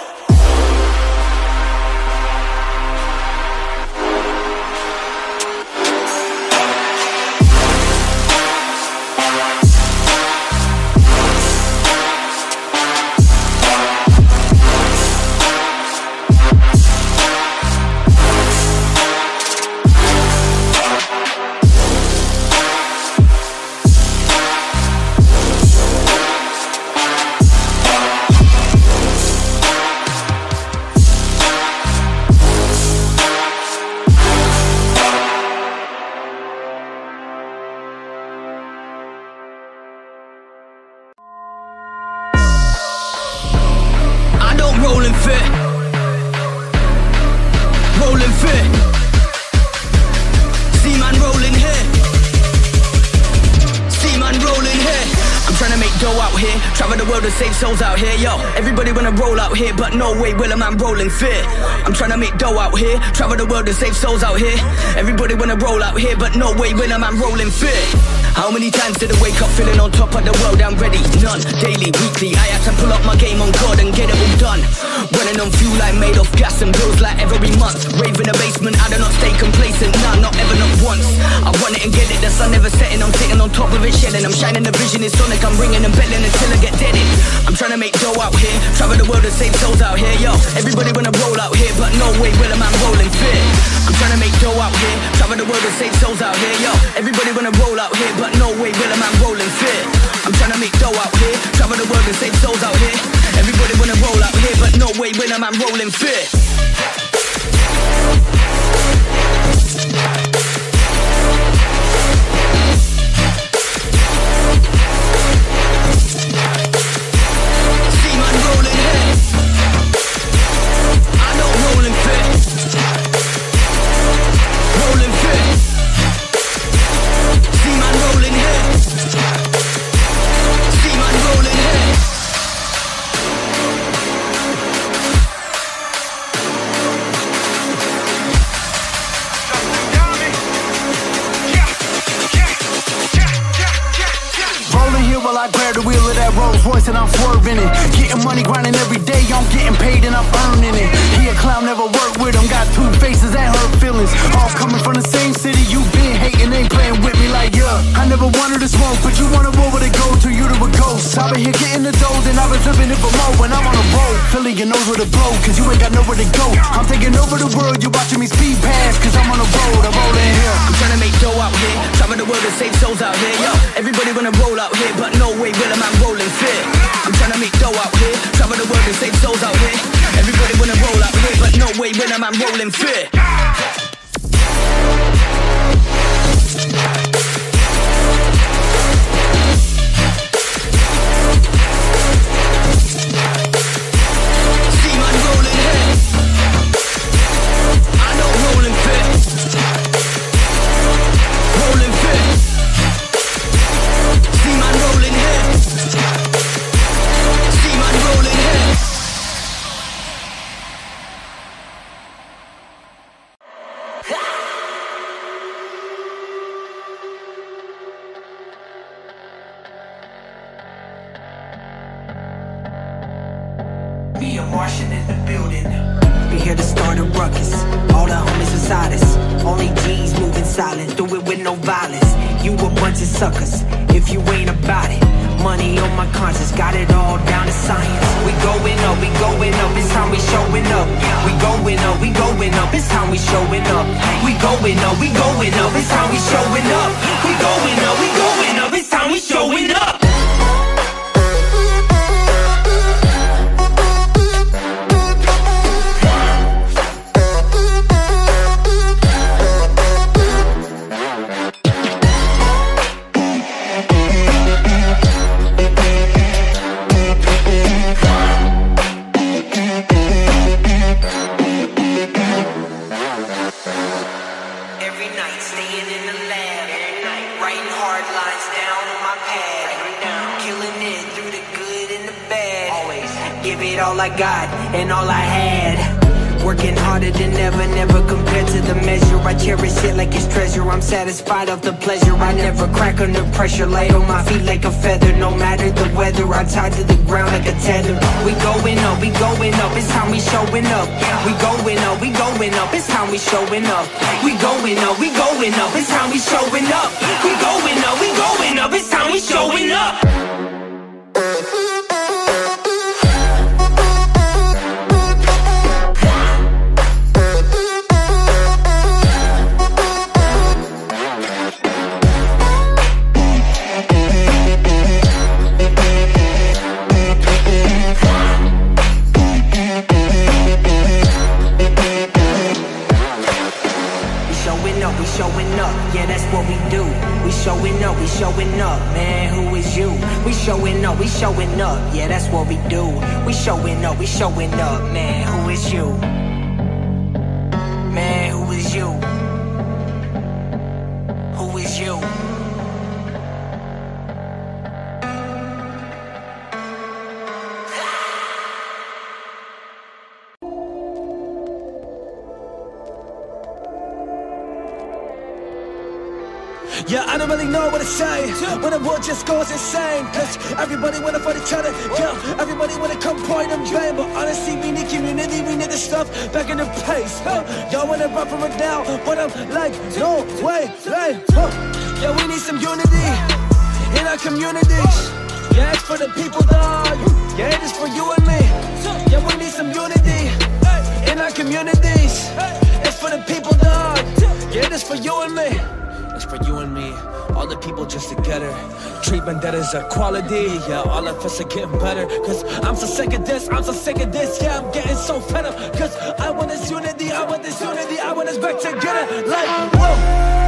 Souls out here, yo. Everybody wanna roll out here, but no way will a man roll in fear. I'm trying to make dough out here, travel the world to save souls out here. Everybody wanna roll out here, but no way will a man roll in fear. How many times did I wake up feeling on top of the world? I'm ready, none. Daily, weekly, I have to pull up my game on God and get it all done. Running on fuel, I'm made of gas and bills like every month. Rave in the basement, I do not stay complacent, nah, not ever, not once. I want it and get it, the sun never setting. I'm sitting on top of it, shelling. I'm shining, the vision is sonic. I'm ringing and belling until I get deaded. I'm trying to make dough out here, travel the world to save souls out here, yo. Everybody wanna roll out here, but no way will a man roll in fear. I'm trying to make dough out here, travel the world to save souls out here, yo. Everybody wanna roll out here, but no way will a man roll in fear. I'm trying to make dough out here, travel the world and save souls out here. Everybody wanna roll out here, but no way will a man roll in fear. choice and I'm swerving it. Getting money, grinding every day, I'm getting paid and I'm earning it. He a clown, never worked with him, got two faces and hurt feelings. All coming from the same city, you been hating, ain't playing with me like yeah. I never wanted to smoke, but you wanna roll where to go to, you to a ghost. I've been here getting the dough, then I've been flipping it for more when I'm on the road. Filling your nose with a blow, cause you ain't got nowhere to go. I'm taking over the world, you watching me speed past, cause I'm on the road, I'm rolling here. I'm trying to make dough out here, travel the world to save souls out here, yo. Everybody wanna roll out here, but no way will I'm rolling fit. I'm trying to make dough out here, travel the world to save souls out here. Everybody wanna roll out here, but no way will I'm rolling fit. Me a Martian in the building. We here to start a ruckus. All the homies beside us. Only G's moving silent. Do it with no violence. You a bunch of suckers if you ain't about it. Money on my conscience, got it all down to science. We going up, we going up, it's how we showing up. We going up, we going up, it's how we showing up. We going up, we going up, it's how we showing up. We going up, we going up, it's how we showing up. All I got and all I had. Working harder than ever, never compared to the measure. I cherish it like it's treasure. I'm satisfied of the pleasure. I never crack under pressure. Light on my feet like a feather. No matter the weather, I'm tied to the ground like a tether. We going up, we going up, it's how we showing up. We going up, we going up, it's how we showing up. We going up, we going up, it's how we showing up. We going up, we going up, it's how we showing up. Showing up, man, who is you? We showing up, yeah, that's what we do. We showing up, man, who is you? Man, who is you? Who is you? Yeah, I don't really know what to say when the world just goes insane. Cause everybody wanna fight each other, yeah, everybody wanna come point and bang. But honestly, we need community, we need the stuff back in the place. Y'all wanna run from it down, but I'm like, no way, like, yeah, we need some unity in our communities. Yeah, it's for the people, dog. Yeah, it is for you and me. Yeah, we need some unity in our communities. It's for the people, dog. Yeah, it is for you and me. It's for you and me, all the people just together. Treatment that is equality, yeah, all of us are getting better. Cause I'm so sick of this, yeah, I'm getting so fed up. Cause I want this unity, I want us back together. Like, whoa.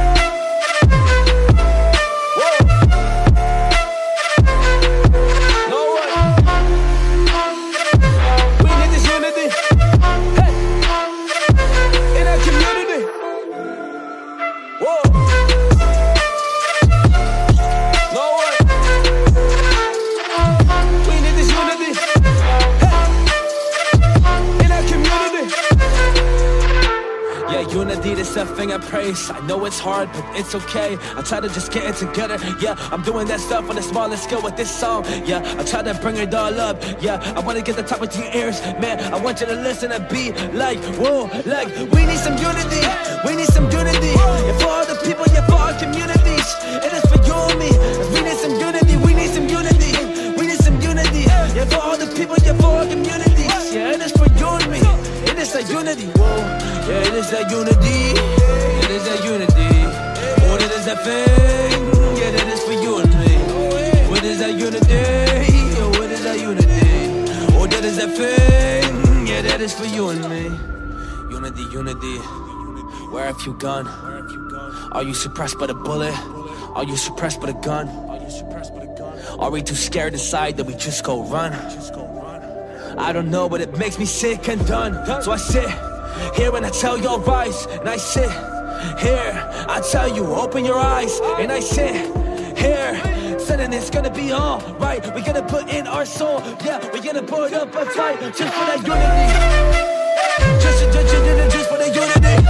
Yeah, unity, that's the thing I praise. I know it's hard, but it's okay. I try to just get it together. Yeah, I'm doing that stuff on a smaller scale with this song. Yeah, I try to bring it all up. Yeah, I wanna get the top of your ears. Man, I want you to listen and be like, whoa, like, we need some unity. We need some unity. Yeah, for all the people, yeah, for our communities. It is for you and me. We need some unity. We need some unity. We need some unity. Yeah, for all the people, yeah, for our communities. Yeah, it is for you and me. It is a unity. Whoa, yeah, it is a unity. It is a unity. Oh, it is a thing. Yeah, that is for you and me. What is that unity? Oh, what is that unity? Oh, that is a thing. Yeah, that is for you and me. Unity, unity. Where have you gone? Are you suppressed by the bullet? Are you suppressed by the gun? Are we too scared inside that we just go run? I don't know, but it makes me sick and done. So I sit here and I tell you rise. And I sit here, I tell you open your eyes. And I sit here, saying it's gonna be alright. We're gonna put in our soul. Yeah, we're gonna put up a fight just for that unity. Just for the unity.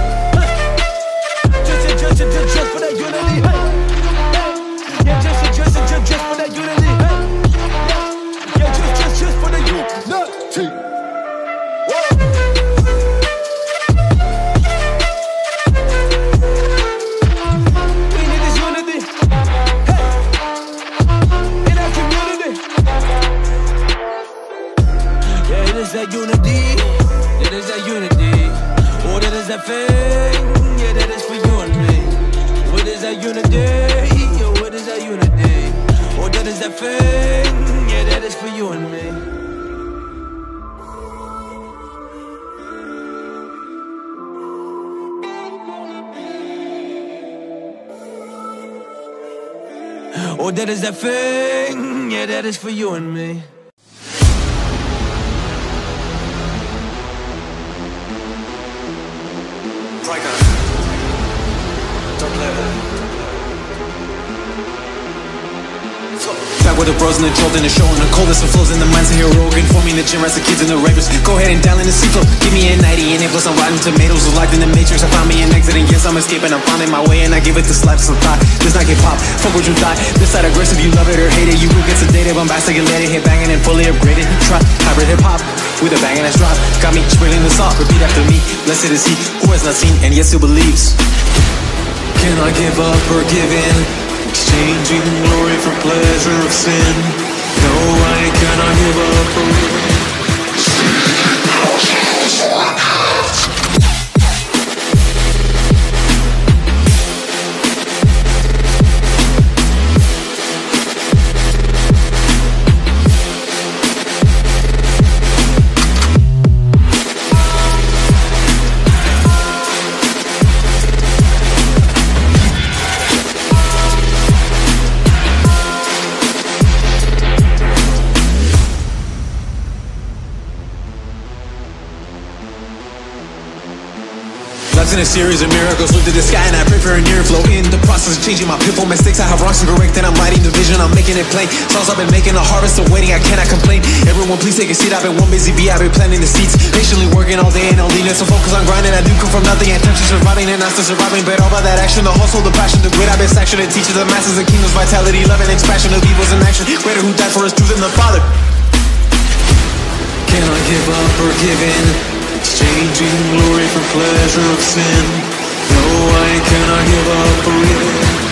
Just for that unity. Yeah, just for that unity. Yeah, just for the unity. We need this unity. Hey, in our community. Yeah, it is that unity. It is that unity. Oh, that is that thing. Yeah, that is for you and me. What is that unity? Oh, what is that unity? Oh, that is that thing. Yeah, that is for you and me. Oh, that is that thing. Yeah, that is for you and me. Back with the bros and the jolt and the show and the coldest of flows in the minds of hero Rogan. Forming the gym, rest the kids and the ravers. Go ahead and dial in the C-flow. Give me a 90 and A plus I'm rotten tomatoes. Was locked in the matrix. I found me an exit and yes I'm escaping. I'm finding my way and I give it the slaps of thought. Does not get pop, fuck what you thought. This side aggressive, you love it or hate it. You will get sedated, bombastic and let it hit banging and fully upgraded. Try hybrid hip hop with a banging ass drop. Got me spilling the salt, repeat after me. Blessed is he who has not seen and yet still believes. Can I give up or give in? Exchanging glory for pleasure of sin. No, I cannot give up or give in. In a series of miracles, look to the sky and I pray for a near flow. In the process of changing my pitfall mistakes, I have wrongs to correct and I'm lighting the vision, I'm making it plain. Songs I've been making, a harvest of waiting, I cannot complain. Everyone please take a seat, I've been one busy bee, I've been planting the seeds. Patiently working all day and all evening, so focus on grinding. I do come from nothing, intention surviving and not still surviving. But all by that action, the hustle, the passion, the grit, I've been sanctioned. It teaches the masses the kingdom's vitality, love and expansion of evils in action. Greater who died for us, truth and the Father. Can I give up or give in? Exchanging glory for pleasure of sin. No, I cannot give up or give in.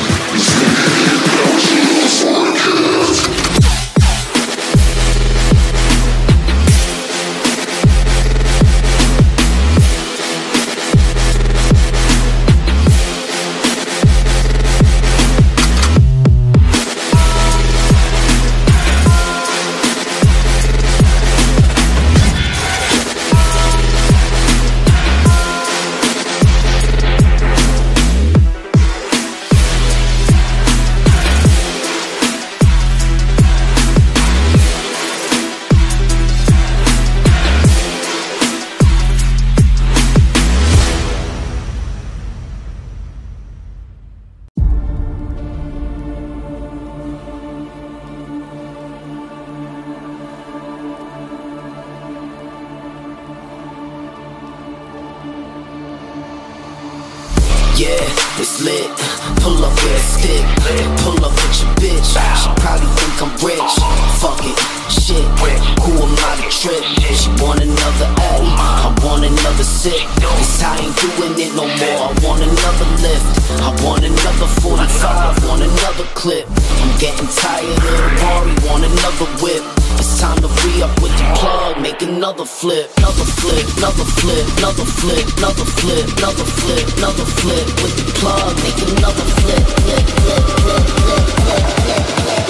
Yeah, it's lit. Pull up with a stick. Pull up with your bitch. She probably think I'm rich. Fuck it, shit. Who am I to trip? She want another A, I want another sip. Cause I ain't doing it no more. I want another lift. I want another 45. Want another clip. I'm getting tired of the Rari. Want another whip. It's time to re-up with the plug. Make another flip. Another flip. Another flip. Another flip. Another flip. Another flip. Another flip with the plug. Make another flip. Flip. Flip. Flip. Flip. Flip.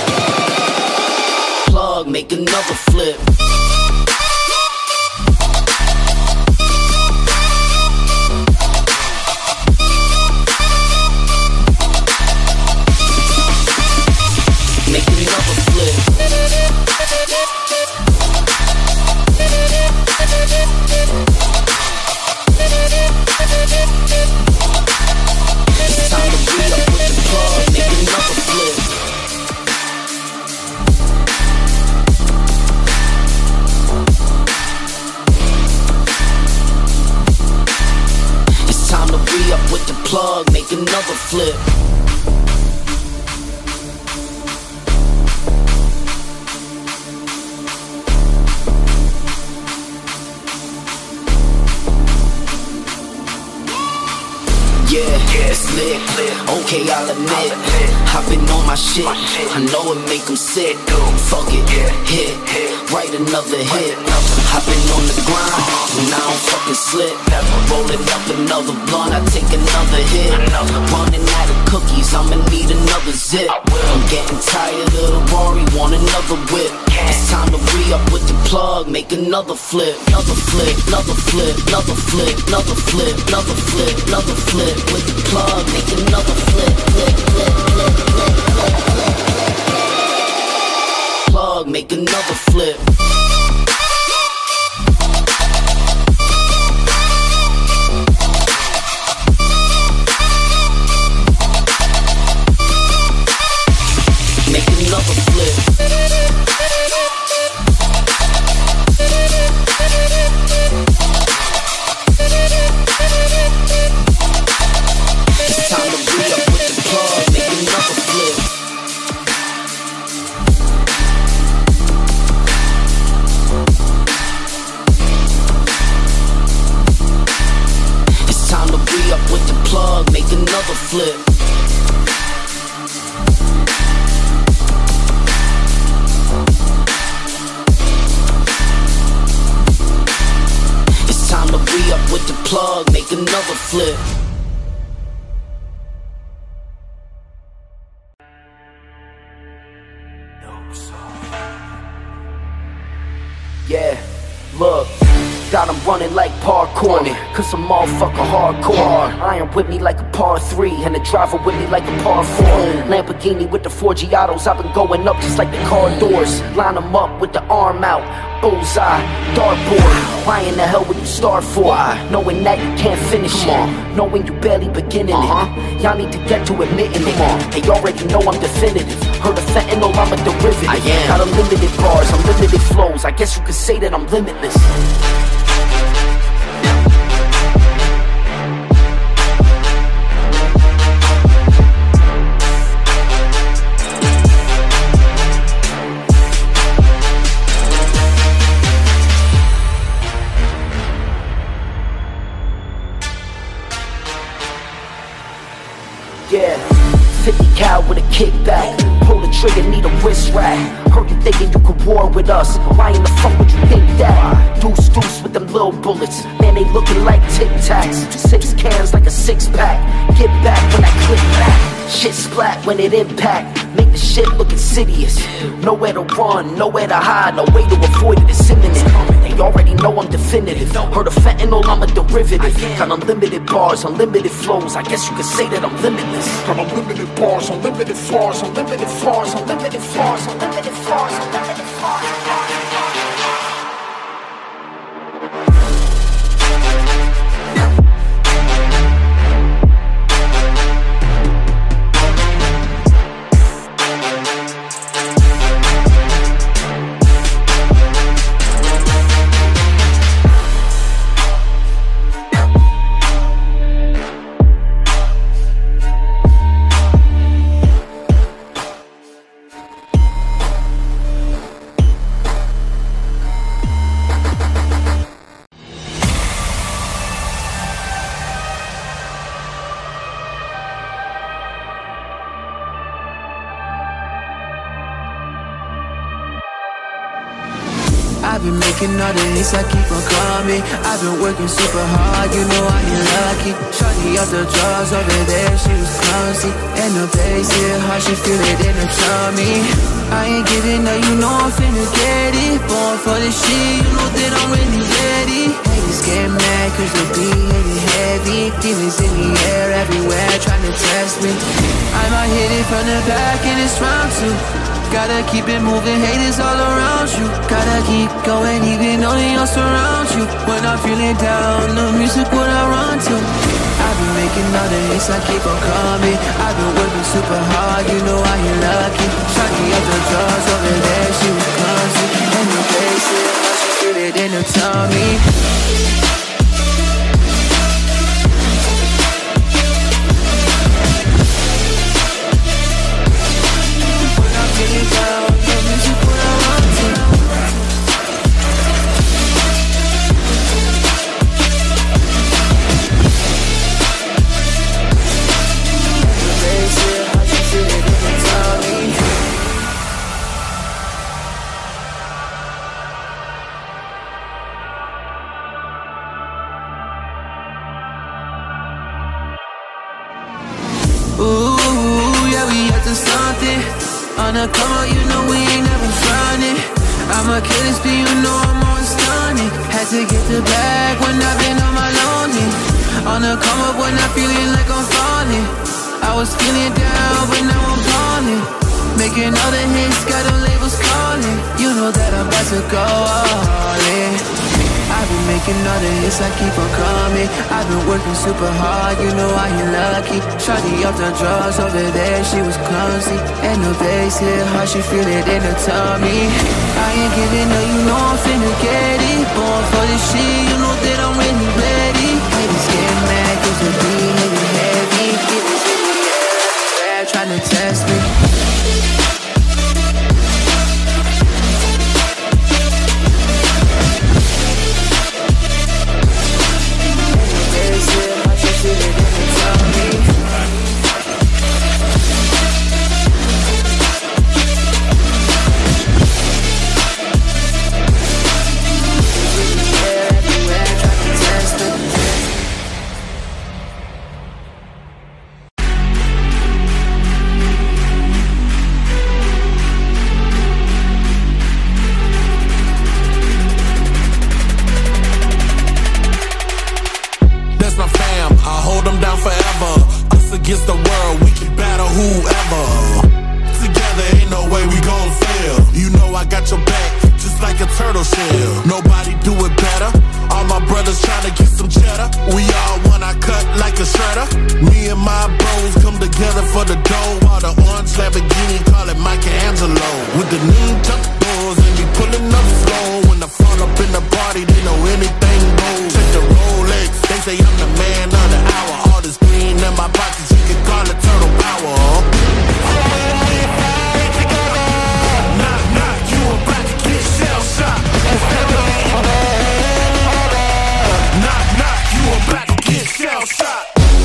Flip. Plug. Make another flip. Make another flip. It's time to re up with the plug. Make another flip. It's time to re up with the plug. Make another flip. Yeah, it's lit. Okay, I'll admit, I've been on my shit. I know it make them sick. Fuck it, hit, write another hit. I've been on the grind, and I don't fucking slip. Rolling up another blunt, I take another hit. Running out of cookies, I'ma need another zip. I'm getting tired of the Rari, want another whip. It's time to re-up with the plug, make another flip. Another flip, another flip, another flip, another flip, another flip, another flip with the plug, make another flip, flip, flip, flip, flip, flip, flip. Plug, make another flip. Make another flip. It's time to re-up with the plug, make another flip. It's time to re-up with the plug, make another flip. It's time to re-up with the plug, make another flip. Yeah, look, got them running like parkour, cause I'm motherfucking hardcore. Iron with me like a par 3, and the driver with me like a par 4. Lamborghini with the 4 Giottos, I've been going up just like the car doors. Line them up with the arm out, bullseye, dartboard. Why in the hell would you start for? Knowing that you can't finish it, knowing you barely beginning it. Y'all need to get to admitting it. They already know I'm definitive. Heard of fentanyl, I'm a derivative. Got unlimited bars, unlimited flows. I guess you could say that I'm limitless. Yeah, 50 cal with a kickback. Pull the trigger, need a wrist rack. Heard you thinking you could war with us. Why in the fuck would you think that? Deuce with them little bullets. Man, they looking like Tic Tacs. 6 cans like a 6-pack. Get back when I click back. Shit splat when it impact. Make the shit look insidious. Nowhere to run, nowhere to hide. No way to avoid it, it's imminent. They already know I'm definitive. Heard of fentanyl, I'm a derivative. Got unlimited bars, unlimited flows. I guess you could say that I'm limitless. Got unlimited bars, unlimited floors, unlimited floors, unlimited floors, unlimited floors, unlimited floors. I've been making all the hits, I keep on coming. I've been working super hard, you know I ain't lucky. Shawty off the drawers over there, she was clumsy. And the bass hit hard, she feel it in her tummy. I ain't giving up, you know I'm finna get it. Born for this shit, you know that I'm really ready. Haters get mad cause the beat hitting heavy. Demons in the air everywhere trying to test me. I might hit it from the back and it's round two. Gotta keep it moving, haters all around you. Gotta keep going even though they all surround you. When I'm feeling down, the music what I run to. I've been making all the hits, I keep on coming. I've been working super hard, you know I ain't lucky. Shawty up the drawers over there, she was clumsy. And the bass hit, how she feel it in her tummy. On the come out, you know we ain't never frontin'. I'ma kill this beat, you know I'm always stunning. Had to get the bag when I've been on my lonely. On the come up when I'm feeling like I'm falling. I was feeling down, but now I'm balling. Making all the hits, got the labels calling. You know that I'm about to go all in. I've been making all the hits, I keep on coming. I've been working super hard, you know I ain't lucky. Shawty off the drawers over there, she was clumsy. And the bass hit hard, she feel it in her tummy. I ain't giving up, you know I'm finna get it. Born for this shit, you know that I'm really ready. Haters get mad cause the beat hitting heavy. Haters in the air, trying to test me. Against the world, we can battle whoever. Together ain't no way we gon' fail. You know I got your back, just like a turtle shell. Nobody do it better. All my brothers tryna get some cheddar. We all wanna cut like a shredder. Me and my bros come together for the dough. While the orange Lamborghini call it Michelangelo. With the new tuck doors and we pulling up slow. When I fall up in the party, they know anything goes. Check the Rolex, they say I'm the man of the hour. All this green in my pockets, you can call it turtle power. Knock, knock, you about to get shell shocked. Knock, knock, you about to get shell shocked.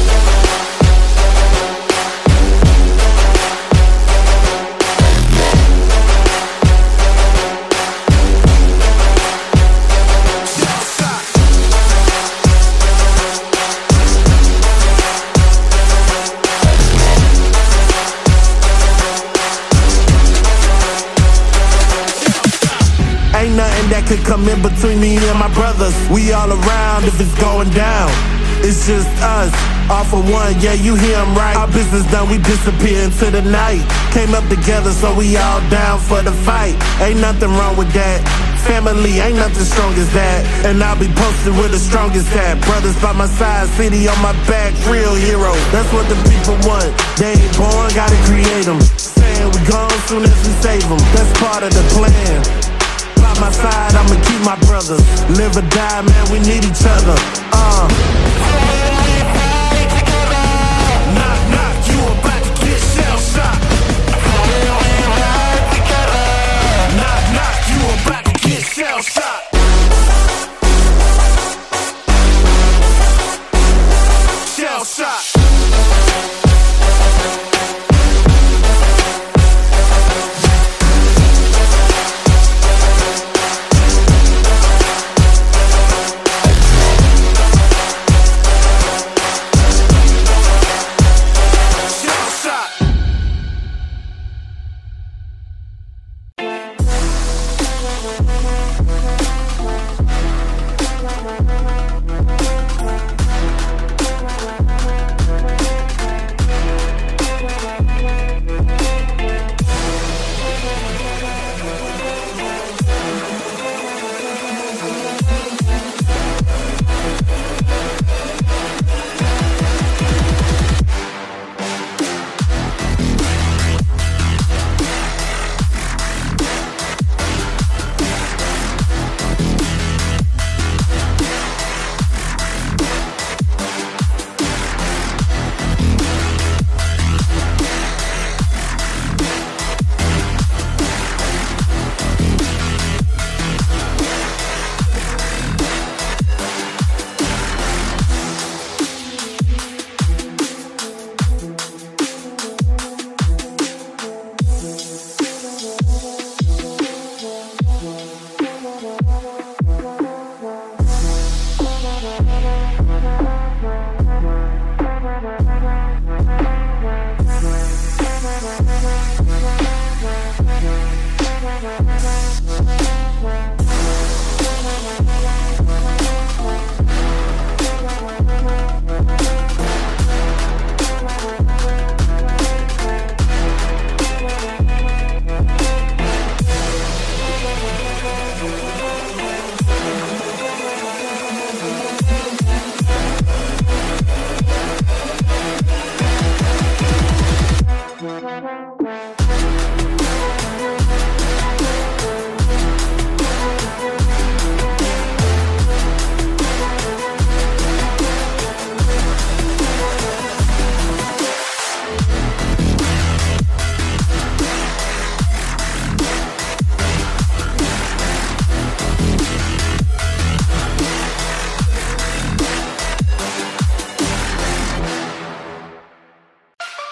That could come in between me and my brothers. We all around if it's going down. It's just us, all for one, yeah, you hear him right. Our business done, we disappear into the night. Came up together, so we all down for the fight. Ain't nothing wrong with that. Family, ain't nothing strong as that. And I'll be posted with the strongest at. Brothers by my side, city on my back, real hero. That's what the people want. They ain't born, gotta create them. Saying we gone soon as we save them. That's part of the plan. My side, I'ma keep my brothers. Live or die, man, we need each other. Knock, knock, you about to get shell shocked. Knock, knock, you about to get shell shocked. Shell shocked.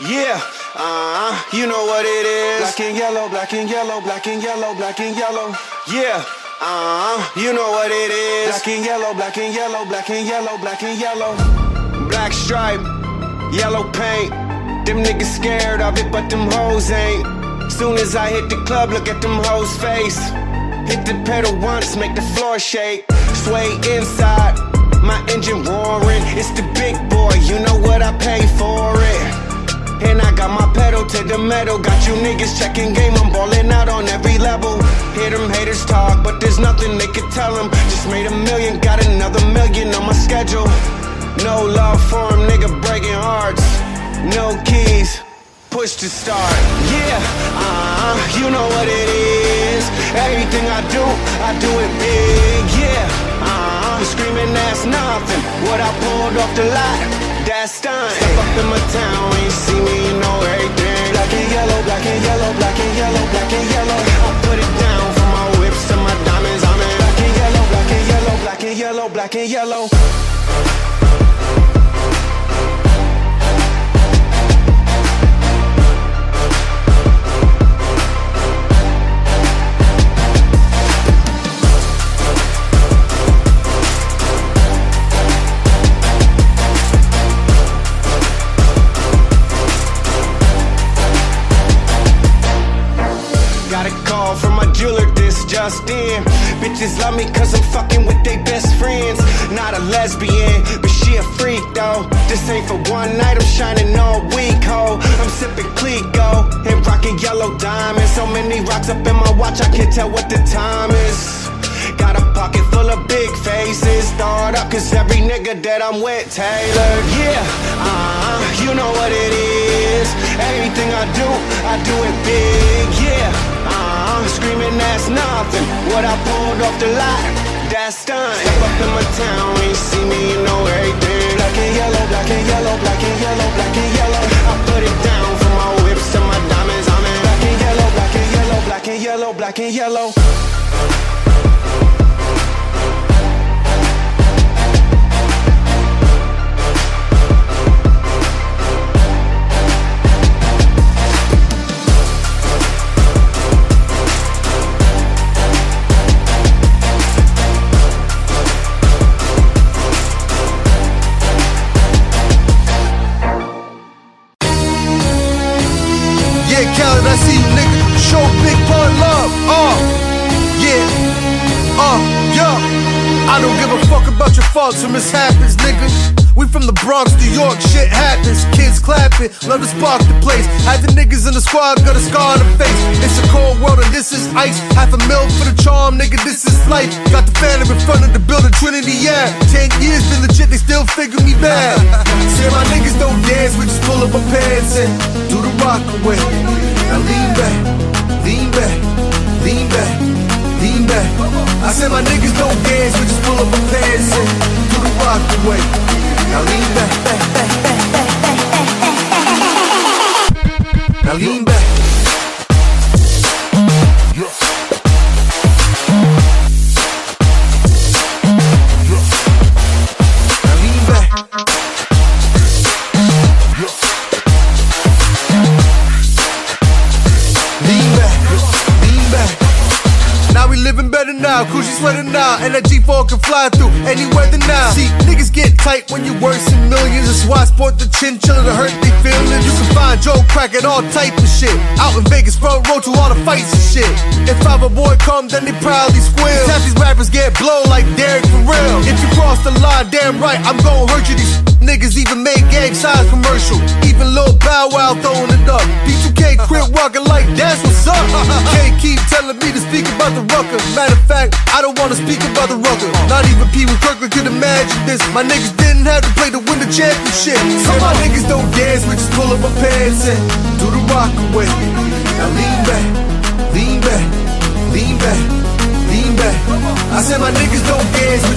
Yeah, you know what it is. Black and yellow, black and yellow, black and yellow, black and yellow. Yeah, you know what it is. Black and yellow, black and yellow, black and yellow, black and yellow. Black stripe, yellow paint. Them niggas scared of it, but them hoes ain't. Soon as I hit the club, look at them hoes' face. Hit the pedal once, make the floor shake. Sway inside, my engine roaring. It's the big boy, you know what I pay for it. And I got my pedal to the metal. Got you niggas checking game, I'm ballin' out on every level. Hear them haters talk, but there's nothing they could tell them. Just made $1 million, got another $1 million on my schedule. No love for them, nigga breaking hearts. No keys, push to start. Yeah, you know what it is. Everything I do it big. Yeah, screaming that's nothing. What I pulled off the lot, that's done. Step up in my town, when you see me, you know everything. Black and yellow, black and yellow, black and yellow, black and yellow. I put it down from my whips to my diamonds. I'm in black and yellow, black and yellow, black and yellow, black and yellow. From my jeweler, this just in. Bitches love me cause I'm fucking with they best friends. Not a lesbian, but she a freak though. This ain't for one night, I'm shining all week, ho. I'm sipping Clico and rocking yellow diamonds. So many rocks up in my watch, I can't tell what the time is. Got a pocket full of big faces. Throw it up cause every nigga that I'm with tailored. Yeah, you know what it is. Everything I do it big. Yeah, screaming that's nothing. What I pulled off the lot, that's done. Step up in my town, when you see me, you know everything. Black and yellow, black and yellow, black and yellow, black and yellow. I put it down from my whips to my diamonds. I'm in black and yellow, black and yellow, black and yellow, black and yellow. I see you, nigga. Show big boy love. Yo. I don't give a fuck about your faults or mishaps, nigga. We from the Bronx, New York, shit happens. Kids clapping, love to spark the place. Had the niggas in the squad, got a scar on the face. It's a cold world and this is ice. $500,000 for the charm, nigga, this is life. Got the Phantom in front of the building, Trinity, yeah. 10 years been legit, they still figure me bad. Say my niggas don't dance, we just pull up our pants and do the rock away. Now lean back, lean back, lean back, lean back. I said my niggas don't dance, we just pull up our pants and do the rock away. Now lean back, now lean back. Now lean back. Now we living better now, Coochie sweater now, and that G4 can fly through any weather now. See, niggas get tight when you worse in millions. That's why I sport the chinchilla to hurt they feelings. You can find Joe Crack at all type of shit. Out in Vegas, front row to all the fights and shit. If I'm a boy come, then they proudly squeal. Half these rappers get blown like Derek for real. If you cross the line, damn right, I'm gon' hurt you. These niggas even made gang size commercial. Even Lil Bow Wow throwing it up. P2K quit walking like that's what's up. Can't keep telling me to speak about the rucker. Matter of fact, I don't wanna speak about the rucker. Not even Pee Wee Kirkland could imagine this. My niggas didn't have to play to win the championship. So my niggas don't dance, we just pull up our pants and do the rock away. Now lean back, lean back, lean back, lean back. I said my niggas don't dance, we